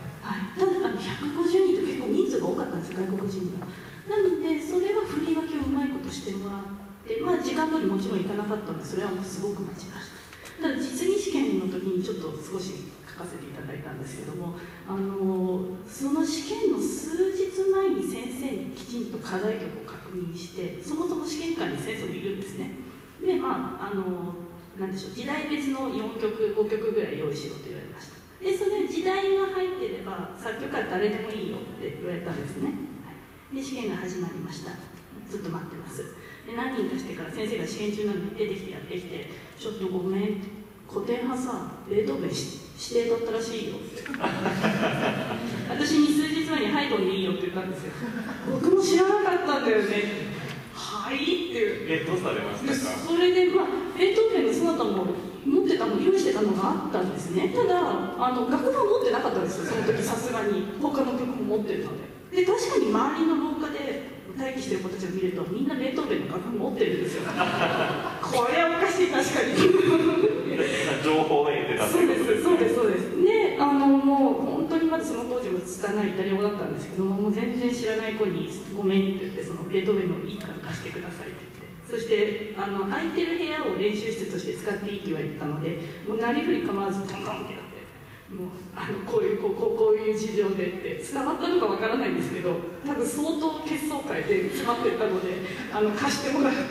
ただあのひゃくごじゅうにんと結構人数が多かったんです、外国人が。なので、それは振り分けをうまいことしてもらって、まあ、時間通りもちろんいかなかったので、それはもうすごく待ちました。ただ、実技試験の時にちょっと少し書かせていただいたんですけども、あのその試験の数日前に先生にきちんと課題曲を確認して、そもそも試験官に先生もいるんですね。で、まあ、あのなんでしょう、時代別のよんきょくごきょくぐらい用意しろと言われました。で、それ時代が入ってれば作曲家は誰でもいいよって言われたんですね。はい、で、試験が始まりました。ずっと待ってます。で、何人かしてから先生が試験中なのに出てきてやってきて、ちょっとごめん、古典派さ、ベートーベン指定だったらしいよって私に数日前にハイドンでいいよって言ったんですよ。僕も知らなかったんだよね。はいっていう。 え、どうされましたか？ それで、まあ、ベートーベンのソナタも持ってたの、用意してたのがあったんですね。ただ、あの楽譜は持ってなかったんですよ、その時さすがに。他の曲も持ってるので。で、確かに周りの廊下で待機してる子たちを見ると、みんなベートーベンの楽譜持ってるんですよ。これはおかしい、確かに。 情報を得てたとそういうです、 ことですね。 そうです、そうです。で、あの、もう本当にまだその当時も拙いイタリア語だったんですけども、もう全然知らない子にごめんって言って、そのベートーベンのいいから貸してくださいって言って、そしてあの空いてる部屋を練習室として使っていいって言われたので、もうなりふり構わずトントンってやって、もうあのこういうこうこうこういう事情でって伝わったのかわからないんですけど、多分相当結相会で詰まってたので、あの貸してもらって。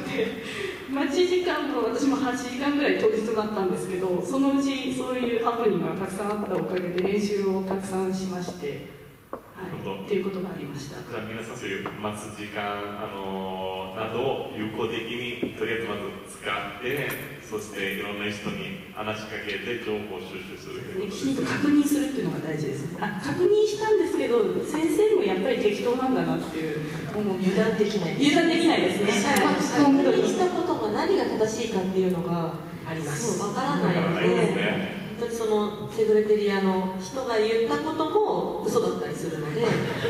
待ち時間も私もはちじかんぐらい当日だったんですけど、そのうちそういうハプニングがたくさんあったおかげで練習をたくさんしまして、はい、っていうことがありました。 じゃあ皆さん、そういう待つ時間、あのー、などを有効的にとりあえずまず使って、そしていろんな人に話しかけて情報収集するということですね。 きちんと確認するっていうのが大事ですね。あ、確認したんですけど、先生もやっぱり適当なんだなっていう、もう油断できない。 油断できないですね。 確認したことが何が正しいかっていうのがあります。 わからないので、本当にそのセグレテリアの人が言ったことも嘘だったりするので、で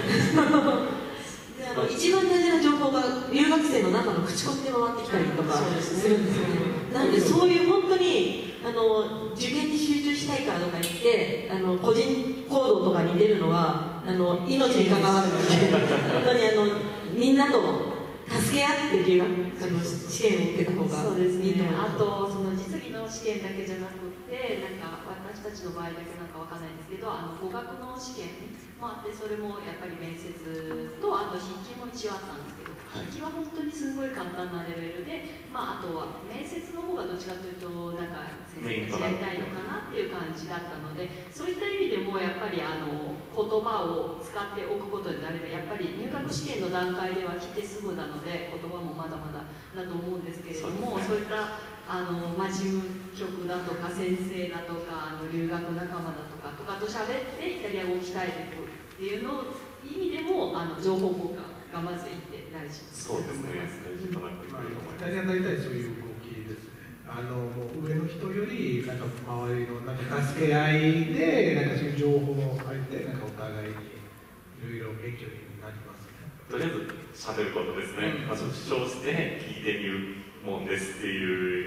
あの一番大事な情報が留学生の中の口コミで回ってきたりとかするんですよね。なのでそういう本当にあの受験に集中したいからとか言ってあの個人行動とかに出るのはあの命に関わるので本当にあのみんなと助け合って留学あの試験を受けた方がそうですね。 いいと思います。 あとその実技の試験だけじゃなくて、なんか私たちの場合だけなんかわかんないんですけど、あの語学の試験もあって、それもやっぱり面接とあと筆記も一応あったんですけど、筆記は本当にすごい簡単なレベルで、まああとは面接の方がどっちかというとなんか先生たちやりたいのかなっていう感じだったので、そういった意味でもやっぱりあの言葉を使っておくことになれば、やっぱり入学試験の段階では来てすぐなので言葉もまだまだだと思うんですけれども、そういったあのまあ、事務局だとか先生だとかあの留学仲間だとかとかと喋ってイタリア語を鍛えていくっていうの意味でもあの情報交換がまずいって大事そうですね。大事となってくると思います。 イタリア大体そういう動きですね。あのもう上の人よりなんか周りのなんか助け合いでなんかそういう情報を借りてなんかお互いにいろいろ勉強になりますね。 とりあえず喋ることですね。まず主張して聞いてみるもんですっていう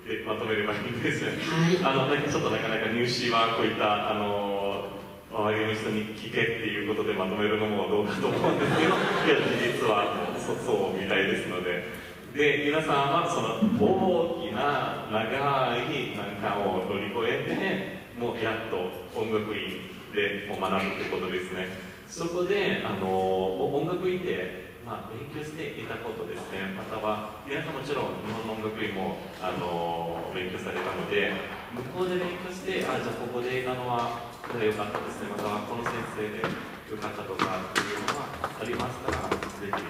でまとめればいいんですね。 はい、 あのなんかちょっとなかなか入試はこういったあの周りの人に聞けっていうことでまとめるのもどうかと思うんですけど、いや事実は そ, そうみたいですので、で皆さんはその大きな長い難関を乗り越えて、もうやっと音楽院で学ぶってことですね。そこであの音楽院でまあ、勉強していたことですね、または皆さんもちろん日本の音楽院もあの勉強されたので、向こうで勉強して、あ、じゃあここでなのはこれ良かったですね、またはこの先生で良かったとかっていうのがありましたら、ぜひ、はい、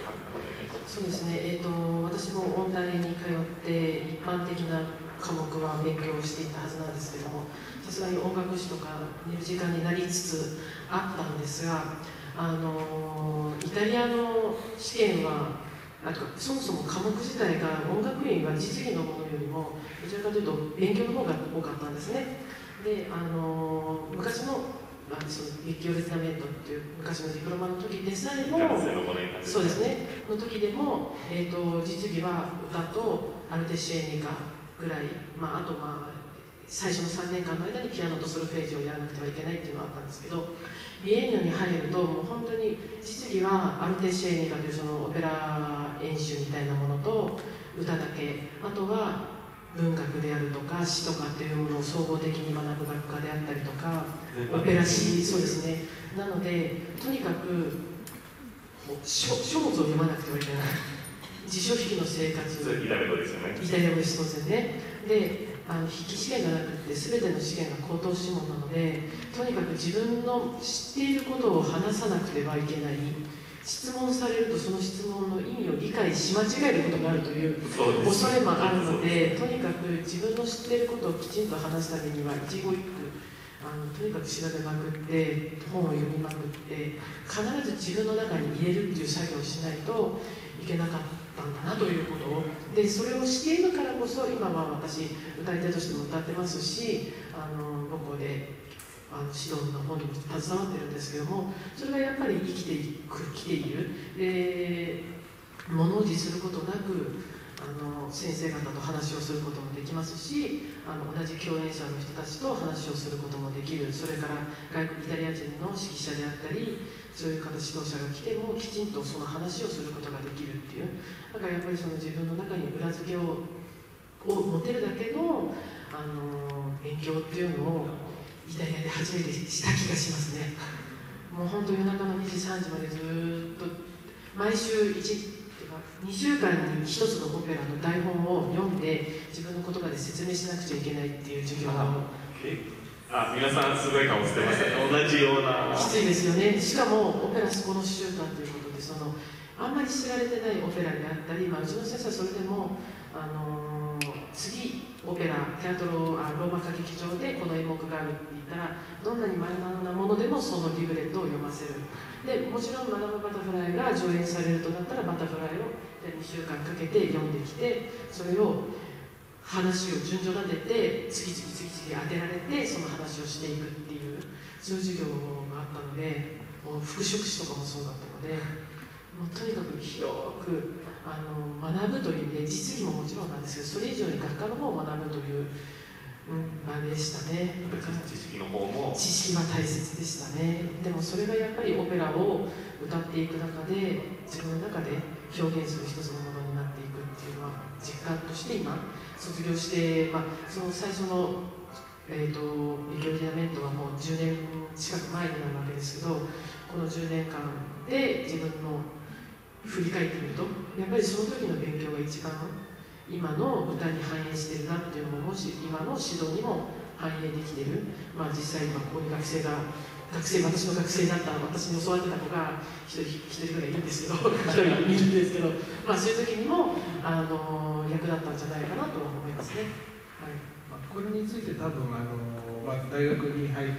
そうですね、えーと、私も音大に通って一般的な科目は勉強していたはずなんですけども、さすがに音楽史とか見る時間になりつつあったんですが、あのイタリアの試験はあとそもそも科目自体が音楽院は実技のものよりもどちらかというと勉強の方が多かったんですね。で、あの昔のあそのビッキオレティナメントっていう昔のディプロマの時でさえもそうですねの時でも、えーと、実技は歌とアルテシエニカぐらい、まあ、あとまあ最初のさんねんかんの間にピアノとソルフェージをやらなくてはいけないっていうのはあったんですけど、ビエンニョに入るともう本当に実技はアルテシエニカというそのオペラ演習みたいなものと歌だけ、あとは文学であるとか詩とかっていうものを総合的に学ぶ学科であったりとか、オペラ詩、そうですね、なのでとにかく書物を読まなくてはいけない、辞書引きの生活、 イタリア語ですよね。 イタリア語です、そうですね。で、あの筆記試験がなくて全ての試験が口頭試問なので、とにかく自分の知っていることを話さなくてはいけない、質問されるとその質問の意味を理解し間違えることがあるという恐れもあるので、とにかく自分の知っていることをきちんと話すためには一語一句あのとにかく調べまくって本を読みまくって必ず自分の中に入れるっていう作業をしないといけなかったんだなということを、でそれをしているからこそ今は私歌い手としても歌ってますし、あの母校であの指導の方にも携わってるんですけども、それがやっぱり生きていくきている、で物おじすることなくあの先生方と話をすることもできますし、あの同じ共演者の人たちと話をすることもできる、それから外国イタリア人の指揮者であったりそういう方指導者が来てもきちんとその話をすることができるっていう、だからやっぱりその自分の中に裏付けをを持てるだけの、あの勉強っていうのをイタリアで初めてした気がしますね。もう本当夜中のにじさんじまでずっと毎週いちにしゅうかんにひとつのオペラの台本を読んで自分の言葉で説明しなくちゃいけないっていう授業を、 あ、皆さんすごい顔してますね。同じようなきついですよね。しかもオペラこの習慣ということで、そのあんまり知られてないオペラであったり、まあ、うちの先生はそれでもあのー、次オペラテアトロあローマ歌劇場でこの演目があるって言ったらどんなにマイナーなものでもそのリブレットを読ませる。でもちろんマダムバタフライが上演されるとなったらバタフライをにしゅうかんかけて読んできて、それを話を順序立てて次々次々当てられてその話をしていくっていうそういう授業があったので、もう復職史とかもそうだったので、もうとにかく広くあの学ぶという意味で実技ももちろんなんですけど、それ以上に学科の方を学ぶという、うん、あれでしたね。 知識の方も知識は大切でしたね。でもそれがやっぱりオペラを歌っていく中で自分の中で表現する一つのものになっていくっていうのは実感として今卒業して、まあ、その最初の、えーと、ビキョリアメントはもうじゅうねん近く前になるわけですけど、このじゅうねんかんで自分の振り返ってみるとやっぱりその時の勉強が一番今の歌に反映してるなっていうのも、もし今の指導にも反映できてる、まあ、実際今ここに学生が学生私の学生だった私に教わってた子が一人一人ぐらいいるんですけど一人いるんですけど、まあ、そういう時にもあの役立ったんじゃないかなと思いますね。はい、 まあ、これについて多分あの、まあ、大学に入って、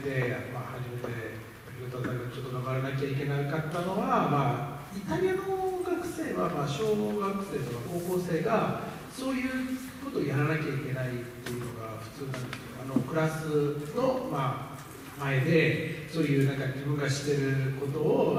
まあ、初めて歌大学ちょっと頑張らなきゃいけなかったのは、まあ、イタリアの学生は、まあ、小学生とか高校生がそういうことをやらなきゃいけないっていうのが普通なんですよ。あのクラスの、まあ、前でそういうなんか自分が知ってることをあの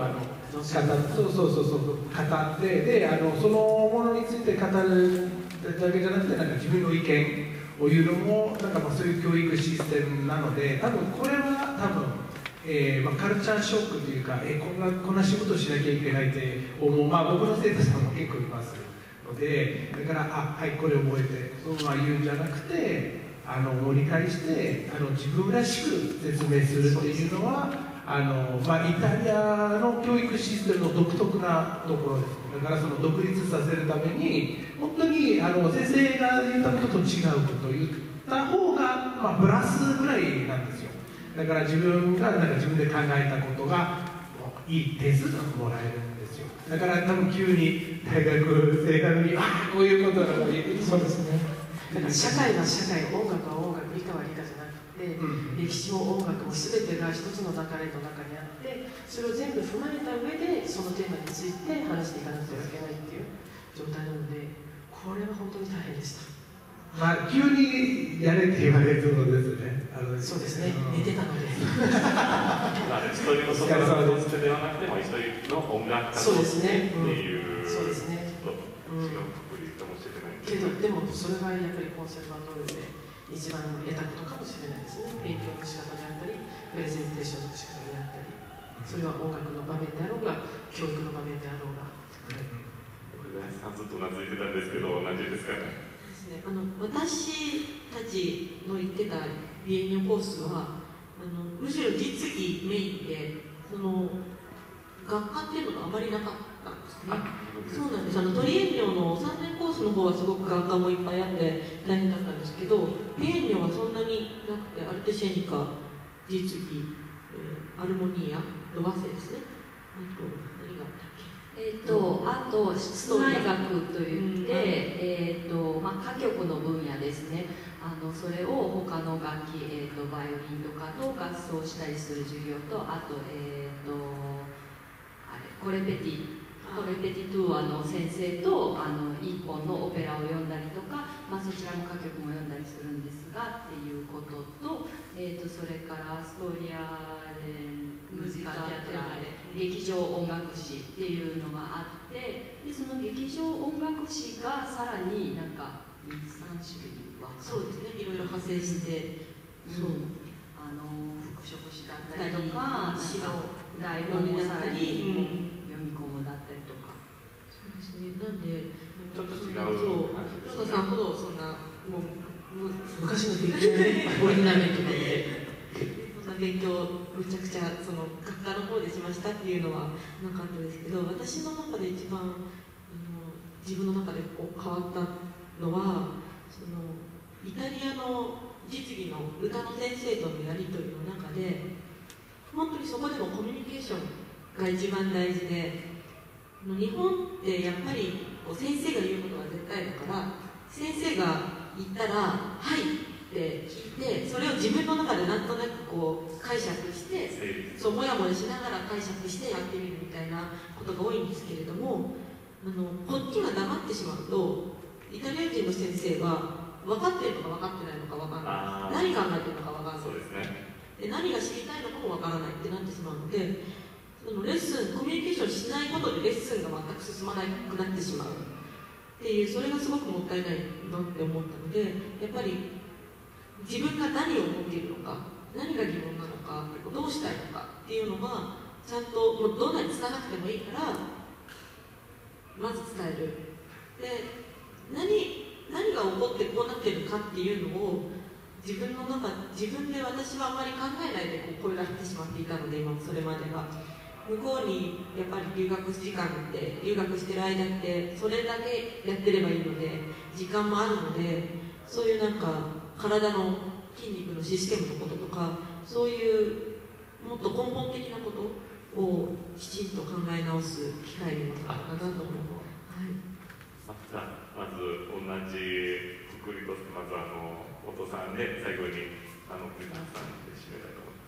語そうそうそうそう語ってであのそのものについて語るだけじゃなくてなんか自分の意見を言うのもなんかまあそういう教育システムなので多分これは多分、えーまあ、カルチャーショックというかえこんなこんな仕事しなきゃいけないって思う、まあ、僕の生徒さんも結構いますのでだからあはいこれ覚えてそのまま言うんじゃなくてあの理解してあの自分らしく説明するっていうのはあの、まあ、イタリアの教育システムの独特なところです。だからその独立させるために本当にあの先生が言ったことと違うことを言った方が、まあ、プラスぐらいなんですよ。だから自分がなんか自分で考えたことがいい点数がもらえるんですよ。だから多分急に大学生なのにあこういうことだと言うそうですね。だから社会は社会、音楽は音楽、理科は理科じゃなくて、うん、歴史も音楽も全てが一つの流れの中にあって、それを全部踏まえた上でそのテーマについて話していかなくてはいけないっていう状態なので、これは本当に大変でした。 まあ急にやれって言われるのですね。あのそうですね。うん、寝てたので。 まあ一人のソプラノとしてではなくても一人の音楽家としてっていう。 そうですね。 ちょっと違うくくりかもしれない。 けどでもそれがやっぱりコンセルバトルで一番得たことかもしれないですね。勉強の仕方であったりプレゼンテーションの仕方であったり、それは音楽の場面であろうが教育の場面であろうが。 これ大さんずっとうなずいてたんですけど同じですかね。 あの私たちの言ってたビエンニョコースはあのむしろ実技メインでその学科っていうのがあまりなかったんですね。そうなんです。あのトリエンニョのさんねんコースの方はすごく学科もいっぱいあって大変だったんですけど、ビエンニョはそんなになくてアルテシェニカ、実技、えー、アルモニア、ロワセですね。あと何があったっけ？ えー、とあと室内学といって、うんえーとまあ、歌曲の分野ですね。あのそれを他の楽器、えー、とバイオリンとかと合奏したりする授業とあと,、えー、とあれコレペティコレペティトゥアの先生とあの一本のオペラを読んだりとか、まあ、そちらも歌曲も読んだりするんですがっていうことと、えー、とそれからストーリアレムジカテアテラ劇場音楽史っていうのがあってでその劇場音楽史がさらになんかみっさん種類はそうですねいろいろ派生して、 うん、そうあの服飾史だったりとか台本をさらに読み込むだったりとかそうですねなんでちょっと違うそうロサさんほどそんなもう昔の勉強オリジナルとかでそんな勉強むちゃくちゃその学科の方でしましたっていうのはなかったですけど私の中で一番あの自分の中でこう変わったのはそのイタリアの実技の歌の先生とのやり取りの中で本当にそこでもコミュニケーションが一番大事で日本ってやっぱりこう先生が言うことが絶対だから先生が言ったら「はい」って聞いてそれを自分の中でなんとなくこう解釈してそうもやもやしながら解釈してやってみるみたいなことが多いんですけれどもあのこっちが黙ってしまうとイタリア人の先生は分かってるのか分かってないのか分からない何考えてるのか分からないそうですねで何が知りたいのかも分からないってなってしまうのでそのレッスンコミュニケーションしないことでレッスンが全く進まなくなってしまうっていうそれがすごくもったいないなって思ったのでやっぱり自分が何を思っているのか何が疑問なのかどうしたいのかっていうのがちゃんともうどんなに伝えなくてもいいからまず伝えるで 何, 何が起こってこうなってるかっていうのを自分の中自分で私はあまり考えないでこう声が出してしまっていたので今それまでは向こうにやっぱり留学時間って留学してる間ってそれだけやってればいいので時間もあるのでそういうなんか体の筋肉のシステムのこととかそういうもっと根本的なことをきちんと考え直す機会になったのかなと思う、はい、 まず同じくくりとしてまずあのお父さんで最後にあの栗田さんで締めたいと思います。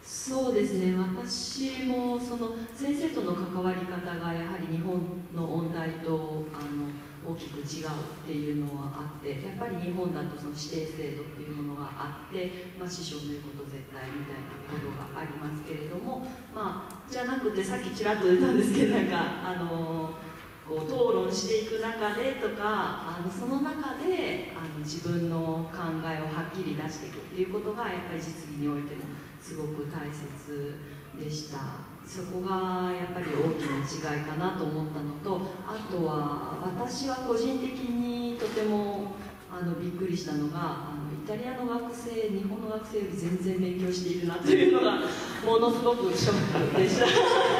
そうですね、私もその先生との関わり方がやはり日本の音大とあの大きく違うっていうのはあって、やっぱり日本だとその指定制度っていうものがあって、まあ、師匠の言うこと絶対みたいなことがありますけれども、まあ、じゃなくてさっきちらっと言ったんですけど、なんかあのこう討論していく中でとか、あのその中であの自分の考えをはっきり出していくっていうことがやっぱり実技においてもすごく大切でした。そこがやっぱり大きな違いかなと思ったのと、あとは私は個人的にとてもあのびっくりしたのが、あのイタリアの学生、日本の学生より全然勉強しているなというのがものすごくショックでした。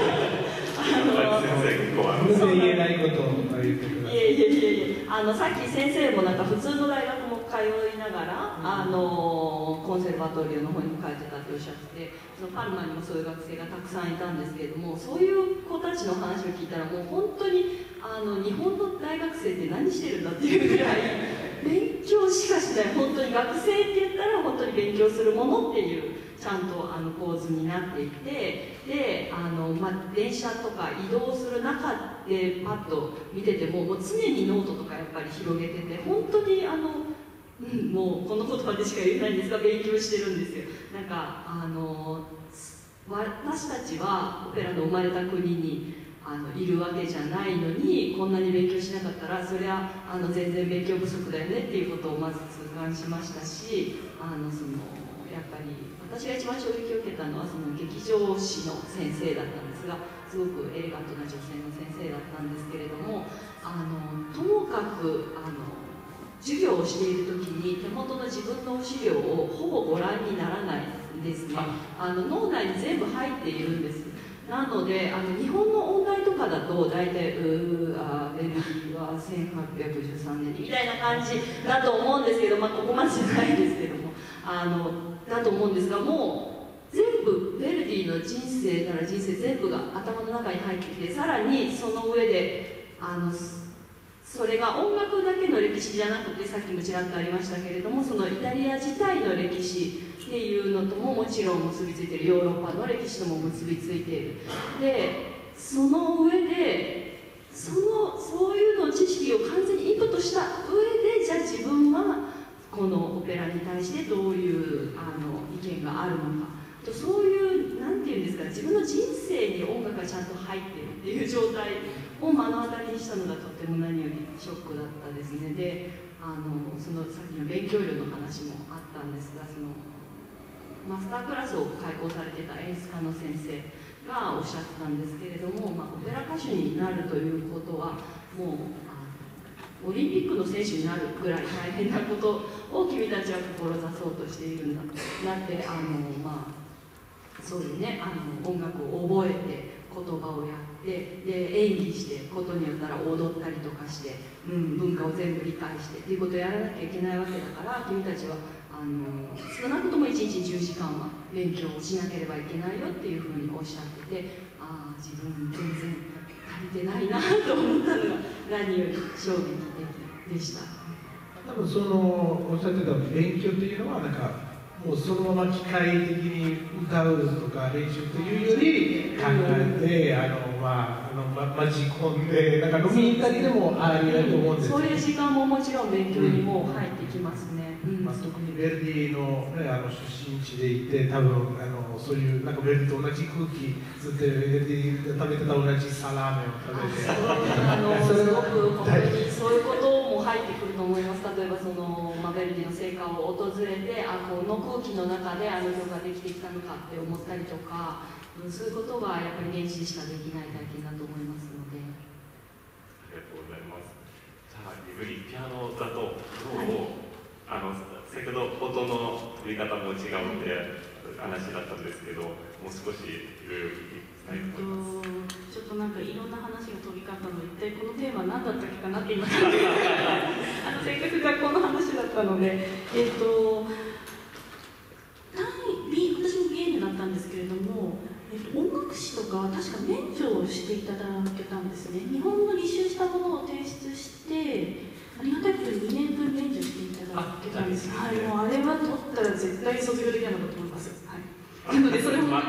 全然言えないことを言ってください。 いえいえいえいえ、あのさっき先生もなんか普通の大学も通いながら、うん、あのコンセルバトリオの方にも通ってたっておっしゃってて、そのパルマにもそういう学生がたくさんいたんですけれども、そういう子たちの話を聞いたらもう本当にあの日本の大学生って何してるんだっていうぐらい勉強しかしない、本当に学生って言ったら本当に勉強するものっていうちゃんとあの構図になっていて、であの、まあ、電車とか移動する中でパッと見てても、もう常にノートとかやっぱり広げてて、本当にあの、うん、もうこの言葉でしか言えないんですが勉強してるんですよ。なんかあの私たちはオペラの生まれた国にあのいるわけじゃないのに、こんなに勉強しなかったらそりゃあの全然勉強不足だよねっていうことをまず痛感しましたし、あのそのやっぱり私が一番衝撃を受けたのはその劇場史の先生だったんですが、すごくエレガントな女性の先生だったんですけれども、あのともかくあの授業をしている時に手元の自分の資料をほぼご覧にならないんですね。あの脳内に全部入っているんです。なのであの日本の音大とかだと大体うーあベルギーはせんはっぴゃくじゅうさんねんみたいな感じだと思うんですけど、まあ、ここまでじゃないですけども、あのだと思うんですが、もう全部ヴェルディの人生なら人生全部が頭の中に入ってきて、さらにその上であのそれが音楽だけの歴史じゃなくて、さっきもちらっとありましたけれども、そのイタリア自体の歴史っていうのとももちろん結びついている、ヨーロッパの歴史とも結びついている。でその上でそのそういうの知識を完全にインプットした上で、じゃあ自分はこのオペラに対してどういうあの意見があるのかと、そういうなんていうんですか、自分の人生に音楽がちゃんと入っているっていう状態を目の当たりにしたのがとても何よりショックだったですね。であのそのさっきの勉強量の話もあったんですが、そのマスタークラスを開講されてた演出家の先生がおっしゃってたんですけれども、まあ、オペラ歌手になるということはもうオリンピックの選手になるぐらい大変なことを君たちは志そうとしているんだとなって、あの、まあ、そういうね、あの音楽を覚えて言葉をやってで演技してことによったら踊ったりとかして、うん、文化を全部理解してっていうことをやらなきゃいけないわけだから、君たちはあの少なくともいちにちじゅうじかんは勉強をしなければいけないよっていうふうにおっしゃってて、ああ自分全然足りてないなと思ったのが何より衝撃的でした。 多分そのおっしゃってた勉強というのはなんかもうそのまま機械的に歌うとか練習というより考えて、あのまああのま混じ込んでなんか飲みに行ったりでもありだと思うんですよ。 そういう時間ももちろん勉強にも入ってきますね。うん、 まあ、特にヴェルディの、ね、あの出身地でいて、多分あのそういうなんかヴェルディと同じ空気ずっとヴェルディで食べてた同じサラーメンを食べて、 あのすごく本当にそういうことも入ってくると思います。例えばその、まあ、ヴェルディの成果を訪れて、あこの空気の中であの曲ができてきたのかって思ったりとか、うん、そういうことがやっぱり現地でしかできない体験だと思いますので。 ありがとうございます。じゃあゆっくりピアノだとどう、はい、あの先ほど音の取り方も違うって話だったんですけど、もう少しいろいろ聞きたいと思います。 ちょっとなんかいろんな話が飛び交ったので、一体このテーマは何だったっけかなって今あのせっかく学校の話だったので、えっ、ー、と単位 B 私も ビーエヌ だったんですけれども、えー、と音楽史とか確か免除をしていただけたんですね。日本の履修したものを提出してありがたいことににねんぶん免除していただけたんです。はい、もうあれは取ったら絶対卒業できないのだと思います。はい。なのでそれも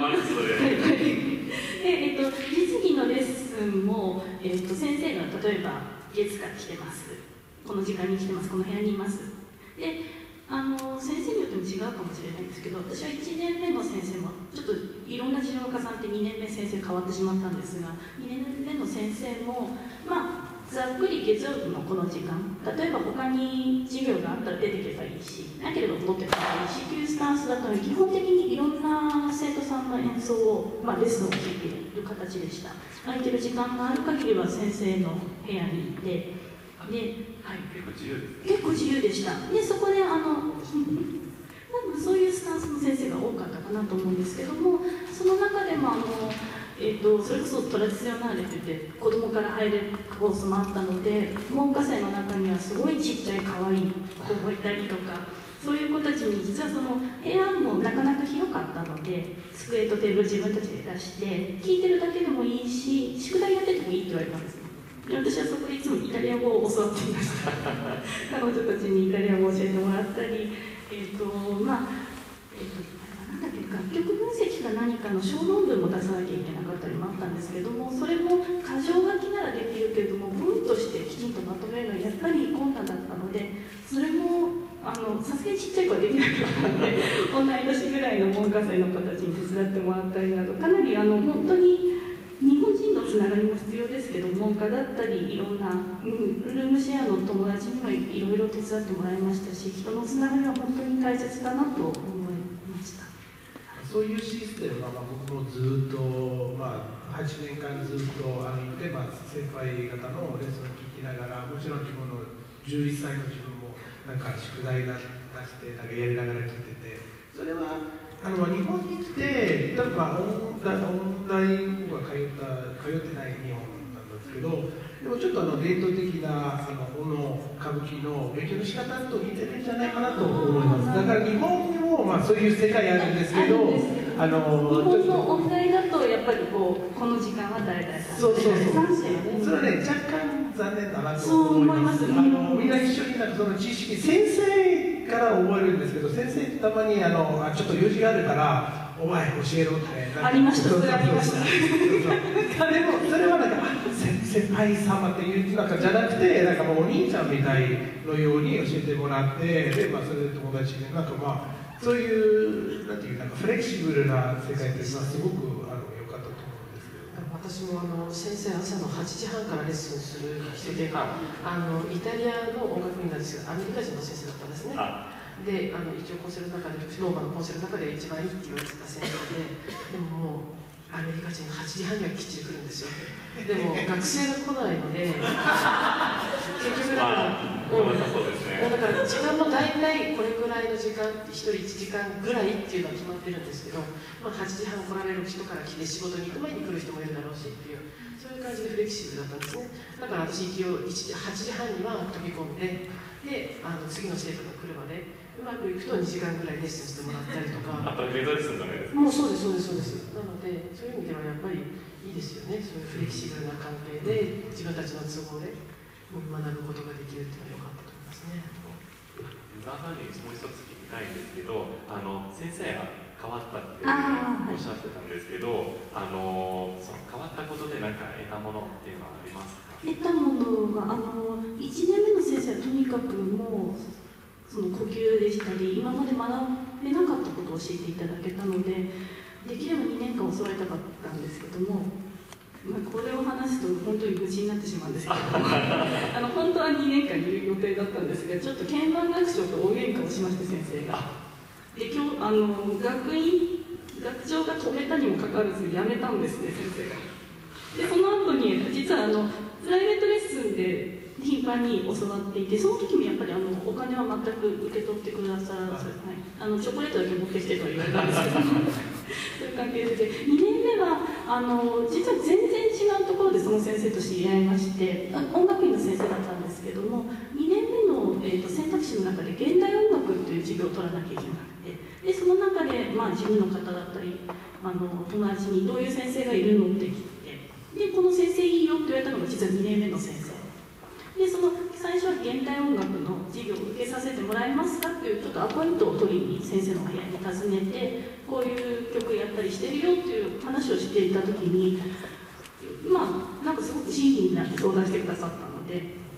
月から来てます、この時間に来てます、この部屋にいます。であの先生によっても違うかもしれないんですけど、私はいちねんめの先生もちょっといろんな事情が重なってにねんめ先生変わってしまったんですが、にねんめの先生もまあざっくり月曜日のこの時間、例えば他に授業があったら出てけばいいし、なければ戻ってくればいいしというスタンスだったので、基本的にいろんな生徒さんの演奏を、まあ、レッスンを聞いている形でした。空いてる時間がある限りは先生の部屋にいて、で、はい、 結構自由ですね。 結構自由でした。でそこであの多分そういうスタンスの先生が多かったかなと思うんですけども、その中でもあの、えー、とそれこそトラディショナーレといって子供から入れるコースもあったので、門下生の中にはすごいちっちゃい可愛い子もいたりとか、そういう子たちに実はその部屋もなかなか広かったので、机とテーブル自分たちで出して聞いてるだけでもいいし、宿題やっててもいいって言われたんですね。で私はそこでいつもイタリア語を教わっていました彼女たちにイタリア語を教えてもらったり、えっ、ー、とまあ、えー、となんだっけ、楽曲分析か何かの小論文も出さなきゃいけなかったりもあったんですけども、それも箇条書きならできるけれども文としてきちんとまとめるのはやっぱり困難だったので、それもあのさすがにちっちゃい子はできなかったので同い年ぐらいの門下生の子たちに手伝ってもらったりなど、かなりあの本当に日本人のつながりも必要ですけど、門下だったりいろんな、うん、ルームシェアの友達にもいろいろ手伝ってもらいましたし、人のつながりは本当に大切だなと思いました。 そういうシステムは、まあ、僕もずっと、まあ、はちねんかんずっとあので、まあ、先輩方のレッスンを聞きながら、もちろん自分のじゅういっさいの自分もなんか宿題出してなんかやりながら聞いてて、それはあの日本に来て、例えばオンライン僕は通った通ってない日本なんですけど、でもちょっとあの伝統的なあのこの歌舞伎の勉強の仕方と似てるんじゃないかなと思います。だから日本にもまあそういう世界あるんですけど、あの日本の音大だとやっぱりこうこの時間は誰々さん、 そうそうそう、 それはね若干残念だなと思います。 あのみんな一緒になんかその知識先生から覚えるんですけど、先生たまにあのあちょっと用事があるからお前教えろってありました。それありました。 でもそれはなんか先輩様っていうなんかじゃなくて、なんかもうお兄ちゃんみたいのように教えてもらって、でまあそれで友達でなんかまあそういうなんていうなんかフレキシブルな世界っていうのはすごくあの良かったと思うんですけど。 私もあの先生朝のはちじはんからレッスンする人で、あのイタリアの音楽院なんですが、アメリカ人の先生だったんですね。であの一応コンセルの中でローマのコンセルの中で一番いいって言われてた先生で、でももうアメリカ人がはちじはんにはきっちり来るんですよ。でも学生が来ないので結局だから、 まあ、うん、そうですね。 だから時間も大体これぐらいの時間ってひとりいちじかんぐらいっていうのは決まってるんですけど、まあ、はちじはん来られる人から来て仕事に行く前に来る人もいるだろうしっていう、そういう感じでフレキシブルだったんですね。だから私一応はちじはんには飛び込んで、であの次の生徒が来るまでうまくいくとにじかんぐらいレッスンしてもらったりとか。 あとメドレスンじゃないですか。 もうそうですそうですそうです。なのでそういう意味ではやっぱりいいですよね。そういうフレキシブルな関係で自分たちの都合で学ぶことができるっていうのは良かったと思いますね。 ユーザーさんにもう一つ聞きたいんですけど、あの先生が変わったっておっしゃってたんですけど、あのその変わったことで何か得たものっていうのはありますか？ 得たものがあのいちねんめの先生はとにかくもうその呼吸でしたり今まで学べなかったことを教えていただけたので、できればにねんかん教わりたかったんですけども、まあ、これを話すと本当に愚痴になってしまうんですけどあの本当はにねんかんいる予定だったんですが、ちょっと鍵盤楽章と大喧嘩をしまして先生が。で今日あの学院学長が止めたにもかかわらず辞めたんですね先生が。でその後に実はあのプライベートレッスンで頻繁に教わっていて、その時もやっぱりあのお金は全く受け取ってくださらず、はい、あのチョコレートだけ持ってきてとは言われたんですけどそういう関係で、にねんめはあの実は全然違うところでその先生と知り合いまして、音楽院の先生だったんですけども、にねんめの、えー、と選択肢の中で現代音楽っていう授業を取らなきゃいけなくて、でその中で、まあ、事務の方だったりあの友達にどういう先生がいるのって聞いて、でこの先生いいよって言われたのが実はにねんめの先生で、その最初は現代音楽の授業を受けさせてもらえますかっていうちょっとアポイントを取りに先生の部屋に訪ねて、こういう曲やったりしてるよっていう話をしていた時に、まあなんかすごく親身になって相談してくださったので、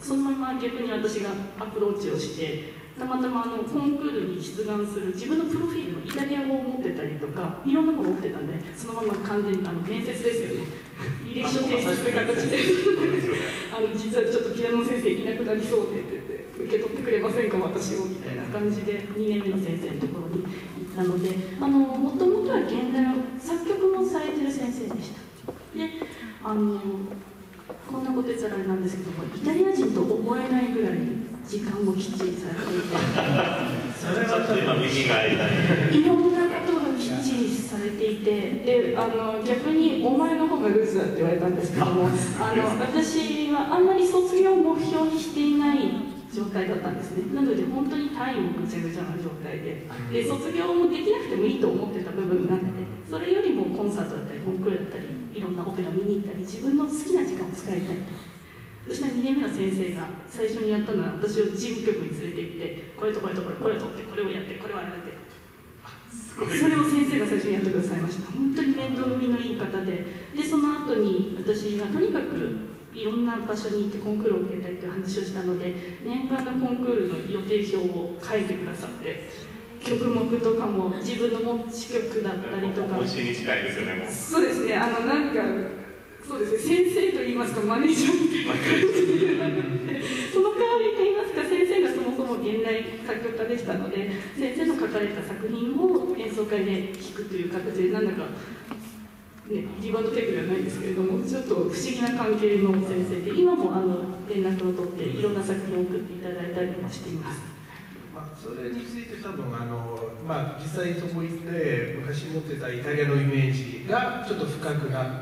そのまま逆に私がアプローチをして、たまたまあのコンクールに出願する自分のプロフィールのイタリア語を持ってたりとか、いろんなものを持ってたんで、そのまま完全にあの面接ですよね、履歴書提出する形であの実はちょっとピアノの先生いなくなりそうでって言って、受け取ってくれませんか私をみたいな感じでにねんめの先生のところに行ったので、あのもともとは現代の作曲もされてる先生でした。であのこんなこと言ったらあれなんですけども、イタリア人と思えないぐらい時間もきっちりされていてそれはちょっと今耳が痛い。 いろんなことがきっちりされていて、であの逆にお前の方がルーズだって言われたんですけども、あの私はあんまり卒業を目標にしていない状態だったんですね。なので本当に単位もぐちゃぐちゃな状態で、で卒業もできなくてもいいと思ってた部分があって、それよりもコンサートだったりコンクールだったりいろんなオペラ見に行ったり自分の好きな時間を使いたい。そしたらにねんめの先生が最初にやったのは、私を事務局に連れて行って、これとこれとこれこれとってこれをやってこれをやって、それを先生が最初にやってくださいました。本当に面倒見のいい方で、でその後に私がとにかくいろんな場所に行ってコンクールを受けたりという話をしたので、念願のコンクールの予定表を書いてくださって、曲目とかも自分の持ち曲だったりとか、 推しに近いですよね。もうそうですね、あのなんかそうですね、先生と言いますかマネージャーみたいな感じでその代わりと言いますか、先生がそもそも現代作曲家でしたので、先生の書かれた作品を演奏会で弾くという形で、なんだかね、ギブアンドテイクではないんですけれども、ちょっと不思議な関係の先生で、今もあの連絡を取っていろんな作品を送っていただいたりもしています。 まあ、それについて多分あの、まあ、実際そこ行って昔持ってたイタリアのイメージがちょっと深くなって、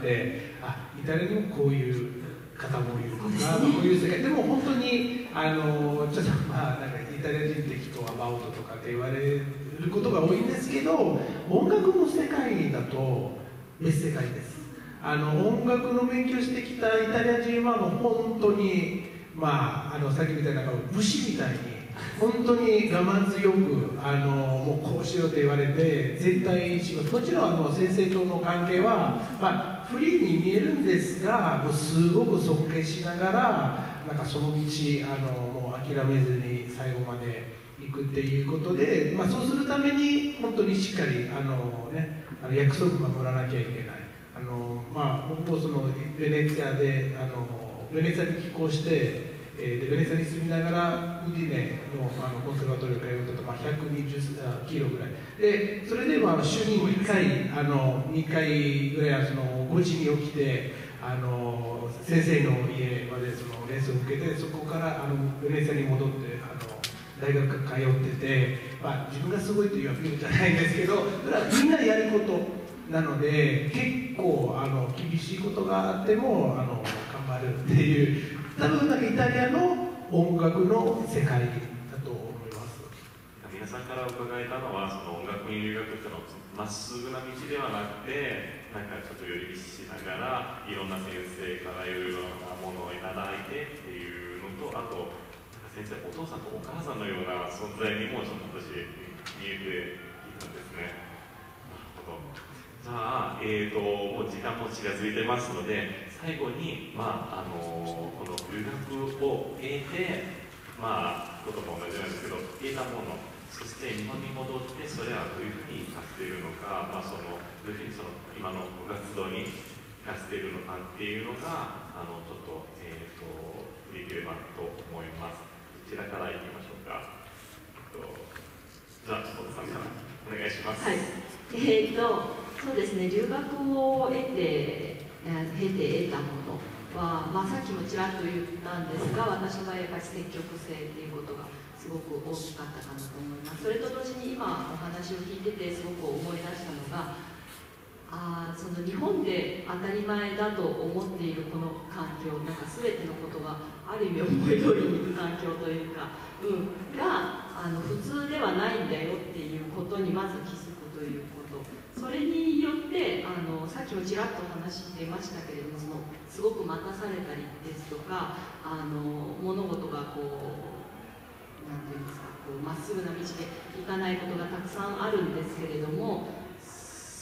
あ、イタリアにもこういう方もいるとか、こういう世界でも本当にあのちょっとまあなんかイタリア人的とアバウトとかって言われることが多いんですけど、音楽の世界だと別世界です。あの音楽の勉強してきたイタリア人はもう本当に、まあ、あのさっきみたいな武士みたいに本当に我慢強くあのもうこうしろと言われて絶対します。もちろんあの先生との関係は、まあ、フリーに見えるんですが、もうすごく尊敬しながらなんかその道あのもう諦めずに最後まで行くっていうことで、まあ、そうするために本当にしっかりあの、ね、あの約束守らなきゃいけない。あの、まあ、僕もそのベネツィアであのベネツィアに寄港してでベネツィアに住みながらウディネ の, あのコンセルバトリーを通うと、まあ、ひゃくにじゅっキロぐらいで、それでまあ週ににかいあのにかいぐらいはそのごじに起きてあの先生の家までそのレッスンを受けて、そこからあのベネツィアに戻ってあの大学通ってて、まあ、自分がすごいというアピールじゃないんですけど、それはみんなやることなので結構あの厳しいことがあってもあの頑張るっていう。多分なんかイタリアの音楽の世界だと思います。 皆さんから伺えたのは、その音楽に留学っていうのはまっすぐな道ではなくて、なんかちょっと寄り道しながらいろんな先生からいろいろなものをいただいてっていうのと、あと先生お父さんとお母さんのような存在にもちょっと私見えていたんですね。なるほど。じゃあ、えーと、もう時間も近づいてますので、最後に、まああのこの留学を得て、まあ、ことも同じなんですけど、得たもの、そして日本に戻って、それはどういうふうに活かしているのか、まあ、そのどういうふうにその今の部活動に活かしているのかっていうのが、あのちょっと、えーと、できればと思います。こちらからいきましょうか。えっと、じゃあ、小田さんからお願いします。 はい、えーとそうですね、留学を得て、経て得たものは、まあ、さっきもちらっと言ったんですが、私の場合やっぱり積極性っていうことがすごく大きかったかなと思います。それと同時に今お話を聞いててすごく思い出したのが、あその日本で当たり前だと思っているこの環境、なんか全てのことがある意味思い通りにいく環境というか、うん、があの普通ではないんだよっていうことにまず気づくということ。それによってあのさっきもちらっと話してましたけれども、そのすごく待たされたりですとか、あの物事がこうなんていうんですか、こうまっすぐな道でいかないことがたくさんあるんですけれども、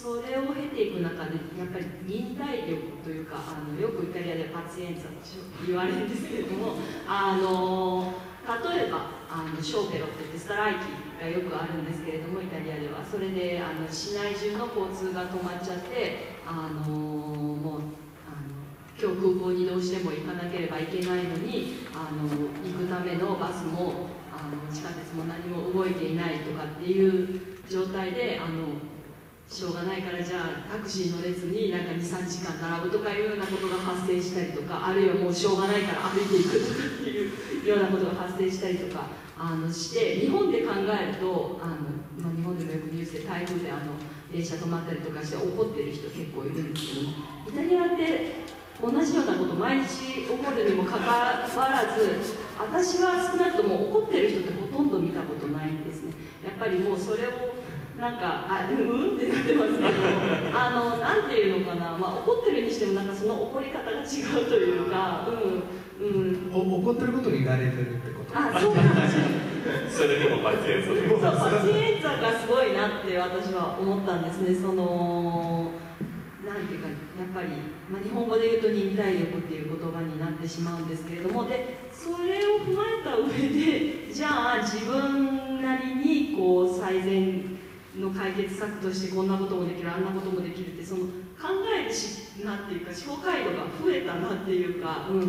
それを経ていく中でやっぱり忍耐力というか、あのよくイタリアでパツィエンツァと言われるんですけれども、あの例えばあのショーペロって言ってストライキがよくあるんですけれども、イタリアではそれであの市内中の交通が止まっちゃって、あのもう今日空港にどうしても行かなければいけないのに、あの行くためのバスもあの地下鉄も何も動いていないとかっていう状態で、あのしょうがないからじゃあタクシーの列になんかにさんじかん並ぶとかいうようなことが発生したりとか、あるいはもうしょうがないから歩いていくとかっていうようなことが発生したりとかあのして日本で考えると、あの、まあ、日本でもよくニュースで台風であの電車止まったりとかして怒ってる人結構いるんですけども、イタリアって同じようなこと毎日起こるにもかかわらず、私は少なくとも怒ってる人ってほとんど見たことないんですね。やっぱりもうそれをなんかあうんってなってますけど、あのなんていうのかな、まあ、怒ってるにしてもなんかその怒り方が違うというか、うんうん、 お怒ってることに慣れてるってこと。 あ、そうかもしれない。 それにもパチエンツァそう、パチエンツァがすごいなって私は思ったんですね。そのなんていうか、やっぱり、まあ、日本語で言うと忍耐力っていう言葉になってしまうんですけれども、でそれを踏まえた上で、じゃあ自分なりにこう最善の解決策としてこんなこともできる、あんなこともできるって、その考えるしなんていうか思考回路が増えたなっていうか、うん、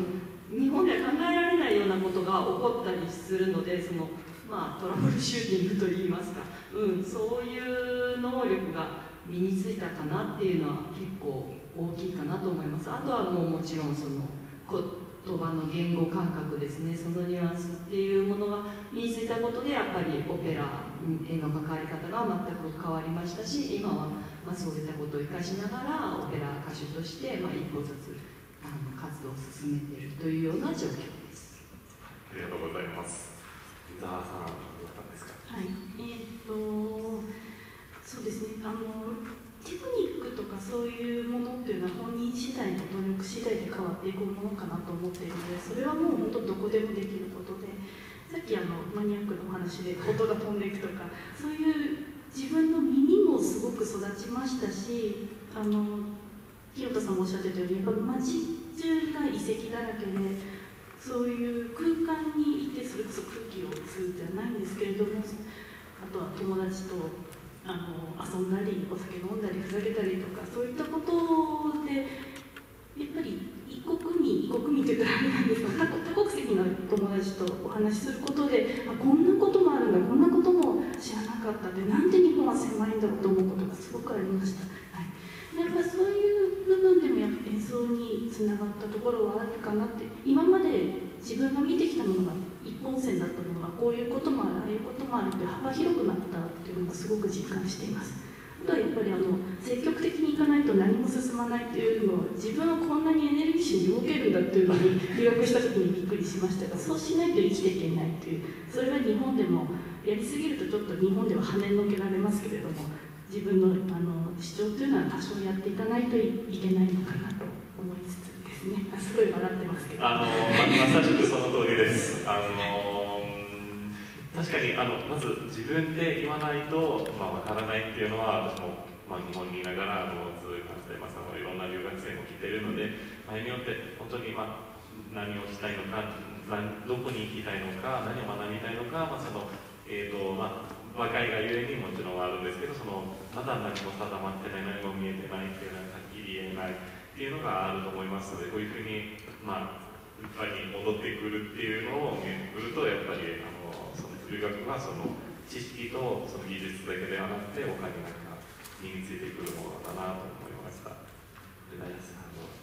日本では考えられないようなことが起こったりするので、その、まあ、トラブルシューティングといいますか、うん、そういう能力が身についたかなっていうのは結構大きいかなと思います。あとはもうもちろんその言葉の言語感覚ですね、そのニュアンスっていうものが身についたことで、やっぱりオペラへの関わり方が全く変わりましたし、今はまあそういったことを生かしながらオペラ歌手としてまあ一歩ずつあの活動を進めているというような状況です。 ありがとうございます。伊沢さん、どうだったんですか。 はい、えー、っとそうですね、あのテクニックとかそういうものっていうのは本人次第の努力次第で変わっていくものかなと思っているので、それはもう本当どこでもできることで、さっきあのマニアックなお話で音が飛んでいくとか、そういう自分の耳もすごく育ちましたし、あの広田さんもおっしゃってたように、やっぱ街中が遺跡だらけで、そういう空間にいてそれこそ空気を吸うではないんですけれども、あとは友達とあの遊んだりお酒飲んだりふざけたりとか、そういったことでやっぱり異国民異国民というとあれなんですが、多国籍の友達とお話しすることで、あ、こんなこともあるんだ、こんなことも知らなかったって、なんで日本は狭いんだろうと思うことがすごくありました。はい、やっぱそういう部分でもやっぱ演奏につながったところはあるかなって、今まで自分が見てきたものが一本線だったものがこういうこともある、ああいうこともあるって幅広くなったっていうのがすごく実感しています。あとはやっぱりあの積極的にいかないと何も進まないっていうのを、自分はこんなにエネルギッシュに動けるんだっていうのに留学した時にびっくりしましたが、そうしないと生きていけないっていう、それは日本でもやりすぎるとちょっと日本では跳ねのけられますけれども、自分のあの主張というのは多少やっていかないといけないのかなと思いつつですね。あ、すごい笑ってますけど、 あのま、まさしくその通りです。あの確かにあのまず自分で言わないとまあ、わからないっていうのは、私も、まあ、日本にいながらあのずっと感じてます。あのいろんな留学生も来ているので、場合によって本当に、まあ、何をしたいのか、どこに行きたいのか、何を学びたいのか、まあそのえーとまあ、若いがゆえにもちろんあるんですけど、そのまだ何も定まってない、何も見えてないっていうのははっきり言えないっていうのがあると思いますので、こういうふうに、まあ、いっぱいに戻ってくるっていうのを見えてくると、やっぱりあのその留学はその知識とその技術だけではなくて、他になんか身についてくるものだなと思いました。で、大地さんどう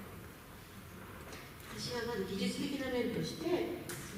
ですか。 私はまず技術的な面として、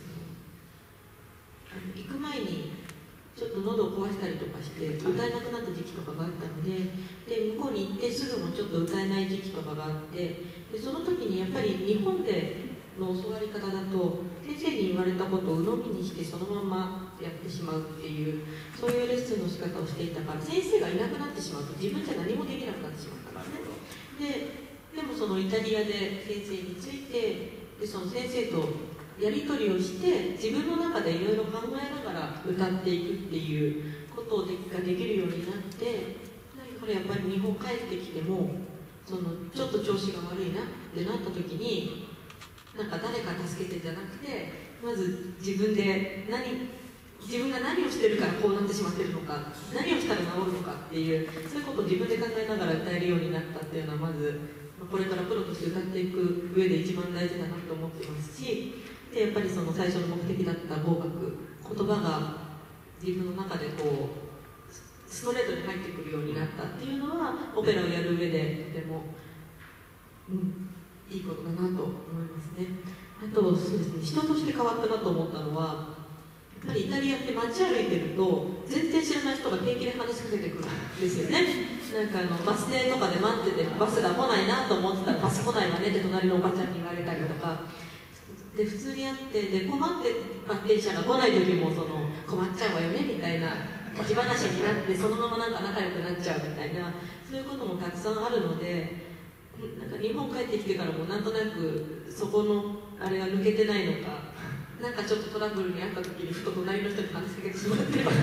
あの行く前にちょっと喉を壊したりとかして歌えなくなった時期とかがあったので、で向こうに行ってすぐもちょっと歌えない時期とかがあって、でその時にやっぱり日本での教わり方だと、先生に言われたことを鵜呑みにしてそのままやってしまうっていう、そういうレッスンの仕方をしていたから、先生がいなくなってしまうと自分じゃ何もできなくなってしまったんですね。で、でもそのイタリアで先生について、でその先生とやり取りをして自分の中でいろいろ考えながら歌っていくっていうことができるようになって、 これやっぱり日本帰ってきてもそのちょっと調子が悪いなってなった時になんか誰か助けてじゃなくてまず自分で何自分が何をしてるからこうなってしまってるのか何をしたら治るのかっていうそういうことを自分で考えながら歌えるようになったっていうのはまずこれからプロとして歌っていく上で一番大事だなと思ってますしでやっぱりその最初の目的だった語学言葉が自分の中でこうストレートに入ってくるようになったっていうのはオペラをやる上でとても、うん、いいことだなと思いますね。あとそうですね、人として変わったなと思ったのはやっぱりイタリアって街歩いてると全然知らない人が平気で話しかけてくるんですよね。なんかあのバス停とかで待っててバスが来ないなと思ってたらバス来ないわねって隣のおばちゃんに言われたりとかで普通にあってで困ってバッテン車が来ない時もその困っちゃうわよねみたいな立ち話になってそのままなんか仲良くなっちゃうみたいなそういうこともたくさんあるのでなんか日本帰ってきてからもなんとなくそこのあれが抜けてないのかなんかちょっとトラブルにあった時にふと隣の人に話しかけてしまってるとか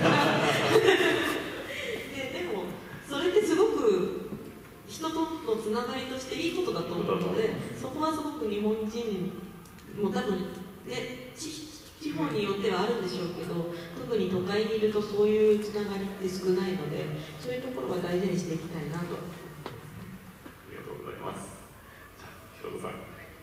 ででもそれってすごく人とのつながりとしていいことだと思うのでそこはすごく日本人も多分ね地方によってはあるんでしょうけど特に都会にいるとそういうつながりって少ないのでそういうところは大事にしていきたいなと。 ありがとうございます。じゃあひろこさん。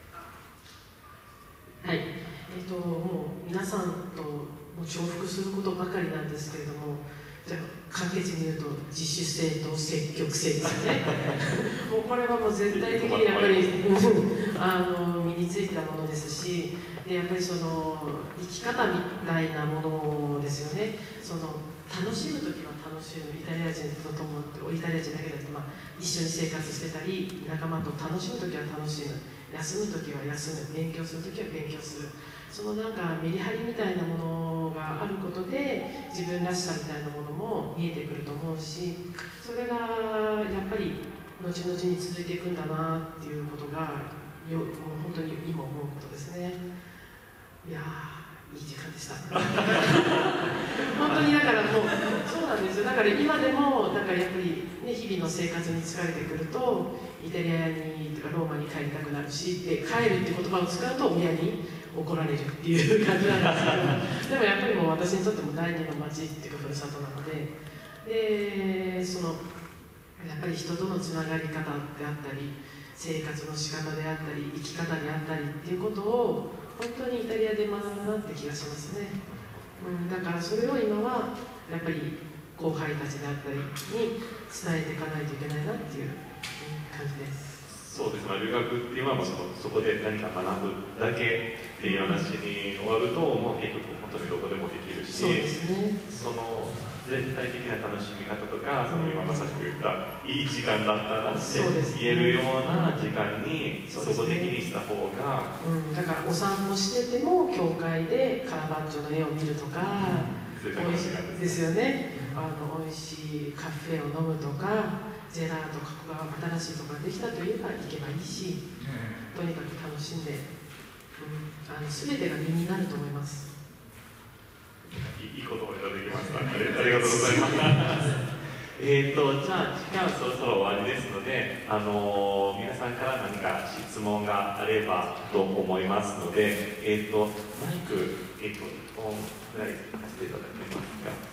はい、えーと、もう皆さんともう重複することばかりなんですけれどもじゃあ簡潔に言うと自主性と積極性ですよねもうこれはもう絶対的にやっぱりあの身についたものですしでやっぱりその生き方みたいなものですよね。その楽しむ時は楽しむイタリア人と共にイタリア人だけだと、まあ、一緒に生活してたり仲間と楽しむ時は楽しむ休む時は休む勉強する時は勉強するそのなんかメリハリみたいなものがあることで自分らしさみたいなものも見えてくると思うしそれがやっぱり後々に続いていくんだなっていうことがよもう本当に今思うことですね。いやーいい時間でした本当にだからもうそうなんですよ。だから今でもだからやっぱり、ね、日々の生活に疲れてくるとイタリアにとかローマに帰りたくなるしで帰るって言葉を使うと親に怒られるっていう感じなんですけどでもやっぱりもう私にとっても第二の町っていうかふるさとなのででそのやっぱり人とのつながり方であったり生活の仕方であったり生き方であったりっていうことを本当にイタリアで学んだなって気がしますね、うん、だからそれを今はやっぱり後輩たちであったりに伝えていかないといけないなっていう感じです。 そうです、まあ、留学っていうのはそのそこで何か学ぶだけっていう話に終わるともう結局本当にどこでもできるしそうですね、 その全体的な楽しみ方とかその今まさしく言ったいい時間だったなって言えるような時間にそこ的にした方が、 うん、だからお散歩してても教会でカラバッチョの絵を見るとか、 うん、 美味しいですよね、あの美味しいカフェを飲むとかジェラートが新しいところができたといえば行けばいいし、とにかく楽しんで、うん、あの全てが身になると思います。 いいことをいただきました。ありがとうございます。えっとじゃあ時間そろそろ終わりですので、あのー、皆さんから何か質問があればと思いますので、えっ、ー、とマイクえっ、ー、といっぽんぐらい貸していただけますか。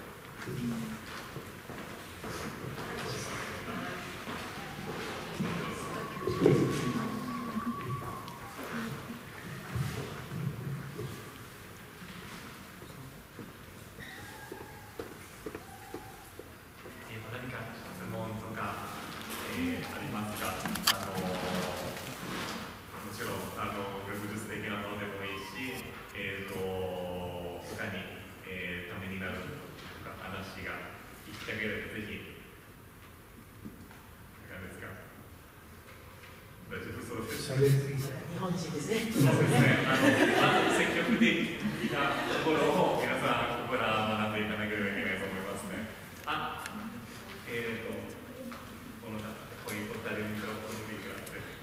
日本人ですね。 そうですね。あの積極的なところを皆さんここから学んでいかなければいけないと思いますね。あ、えっ、ー、とこのこういう答えにミクロフォンでいきますね。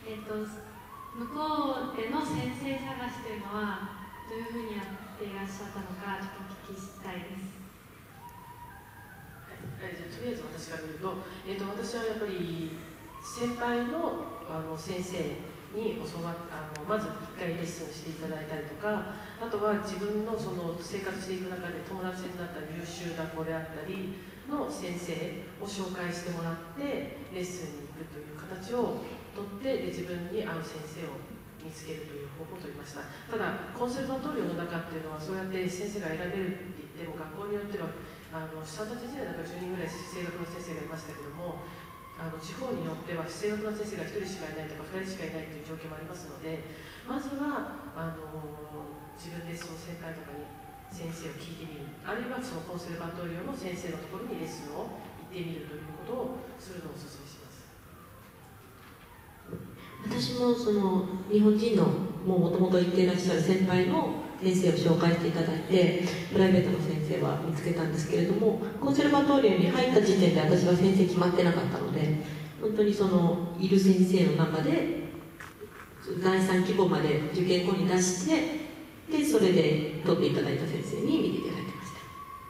えっと、向こうでの先生探しというのはどういうふうにやっていらっしゃったのかちょっとお聞きしたいです。 はい、じゃあとりあえず私から見ると、えー、と私はやっぱり先輩の、あの先生に教わっあのまずいっかいレッスンしていただいたりとか、あとは自分のその生活していく中で友達になった優秀な子であったりの先生を紹介してもらってレッスンに行くという形をとってで自分に合う先生を見つけるという方法を取りました。ただコンセルバトリオの中っていうのはそうやって先生が選べるって言っても学校によってはあのスタート時代だからじゅうにんぐらい声楽の先生がいましたけども、あの地方によっては声楽の先生がひとりしかいないとかふたりしかいないという状況もありますので、まずはあの自分でその先輩とかに先生を聞いてみる、あるいはそのコンセルバトリオの先生のところにレッスンを行ってみるということをするのをお勧めします。 私もその日本人のもともと行っていらっしゃる先輩の先生を紹介していただいてプライベートの先生は見つけたんですけれども、コンセルバトリオに入った時点で私は先生決まってなかったので、本当にそのいる先生の中でだいさん希望まで受験後に出して、でそれで取っていただいた先生に見ていただいてました。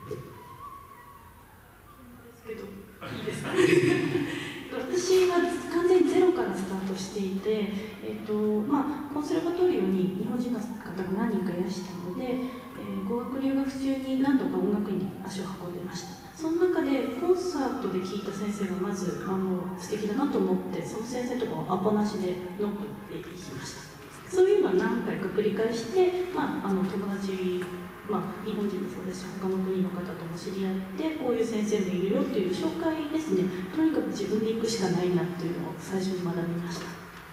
ですけどいいですか私は完全にゼロからスタートしていて、えーとまあ、コンセルバトリオに日本人の方が何人かいらしたので、えー、語学留学中に何度か音楽院に足を運んでました。その中でコンサートで聴いた先生がまずあの素敵だなと思って、その先生とかをアポなしでノックで行きました。そういうのを何回か繰り返して、まあ、あの友達、まあ、日本人もそうですし他の国の方とも知り合ってこういう先生もいるよっていう紹介ですね。とにかく自分で行くしかないなっていうのを最初に学びました。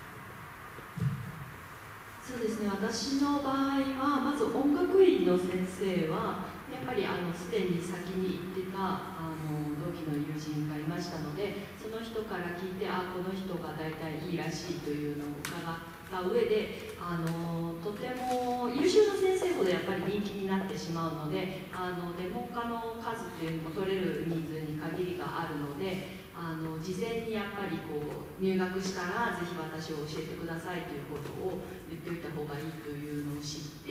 そうですね、私の場合はまず音楽院の先生はやっぱりあのすでに先に行ってたあの同期の友人がいましたので、その人から聞いて、あこの人が大体いいらしいというのを伺った上で、あのとても優秀な先生ほどやっぱり人気になってしまうので、あのデモ科の数っていうのも取れる人数に限りがあるので、あの事前にやっぱりこう入学したらぜひ私を教えてくださいということを言っておいた方がいいというのを知って、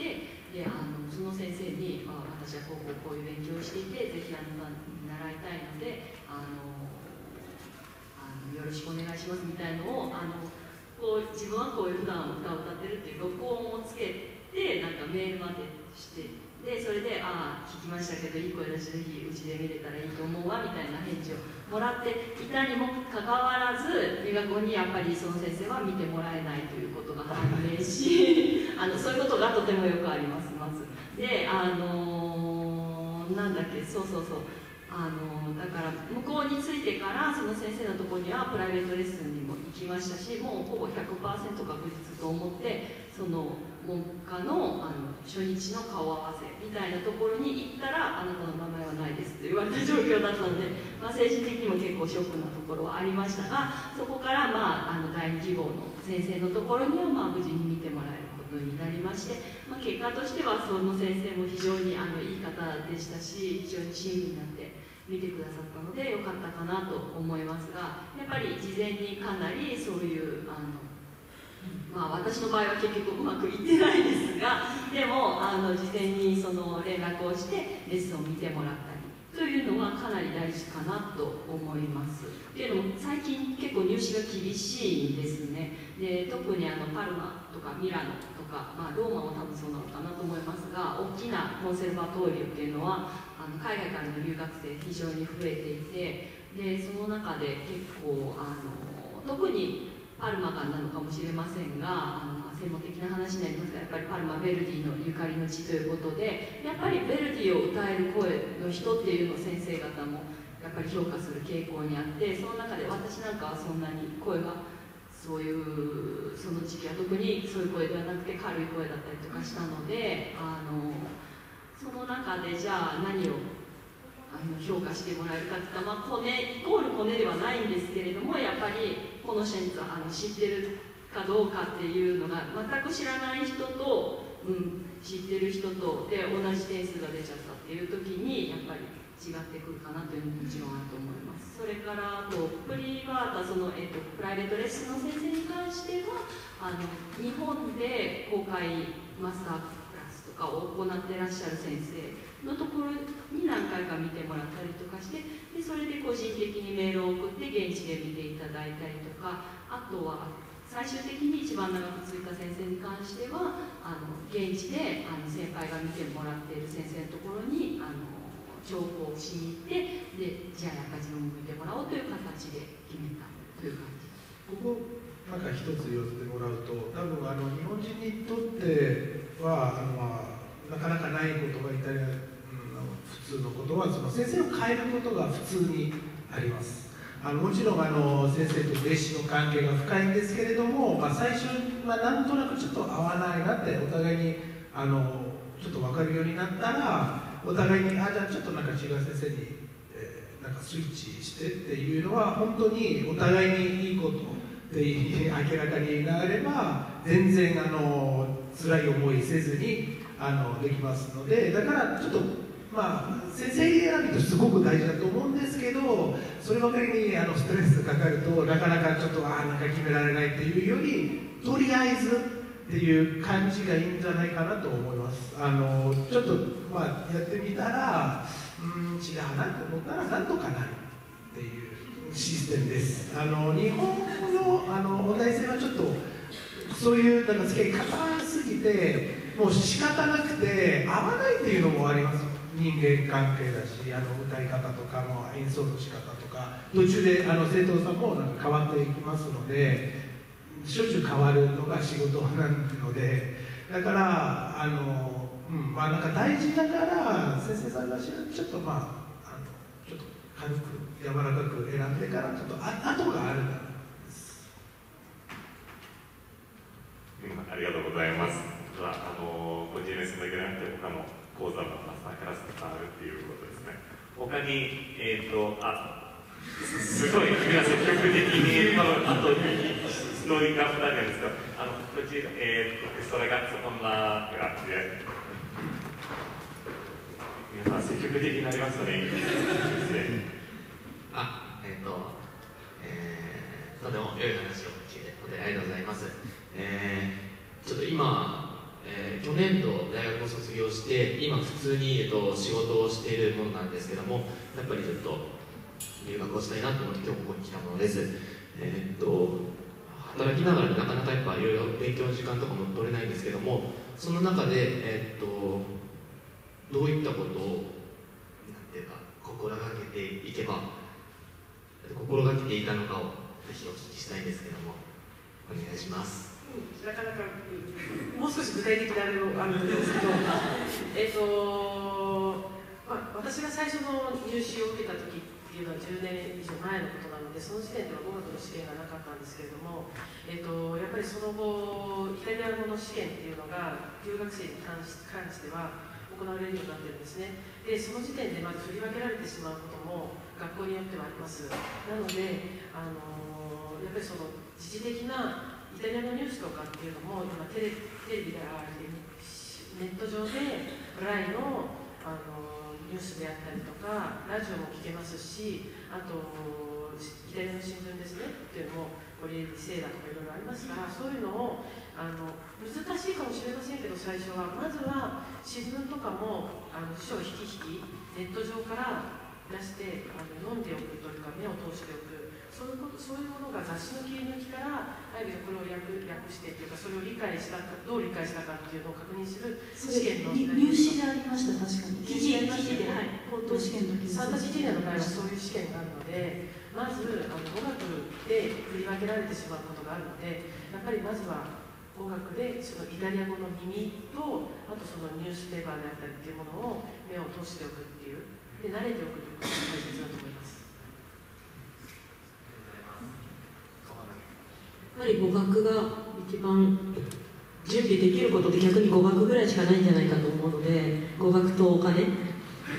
であのその先生に、あ私はこうこうこういう勉強をしていてぜひあなたに習いたいのであのあのよろしくお願いしますみたいのをあのこう自分はこういう普段歌を歌ってるっていう録音をつけてなんかメールまでして。でそれで「ああ聞きましたけどいい声出してぜひうちで見れたらいいと思うわ」みたいな返事をもらっていたにもかかわらず入学後にやっぱりその先生は見てもらえないということが判明しあのそういうことがとてもよくありますまず。であのー、なんだっけそうそうそうあのー、だから向こうに着いてからその先生のところにはプライベートレッスンにも行きましたし、もうほぼ ひゃくパーセント 確実と思ってその文科の、あの初日の顔合わせみたいなところに行ったらあなたの名前はないですと言われた状況だったので、まあ、精神的にも結構ショックなところはありましたが、そこから、まあ、あのだいに希望の先生のところには、まあ、無事に見てもらえることになりまして、まあ、結果としてはその先生も非常にあのいい方でしたし非常に親身になって見てくださったのでよかったかなと思いますが、やっぱり事前にかなりそういうあのまあ、私の場合は結局うまくいってないですが、でもあの事前にその連絡をしてレッスンを見てもらったりというのはかなり大事かなと思います。っていうのも最近結構入試が厳しいんですね。で特にあのパルマとかミラノとか、まあ、ローマも多分そうなのかなと思いますが、大きなコンセルバトーリオっていうのはあの海外からの留学生非常に増えていて、でその中で結構あの特にパルマがなのかもしれませんが、あの専門的な話になりますが、やっぱりパルマベルディのゆかりの地ということで、やっぱりベルディを歌える声の人っていうのを先生方もやっぱり評価する傾向にあって、その中で私なんかはそんなに声がそういうその時期は特にそういう声ではなくて軽い声だったりとかしたので、あのその中でじゃあ何をあの評価してもらえるかっていったら、まあ、コネイコールコネではないんですけれども、やっぱりこの人あの知ってるかどうかっていうのが全く知らない人と、うん、知ってる人とで同じ点数が出ちゃったっていう時にやっぱり違ってくるかなというのももちろんあると思います。それからあとプリバータその、えっと、プライベートレッスンの先生に関してはあの日本で公開マスタークラスとかを行っていらっしゃる先生のところに何回か見てもらったりとかして、でそれで個人的にメールを送って現地で見ていただいたりとか、あとは最終的に一番長く続いた先生に関してはあの現地であの先輩が見てもらっている先生のところにあの情報をしに行ってでじゃあやっぱり自分も見てもらおうという形で決めたという感じ。 ここなんか一つ言わせてもらうと、多分あの日本人にとってはあの、まあ、なかなかないことがイタリア、うん、普通のことはその先生を変えることが普通にあります。あのもちろんあの先生と弟子の関係が深いんですけれども、まあ、最初はなんとなくちょっと合わないなってお互いにあのちょっと分かるようになったらお互いにあじゃあちょっとなんか違う先生に、えー、なんかスイッチしてっていうのは本当にお互いにいいことで明らかになれば全然あの辛い思いせずにあのできますので、だからちょっとまあ先生選びとすごく大事だと思うんですけど、そればかりにあのストレスがかかるとなかなかちょっとああなんか決められないっていうよりとりあえずっていう感じがいいんじゃないかなと思います。あのちょっとまあやってみたらうん違うなと思ったらなんとかなるっていうシステムです。あの日本のあのお題性はちょっとそういうなんか付き合い方すぎてもう仕方なくて合わないっていうのもあります。人間関係だし、あの歌い方とかも演奏の仕方とか途中であの生徒さんもなんか変わっていきますので、しょっちゅう変わるのが仕事なので、だからあの、うんまあ、なんか大事だから先生さんがちょっとまあ、あのちょっと軽く柔らかく選んでからちょっとあ後があるからです、 うん。ありがとうございます。あの個人レッスンだけじゃなくて他の講座のマスタークラスがあるっていうことですね。他にえっ、ー、とあすごい皆さん積極的にあとストーリーがふたりなんですけど、あのこちらえっ、ー、とそれがそんな感じで皆さん積極的になりますよね。 あえっ、ー、と、えー、とても良い話を聞いてありがとうございます。えー、ちょっと今えー、去年度大学を卒業して今普通に、えっと、仕事をしているものなんですけども、やっぱりちょっと留学をしたいなと思って今日ここに来たものです。えー、っと働きながらなかなかやっぱいろいろ勉強の時間とかも取れないんですけども、その中で、えー、っとどういったことをなんていうか心がけていけば心がけていたのかをぜひお聞きしたいんですけども、お願いします。 なかなかもう少し具体的なあれをあるんですけどえっと、まあ、私が最初の入試を受けた時っていうのはじゅうねん以上前のことなので、その時点では語学の試験がなかったんですけれども、えっと、やっぱりその後イタリア語の試験っていうのが留学生に関し、関しては行われるようになってるんですね。でその時点でまず振り分けられてしまうことも学校によってはあります。なのであのやっぱりその時事的なイタリアのニュースとかっていうのも今テレ、テレビでありネット上でライの、あのニュースであったりとかラジオも聞けますし、あとイタリアの新聞ですねっていうのもコリエリセーラとかいろいろありますから、そういうのをあの難しいかもしれませんけど最初はまずは新聞とかもあの辞書を引き引きネット上から出してあの読んでおくというか目を通しておく、そういうこと、そういうものが雑誌の切り抜きからあるいはこれを略、略してというかそれを理解したかどう理解したかっていうのを確認する試験の入試でありました。確かに記事で、はい、本当試験の時さんたちいちねんの場合はそういう試験があるので、まずあの語学で振り分けられてしまうことがあるので、やっぱりまずは語学でそのイタリア語の耳とあとそのニュースペーパーであったりっていうものを目を通しておくっていうで慣れておくということが大切だと思います。 やっぱり語学が一番準備できることって逆に語学ぐらいしかないんじゃないかと思うので、語学とお金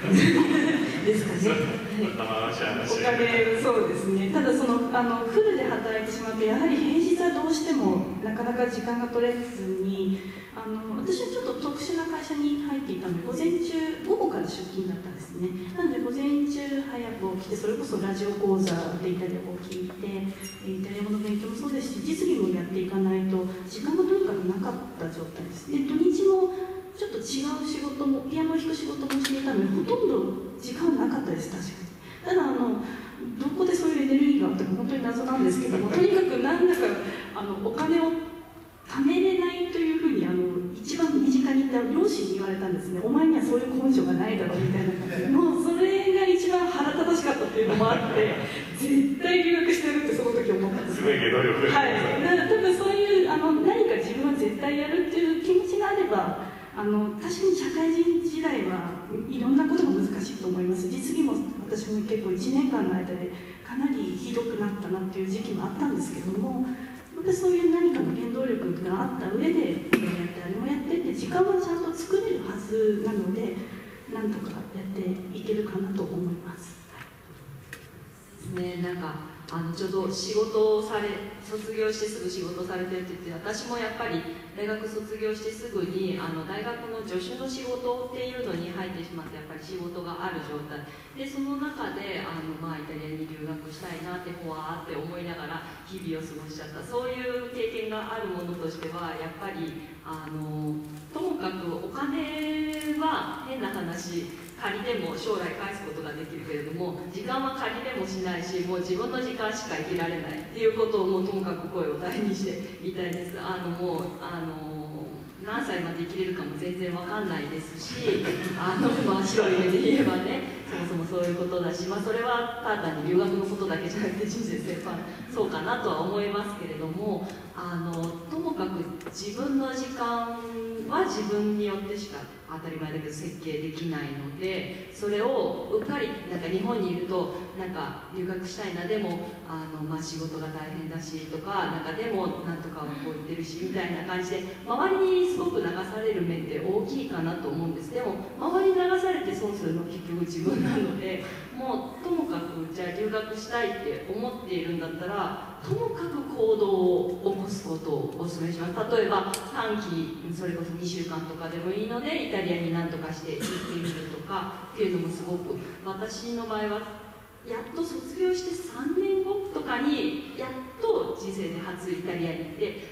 ですかね。お金、そうですね。ただそのあのフルで働いてしまって、やはり平日はどうしてもなかなか時間が取れずに、あの私はちょっと特殊な会社に入っていたので、午前中午後から出勤だったんですね。なので午前中早く起きて、それこそラジオ講座でイタリア語を聞いて、イタリア語の勉強もそうですし、実技もやっていかないと時間がとにかくなかった状態です。で土日もちょっと違う仕事も、ピアノを弾く仕事もしていたので、ほとんど時間はなかったです、確かに。ただあの、どこでそういうエネルギーがあったか、本当に謎なんですけども、とにかく何だかあのお金を貯めれないというふうに、あの一番身近にいた両親に言われたんですね、お前にはそういう根性がないだろうみたいな感じで、もうそれが一番腹立たしかったっていうのもあって、絶対留学してるってその時思ったんです。 すごい努力ですね。 はい、だから多分そういうあの何か自分は絶対やるっていう気持ちがあれば、あの確かに社会人時代はいろんなことが難しいと思います。実技も私も結構いちねんかんの間でかなりひどくなったなっていう時期もあったんですけども、またそういう何かの原動力があった上でこれもやってあれもやってって時間はちゃんと作れるはずなので、なんとかやっていけるかなと思います。 ね、なんかあのちょうど仕事をされ卒業してすぐ仕事されてるって言って、私もやっぱり大学卒業してすぐにあの大学の助手の仕事っていうのに入ってしまって、やっぱり仕事がある状態で、その中であの、まあ、イタリアに留学したいなってほわーって思いながら日々を過ごしちゃった、そういう経験があるものとしては、やっぱりあのともかくお金は変な話借りても将来返すことができるけれども、時間は借りてもしないし、もう自分の時間しか生きられないっていうことをもうともかく声を大にして言いたいです。あのもうあの何歳まで生きれるかも全然わかんないですし、あの、まあ、白い目で言えばね、そもそもそういうことだし、まあ、それはただに留学のことだけじゃなくて人生全般そうかなとは思いますけれども、あのともかく自分の時間は自分によってしか当たり前だけど設計できないので、それをうっかりなんか日本にいるとなんか留学したいな、でもあの、まあ、仕事が大変だしとか、なんかでもなんとかはこう言ってるしみたいな感じで周りにすごく流される面って大きいかなと思うんです。でも周りに流されて損するのは結局自分なので、もうともかくじゃあ留学したいって思っているんだったら、ともかく行動を起こすことをお勧めします。例えば短期、それこそにしゅうかんとかでもいいのでイタリアに何とかして行ってみるとかっていうのもすごく、私の場合はやっと卒業してさんねんごとかにやっと人生で初イタリアに行って、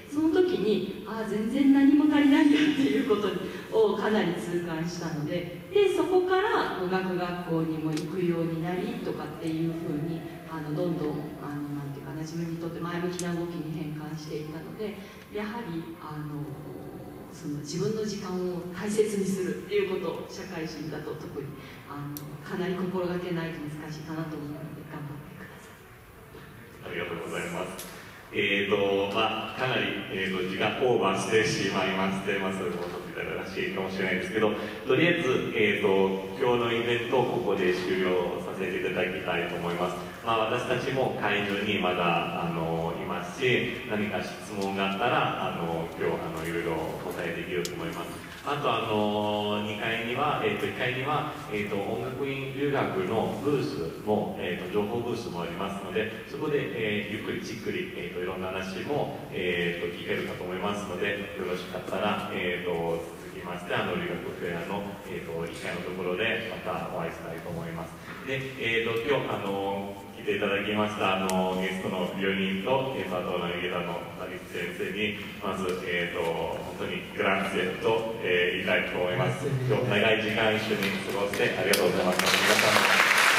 その時にああ全然何も足りないよっていうことをかなり痛感したので、でそこから語学学校にも行くようになりとかっていうふうにあのどんどんあのなんていうかな、自分にとって前向きな動きに変換していったので、やはりあのその自分の時間を大切にするっていうことを社会人だと特にあのかなり心がけないと難しいかなと思うので頑張ってください。 ありがとうございます。えーとまあ、かなり、えーと時間オーバーしてしまいまして、まあ、それもちょっといただらしいかもしれないですけど、とりあえず、えーと今日のイベントをここで終了させていただきたいと思います。まあ、私たちも会場にまだあのいますし、何か質問があったらあの今日あのいろいろお答えできると思います。あとあのにかいには、えー、といっかいには、えー、と音楽院留学のブースも、えー、と情報ブースもありますので、そこで、えー、ゆっくりじっくり、えー、といろんな話も、えー、と聞けるかと思いますので、よろしかったら、えー、と続きましてあの留学フェアの、えー、といっかいのところでまたお会いしたいと思います。で、えー、と今日あの来ていただきましたあのゲストのよにんと、えー、パートナーの池田の谷先生にまず、えー、と本当にグラッツェと、えー、言いたいと思います。今日長い時間一緒に過ごしてありがとうございました。皆さんも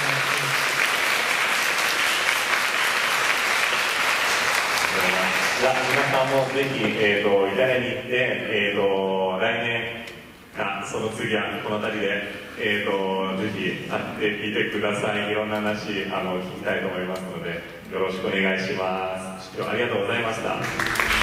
じゃあ皆さんもぜひ、えー、とイタリアに行って、えー、と来年かその次はこの辺りで、えー、とぜひ会ってみてください。いろんな話あの聞きたいと思いますのでよろしくお願いします。今日はありがとうございました。